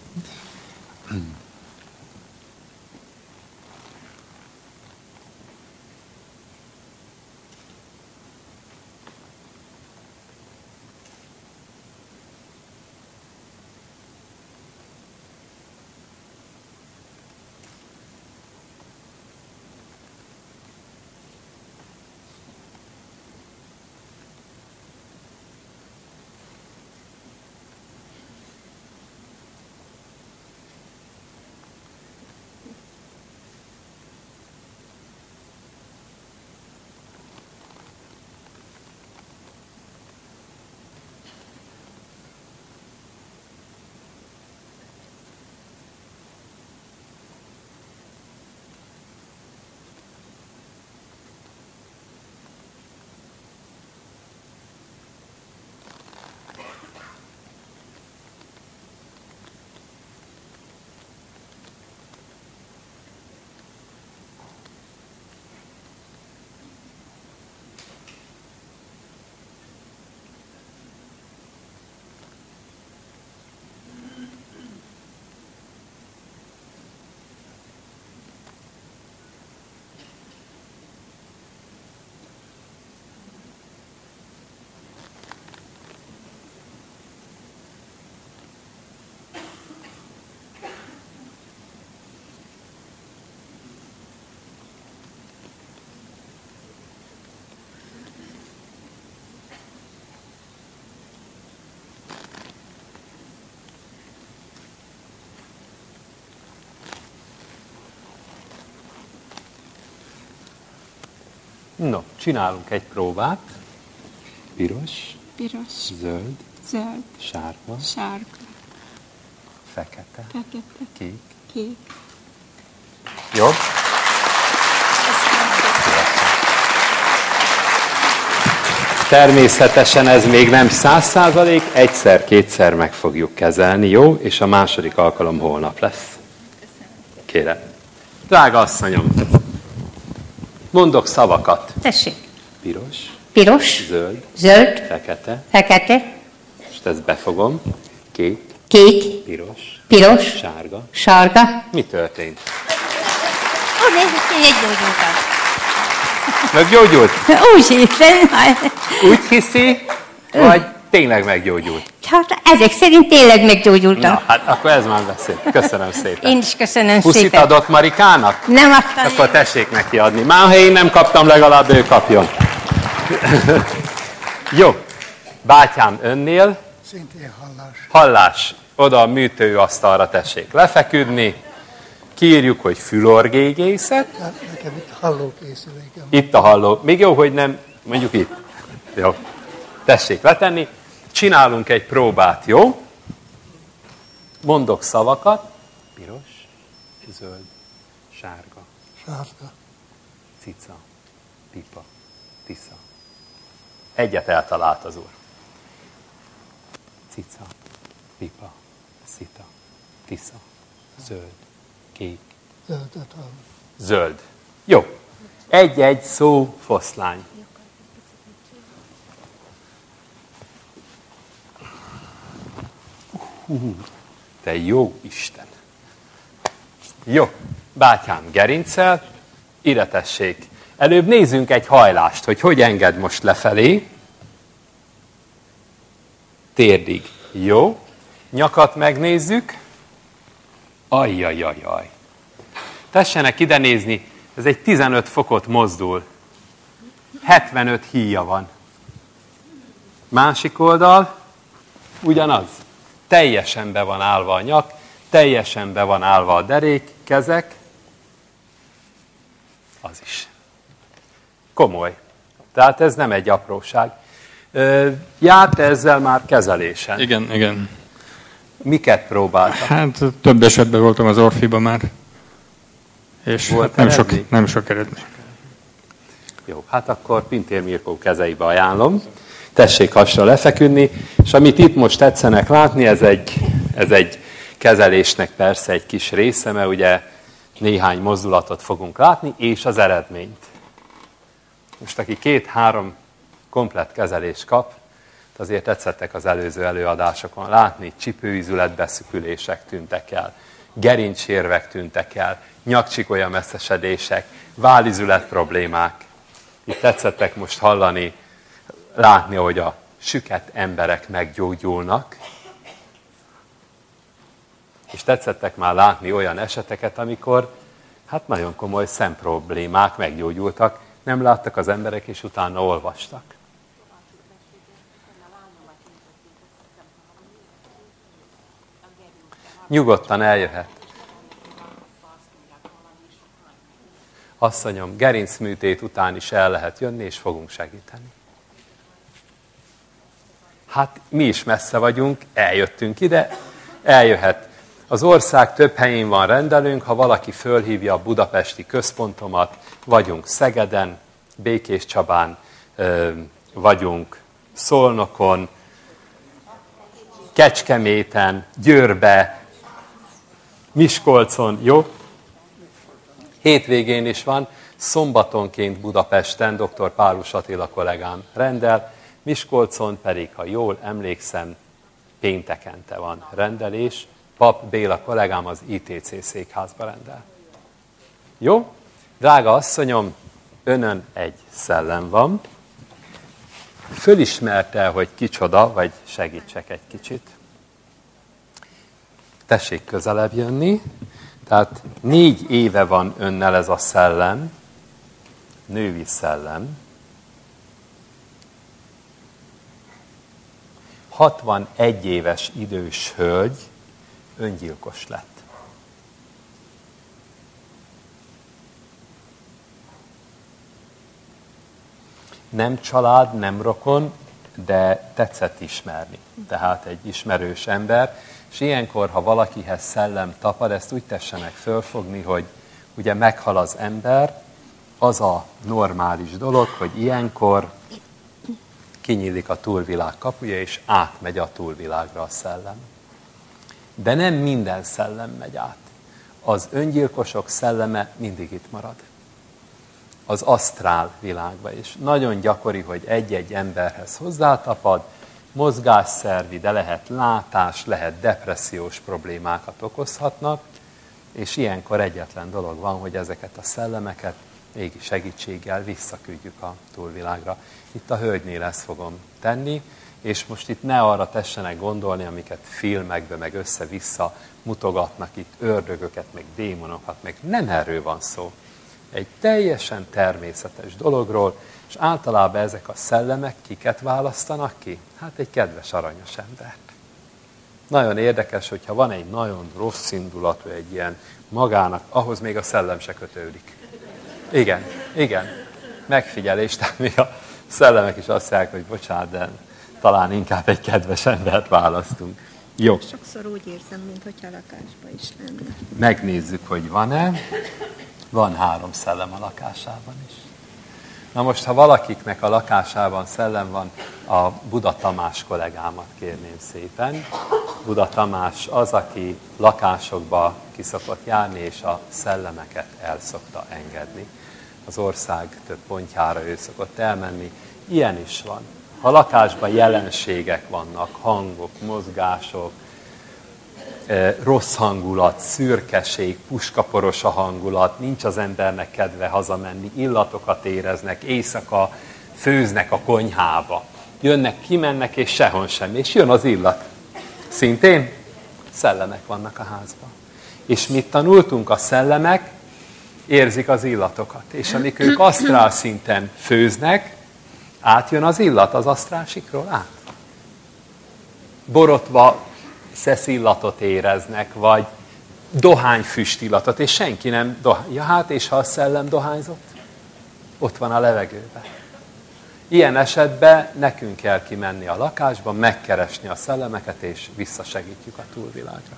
No, csinálunk egy próbát. Piros, Piros, zöld, zöld, sárga, sárga, fekete, fekete, kék. kék. Jobb? Természetesen ez még nem száz százalék, egyszer-kétszer meg fogjuk kezelni, jó? És a második alkalom holnap lesz. Kérem. Drága asszonyom, mondok szavakat. Tessék. Piros, Piros, zöld, zöld, fekete, fekete, most ezt befogom, kék, kék, piros, piros, sárga. sárga. Mi történt? Ó, nézzük, hogy meggyógyultam. Meggyógyult? Úgy hiszem. Úgy hiszi, vagy tényleg meggyógyult? Hát ezek szerint tényleg meggyógyultam. Na, hát akkor ez már beszél. Köszönöm szépen. Én is köszönöm Puszit szépen. adott Marikának? Nem adtam. Akkor tessék neki adni. Már ha én nem kaptam, legalább ő kapjon. Jó. Bátyám, önnél? Szintén hallás. Hallás. Oda a műtőasztalra tessék lefeküdni. Kiírjuk, hogy fülorgégészet. Hát nekem itt hallókészülékem. Itt a halló. Még jó, hogy nem, mondjuk itt. Jó. Tessék letenni. Csinálunk egy próbát, jó? Mondok szavakat. Piros, zöld, sárga, Sárga. cica, pipa, tisza. Egyet eltalált az úr. Cica, pipa, szita, tisza, zöld, kék, Zöldet hall. zöld. Jó. Egy-egy szó foszlány. Hú, te jó Isten. Jó. Bátyám gerinccel, ide tessék. Előbb nézzünk egy hajlást, hogy hogy enged most lefelé. Térdig. Jó. Nyakat megnézzük. Ajjajajaj. Tessenek ide nézni, ez egy tizenöt fokot mozdul. hetvenöt híja van. Másik oldal, ugyanaz. Teljesen be van állva a nyak, teljesen be van állva a derék, kezek. Az is. Komoly. Tehát ez nem egy apróság. Járt ezzel már kezelésen? Igen, igen. Miket próbáltak? Hát több esetben voltam az Orfiba már, és Volt nem, sok, eredmény? nem sok eredmény. Jó, hát akkor Pintér Mirkó kezeibe ajánlom. Tessék hasra lefeküdni, és amit itt most tetszenek látni, ez egy, ez egy kezelésnek persze egy kis része, mert ugye néhány mozdulatot fogunk látni, és az eredményt. Most aki két-három komplett kezelést kap, azért tetszettek az előző előadásokon látni, csipőizületbeszűkülések tűntek el, gerincsérvek tűntek el, nyakcsikolya messzesedések, válizület problémák. Itt tetszettek most hallani, látni, hogy a süket emberek meggyógyulnak, és tetszettek már látni olyan eseteket, amikor hát nagyon komoly szemproblémák meggyógyultak, nem láttak az emberek, és utána olvastak. Nyugodtan eljöhet. Asszonyom, gerincműtét után is el lehet jönni, és fogunk segíteni. Hát mi is messze vagyunk, eljöttünk ide, eljöhet. Az ország több helyén van rendelőnk, ha valaki fölhívja a budapesti központomat, vagyunk Szegeden, Békéscsabán, vagyunk Szolnokon, Kecskeméten, Győrbe, Miskolcon, jó? Hétvégén is van, szombatonként Budapesten dr. Pálus Attila kollégám rendel, Miskolcon pedig, ha jól emlékszem, péntekente van rendelés, Pap Béla kollégám az I T C székházba rendel. Jó? Drága asszonyom, önön egy szellem van. Fölismerte, hogy kicsoda, vagy segítsek egy kicsit. Tessék közelebb jönni. Tehát négy éve van önnel ez a szellem, női szellem. hatvanegy éves idős hölgy öngyilkos lett. Nem család, nem rokon, de tetszett ismerni. Tehát egy ismerős ember, és ilyenkor, ha valakihez szellem tapad, ezt úgy tessenek fölfogni, hogy ugye meghal az ember, az a normális dolog, hogy ilyenkor kinyílik a túlvilág kapuja, és átmegy a túlvilágra a szellem. De nem minden szellem megy át. Az öngyilkosok szelleme mindig itt marad. Az asztrál világba is. Nagyon gyakori, hogy egy-egy emberhez hozzátapad, mozgásszervi, de lehet látás, lehet depressziós problémákat okozhatnak, és ilyenkor egyetlen dolog van, hogy ezeket a szellemeket mégis segítséggel visszaküldjük a túlvilágra. Itt a hölgynél ezt fogom tenni, és most itt ne arra tessenek gondolni, amiket filmekben meg össze-vissza mutogatnak itt ördögöket, meg démonokat, meg nem erről van szó. Egy teljesen természetes dologról, és általában ezek a szellemek kiket választanak ki? Hát egy kedves, aranyos embert. Nagyon érdekes, hogyha van egy nagyon rossz indulatú, egy ilyen magának, ahhoz még a szellem se kötődik. Igen, igen, megfigyelés, tehát még a szellemek is azt mondják, hogy bocsánat, de talán inkább egy kedves embert választunk. Jó. Sokszor úgy érzem, mintha lakásban is lenne. Megnézzük, hogy van-e. Van három szellem a lakásában is. Na most, ha valakiknek a lakásában szellem van, a Buda Tamás kollégámat kérném szépen. Buda Tamás az, aki lakásokba ki szokott járni, és a szellemeket el szokta engedni. Az ország több pontjára ő szokott elmenni. Ilyen is van. Ha lakásban jelenségek vannak, hangok, mozgások, rossz hangulat, szürkeség, puskaporos a hangulat, nincs az embernek kedve hazamenni, illatokat éreznek, éjszaka főznek a konyhába. Jönnek, kimennek, és sehol sem, és jön az illat. Szintén szellemek vannak a házban. És mit tanultunk? A szellemek érzik az illatokat. És amik ők asztrál szinten főznek, átjön az illat az asztrálsikról át. Borotva szeszillatot éreznek, vagy dohányfüstillatot, és senki nem dohány. Ja, hát, és ha a szellem dohányzott? Ott van a levegőben. Ilyen esetben nekünk kell kimenni a lakásba, megkeresni a szellemeket, és visszasegítjük a túlvilágra.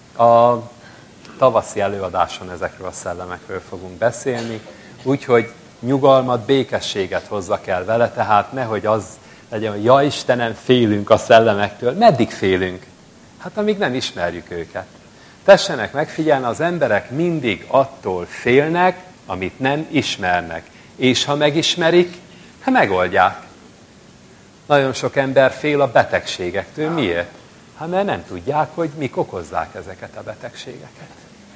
A tavaszi előadáson ezekről a szellemekről fogunk beszélni, úgyhogy nyugalmat, békességet hozzak el vele, tehát nehogy az legyen, hogy ja Istenem, félünk a szellemektől. Meddig félünk? Hát amíg nem ismerjük őket. Tessenek megfigyelni, az emberek mindig attól félnek, amit nem ismernek. És ha megismerik, hát megoldják. Nagyon sok ember fél a betegségektől. Miért? Hát mert nem tudják, hogy mik okozzák ezeket a betegségeket.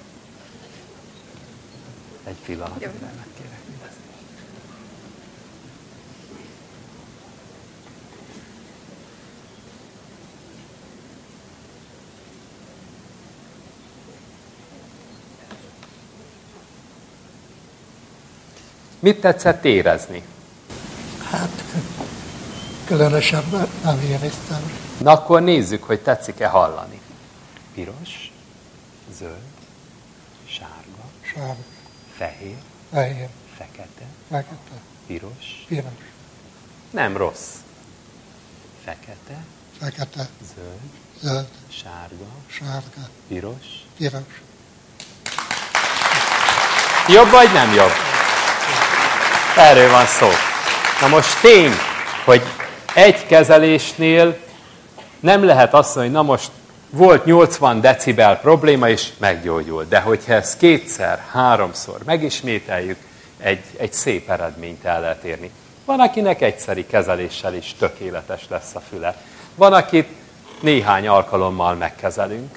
Egy pillanat, megkérek. Mit tetszett érezni? Hát, különösebben nem éreztem. Na akkor nézzük, hogy tetszik-e hallani. Piros, zöld, sárga, Sárga, fehér, fehér, fekete, fekete, piros. piros, Nem rossz. Fekete, fekete, zöld, zöld, sárga, sárga, piros. piros. Jobb vagy nem jobb? Erről van szó. Na most tény, hogy egy kezelésnél nem lehet azt mondani, hogy na most volt nyolcvan decibel probléma, és meggyógyult. De hogyha ezt kétszer, háromszor megismételjük, egy, egy szép eredményt el lehet érni. Van, akinek egyszeri kezeléssel is tökéletes lesz a füle. Van, akit néhány alkalommal megkezelünk.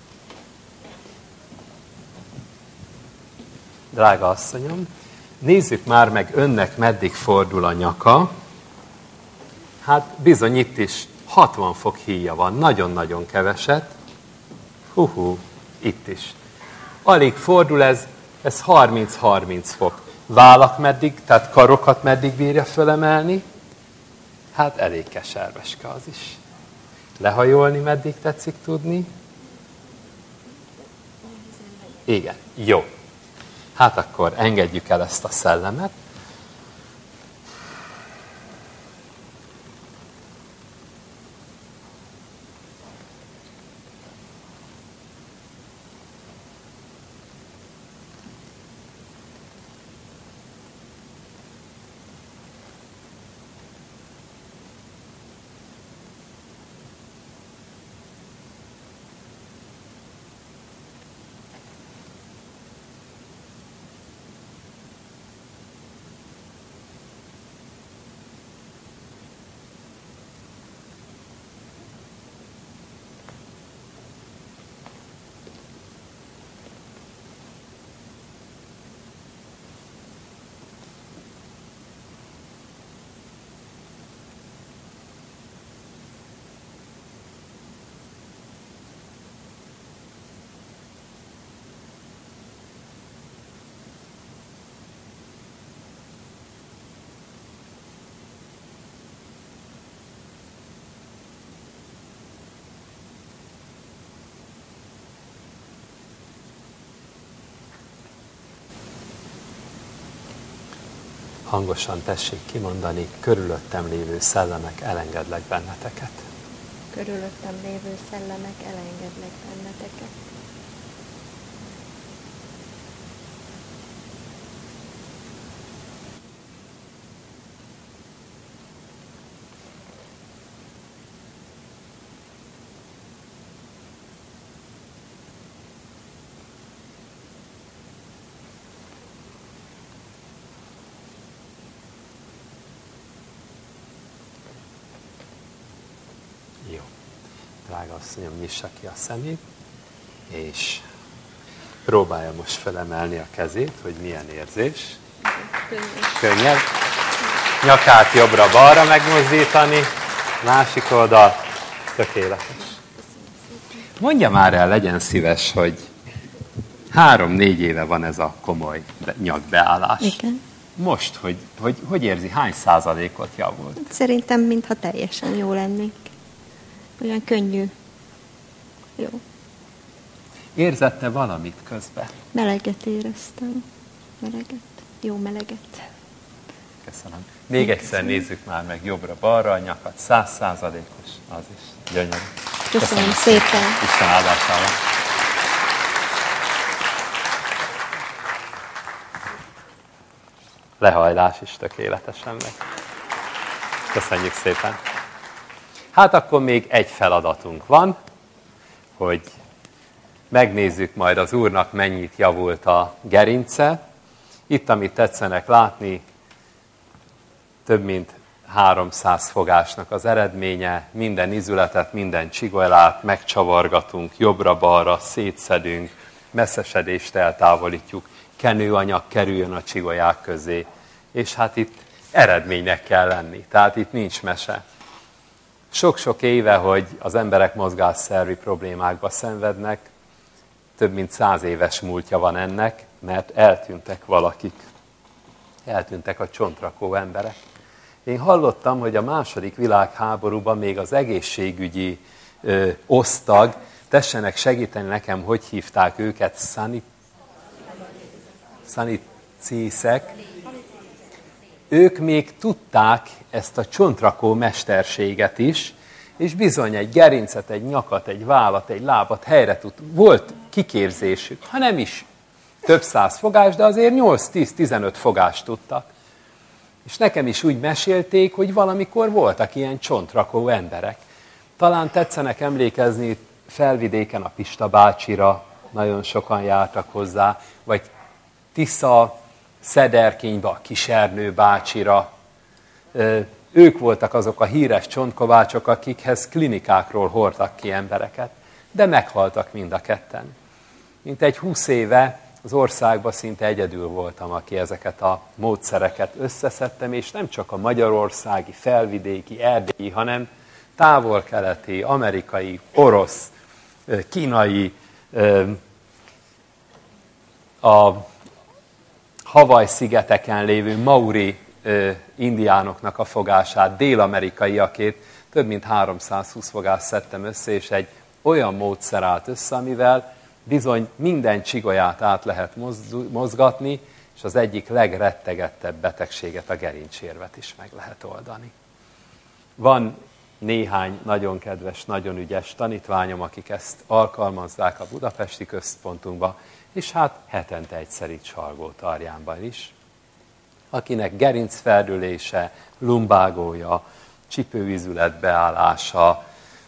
Drága asszonyom, nézzük már meg önnek, meddig fordul a nyaka. Hát bizony itt is hatvan fok híja van, nagyon-nagyon keveset. Hú-hú, itt is. Alig fordul ez, ez harminc-harminc fok. Vállak meddig, tehát karokat meddig bírja fölemelni? Hát elég keserveske az is. Lehajolni meddig tetszik tudni? Igen, jó. Hát akkor engedjük el ezt a szellemet. Hangosan tessék kimondani, körülöttem lévő szellemek elengedlek benneteket. Körülöttem lévő szellemek elengedlek benneteket. Jó. Drága asszonyom, nyissa ki a szemét, és próbálja most felemelni a kezét, hogy milyen érzés. Könnyed. Nyakát jobbra-balra megmozdítani, másik oldal, tökéletes. Mondja már el, legyen szíves, hogy három-négy éve van ez a komoly nyakbeállás. Igen. Most, hogy, hogy, hogy érzi, hány százalékot javult? Szerintem, mintha teljesen jó lennék. Olyan könnyű. Jó. Érzette valamit közben? Meleget éreztem. Meleget. Jó meleget. Köszönöm. Még egyszer nézzük már meg jobbra-balra a nyakat. Száz százalékos, az is gyönyörű. Köszönöm, Köszönöm szépen. Isten áldására. lehajlás is tökéletesen meg. Köszönjük szépen. Hát akkor még egy feladatunk van, hogy megnézzük majd az Úrnak mennyit javult a gerince. Itt, amit tetszenek látni, több mint háromszáz fogásnak az eredménye, minden izületet, minden csigolát megcsavargatunk, jobbra-balra szétszedünk, messzesedést eltávolítjuk, kenőanyag kerüljön a csigolyák közé, és hát itt eredménynek kell lenni, tehát itt nincs mese. Sok-sok éve, hogy az emberek mozgásszervi problémákba szenvednek, több mint száz éves múltja van ennek, mert eltűntek valakik, eltűntek a csontrakó emberek. Én hallottam, hogy a második világháborúban még az egészségügyi ö, osztag, tessenek segíteni nekem, hogy hívták őket, szanit, szanitészek, ők még tudták ezt a csontrakó mesterséget is, és bizony egy gerincet, egy nyakat, egy vállat, egy lábat helyre tud. Volt kiképzésük, ha nem is több száz fogás, de azért nyolc-tíz-tizenöt fogást tudtak. És nekem is úgy mesélték, hogy valamikor voltak ilyen csontrakó emberek. Talán tetszenek emlékezni Felvidéken a Pista bácsira, nagyon sokan jártak hozzá, vagy Tisza, Szederkénybe a Kisernő bácsira. Ők voltak azok a híres csontkovácsok, akikhez klinikákról hordtak ki embereket, de meghaltak mind a ketten. Mint egy húsz éve az országban szinte egyedül voltam, aki ezeket a módszereket összeszedtem, és nem csak a magyarországi, felvidéki, erdélyi, hanem távol-keleti, amerikai, orosz, kínai, a Havaj-szigeteken lévő mauri indiánoknak a fogását, dél-amerikaiakét, több mint háromszázhúsz fogást szedtem össze, és egy olyan módszer állt össze, amivel bizony minden csigolyát át lehet mozgatni, és az egyik legrettegettebb betegséget, a gerincsérvet is meg lehet oldani. Van néhány nagyon kedves, nagyon ügyes tanítványom, akik ezt alkalmazzák a budapesti központunkba, és hát hetente egyszer itt Salgótarjánban is. Akinek gerincfeldülése, lumbágója, csipőizület beállása,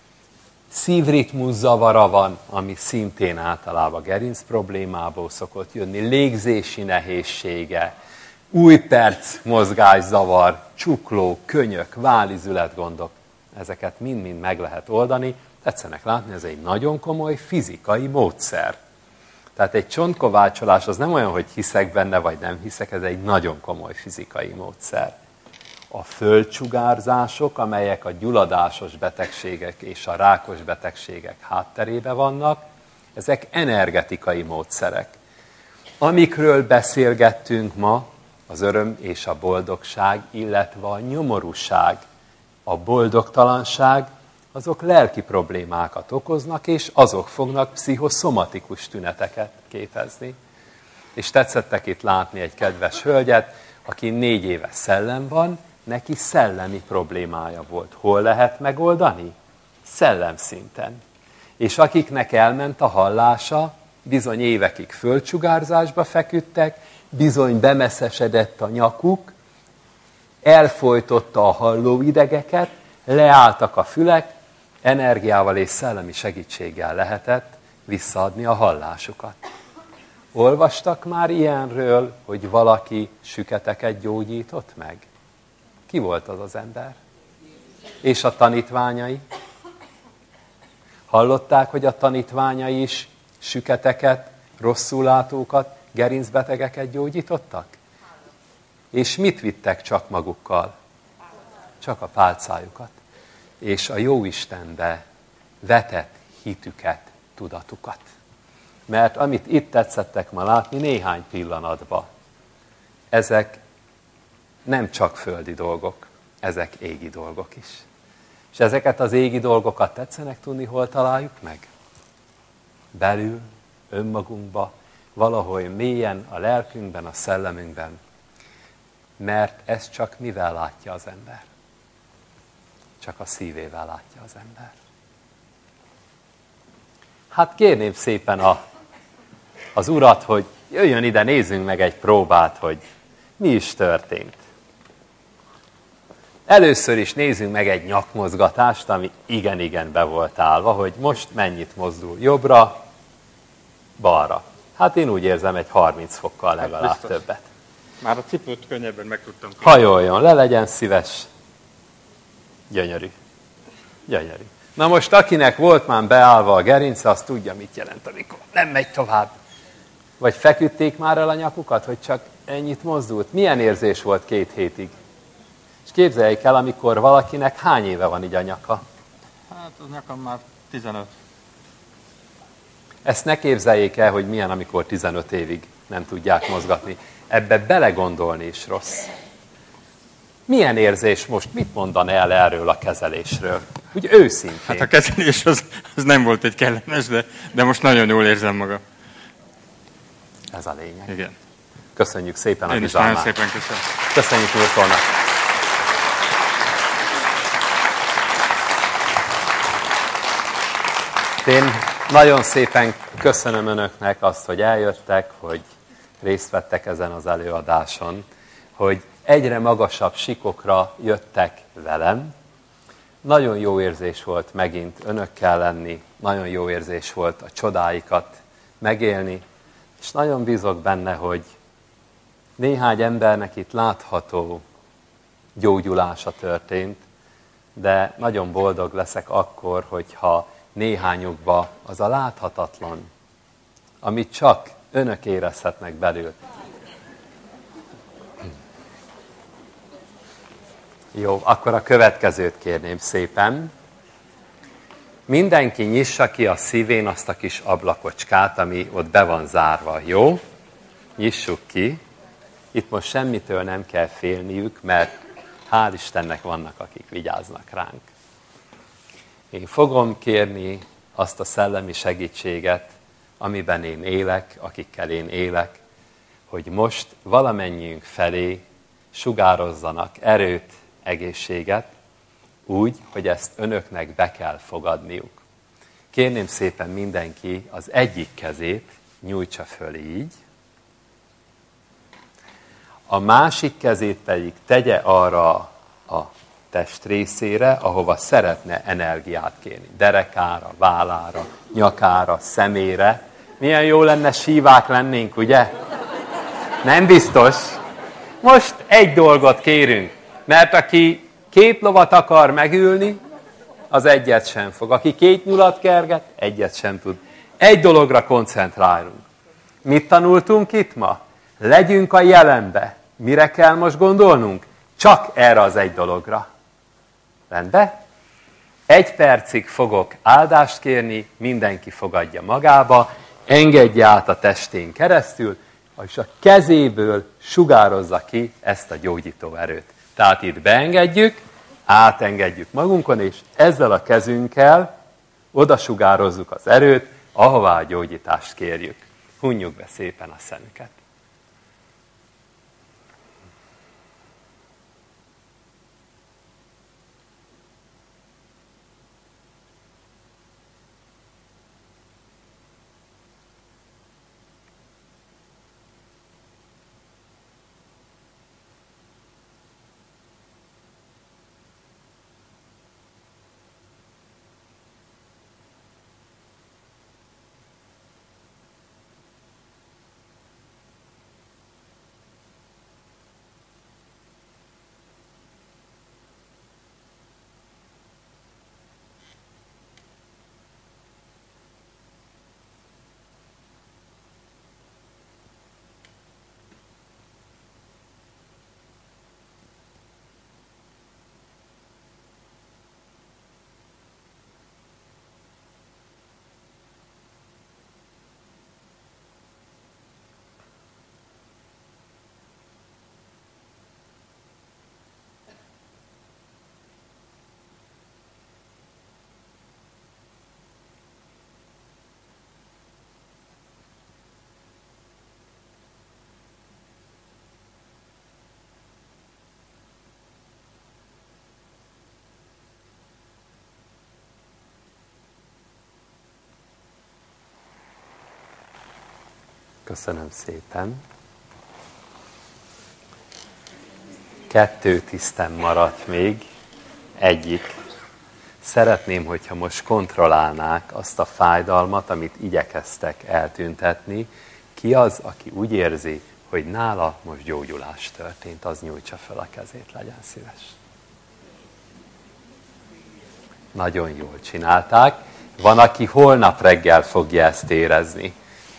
szívritmus zavara van, ami szintén általában gerinc problémából szokott jönni, légzési nehézsége, újperc mozgászavar, csukló, könyök, válizület gondok, ezeket mind-mind meg lehet oldani. Tetszenek látni, ez egy nagyon komoly fizikai módszer. Tehát egy csontkovácsolás az nem olyan, hogy hiszek benne, vagy nem hiszek, ez egy nagyon komoly fizikai módszer. A földsugárzások, amelyek a gyulladásos betegségek és a rákos betegségek hátterébe vannak, ezek energetikai módszerek. Amikről beszélgettünk ma, az öröm és a boldogság, illetve a nyomorúság, a boldogtalanság, azok lelki problémákat okoznak, és azok fognak pszichoszomatikus tüneteket képezni. És tetszettek itt látni egy kedves hölgyet, aki négy éve szellem van, neki szellemi problémája volt. Hol lehet megoldani? Szellemszinten. És akiknek elment a hallása, bizony évekig földsugárzásba feküdtek, bizony bemesszesedett a nyakuk, elfojtotta a hallóidegeket, leálltak a fülek, energiával és szellemi segítséggel lehetett visszaadni a hallásukat. Olvastak már ilyenről, hogy valaki süketeket gyógyított meg? Ki volt az az ember? És a tanítványai? Hallották, hogy a tanítványai is süketeket, rosszullátókat, gerincbetegeket gyógyítottak? És mit vittek csak magukkal? Csak a pálcájukat. És a Jóistenbe vetett hitüket, tudatukat. Mert amit itt tetszettek ma látni néhány pillanatban, ezek nem csak földi dolgok, ezek égi dolgok is. És ezeket az égi dolgokat tetszenek tudni, hol találjuk meg? Belül, önmagunkba, valahol mélyen a lelkünkben, a szellemünkben. Mert ez csak mivel látja az ember? Csak a szívével látja az ember. Hát kérném szépen a, az Urat, hogy jöjjön ide, nézzünk meg egy próbát, hogy mi is történt. Először is nézzünk meg egy nyakmozgatást, ami igen-igen be volt állva, hogy most mennyit mozdul jobbra, balra. Hát én úgy érzem, egy harminc fokkal legalább hát többet. Már a cipőt könnyebben meg tudtam. Hajoljon, le legyen szíves. Gyönyörű. Gyönyörű. Na most akinek volt már beállva a gerince, az tudja, mit jelent, amikor nem megy tovább. Vagy feküdték már el a nyakukat, hogy csak ennyit mozdult? Milyen érzés volt két hétig? És képzeljék el, amikor valakinek hány éve van így a nyaka? Hát az nyakam már tizenöt. Ezt ne képzeljék el, hogy milyen, amikor tizenöt évig nem tudják mozgatni. Ebbe belegondolni is rossz. Milyen érzés most? Mit mondan el erről a kezelésről? Úgy őszintén. Hát a kezelés az, az nem volt egy kellemes, de, de most nagyon jól érzem magam. Ez a lényeg. Igen. Köszönjük szépen a Én is nagyon bizalmát. szépen köszönöm. Köszönjük Murtónak. Én nagyon szépen köszönöm Önöknek azt, hogy eljöttek, hogy részt vettek ezen az előadáson, hogy egyre magasabb sikokra jöttek velem. Nagyon jó érzés volt megint Önökkel lenni, nagyon jó érzés volt a csodáikat megélni, és nagyon bízok benne, hogy néhány embernek itt látható gyógyulása történt, de nagyon boldog leszek akkor, hogyha néhányukba az a láthatatlan, amit csak Önök érezhetnek belül. Jó, akkor a következőt kérném szépen. Mindenki nyissa ki a szívén azt a kis ablakocskát, ami ott be van zárva, jó? Nyissuk ki. Itt most semmitől nem kell félniük, mert hál' Istennek vannak, akik vigyáznak ránk. Én fogom kérni azt a szellemi segítséget, amiben én élek, akikkel én élek, hogy most valamennyiünk felé sugározzanak erőt, egészséget, úgy, hogy ezt Önöknek be kell fogadniuk. Kérném szépen mindenki az egyik kezét nyújtsa föl így, a másik kezét pedig tegye arra a test részére, ahova szeretne energiát kérni. Derekára, vállára, nyakára, szemére. Milyen jó lenne, sívák lennénk, ugye? Nem biztos. Most egy dolgot kérünk, mert aki két lovat akar megülni, az egyet sem fog. Aki két nyulat kerget, egyet sem tud. Egy dologra koncentrálunk. Mit tanultunk itt ma? Legyünk a jelenbe. Mire kell most gondolnunk? Csak erre az egy dologra. Rendben? Egy percig fogok áldást kérni, mindenki fogadja magába, engedje át a testén keresztül, és a kezéből sugározza ki ezt a gyógyító erőt. Tehát itt beengedjük, átengedjük magunkon, és ezzel a kezünkkel oda sugározzuk az erőt, ahová a gyógyítást kérjük. Hunjuk be szépen a szemüket. Köszönöm szépen. Kettő tisztem maradt még, egyik. Szeretném, hogyha most kontrollálnák azt a fájdalmat, amit igyekeztek eltüntetni. Ki az, aki úgy érzi, hogy nála most gyógyulás történt, az nyújtsa fel a kezét, legyen szíves. Nagyon jól csinálták. Van, aki holnap reggel fogja ezt érezni.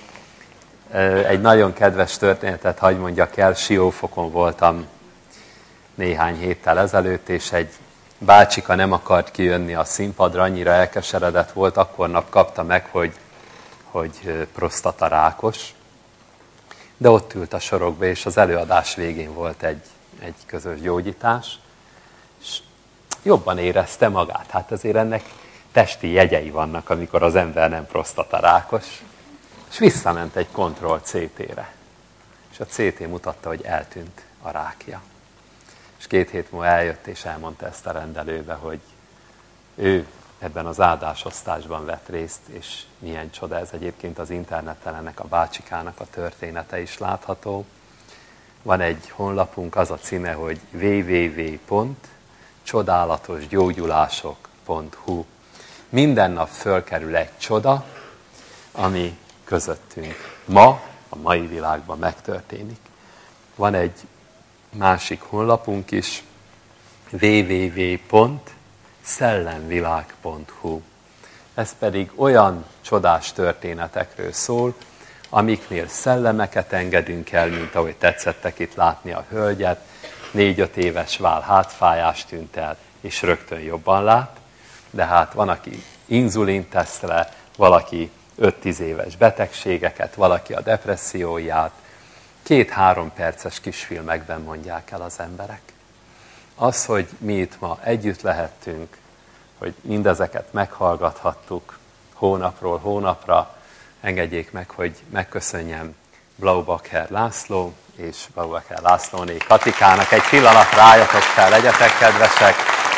Egy nagyon kedves történetet hagy mondjak el, Siófokon voltam néhány héttel ezelőtt, és egy bácsika nem akart kijönni a színpadra, annyira elkeseredett volt, akkor nap kapta meg, hogy, hogy prostatarákos. De ott ült a sorokba, és az előadás végén volt egy, egy közös gyógyítás, és jobban érezte magát. Hát azért ennek testi jegyei vannak, amikor az ember nem prostatarákos. És visszament egy kontroll cé té-re. És a cé té mutatta, hogy eltűnt a rákja. És két hét múlva eljött, és elmondta ezt a rendelőbe, hogy ő ebben az áldásosztásban vett részt, és milyen csoda ez. Egyébként az interneten ennek a bácsikának a története is látható. Van egy honlapunk, az a címe, hogy double-u double-u double-u pont csodálatosgyógyulások pont hu. Minden nap fölkerül egy csoda, ami közöttünk ma, a mai világban megtörténik. Van egy másik honlapunk is, double-u double-u double-u pont szellemvilág pont hu. Ez pedig olyan csodás történetekről szól, amiknél szellemeket engedünk el, mint ahogy tetszettek itt látni a hölgyet, négy-öt éves váll hátfájást tűnt el, és rögtön jobban lát, de hát van, aki inzulint tesz le, valaki öt-tíz éves betegségeket, valaki a depresszióját, két-három perces kisfilmekben mondják el az emberek. Az, hogy mi itt ma együtt lehettünk, hogy mindezeket meghallgathattuk hónapról hónapra, engedjék meg, hogy megköszönjem Blaubacher László és Blaubacher Lászlóné Katikának. Egy pillanat rájatok fel, legyetek kedvesek.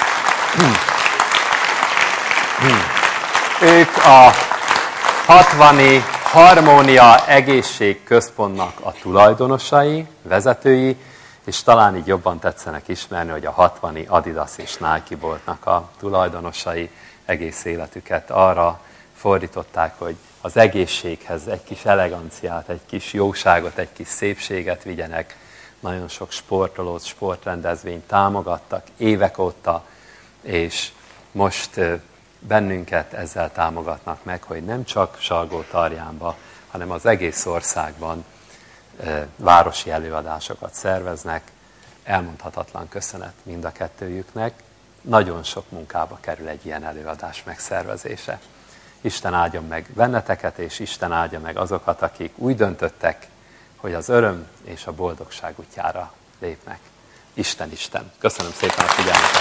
Ők a hatvani Harmónia Egészségközpontnak a tulajdonosai, vezetői, és talán így jobban tetszenek ismerni, hogy a hatvani Adidas és Nike boltnak a tulajdonosai egész életüket arra fordították, hogy az egészséghez egy kis eleganciát, egy kis jóságot, egy kis szépséget vigyenek. Nagyon sok sportolót, sportrendezvényt támogattak évek óta, és most bennünket ezzel támogatnak meg, hogy nem csak Salgótarjánban, hanem az egész országban városi előadásokat szerveznek. Elmondhatatlan köszönet mind a kettőjüknek. Nagyon sok munkába kerül egy ilyen előadás megszervezése. Isten áldjon meg benneteket, és Isten áldja meg azokat, akik úgy döntöttek, hogy az öröm és a boldogság útjára lépnek. Isten, Isten. Köszönöm szépen a figyelmet.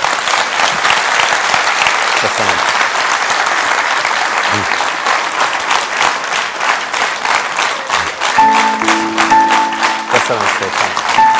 Köszönöm. Köszönöm szépen.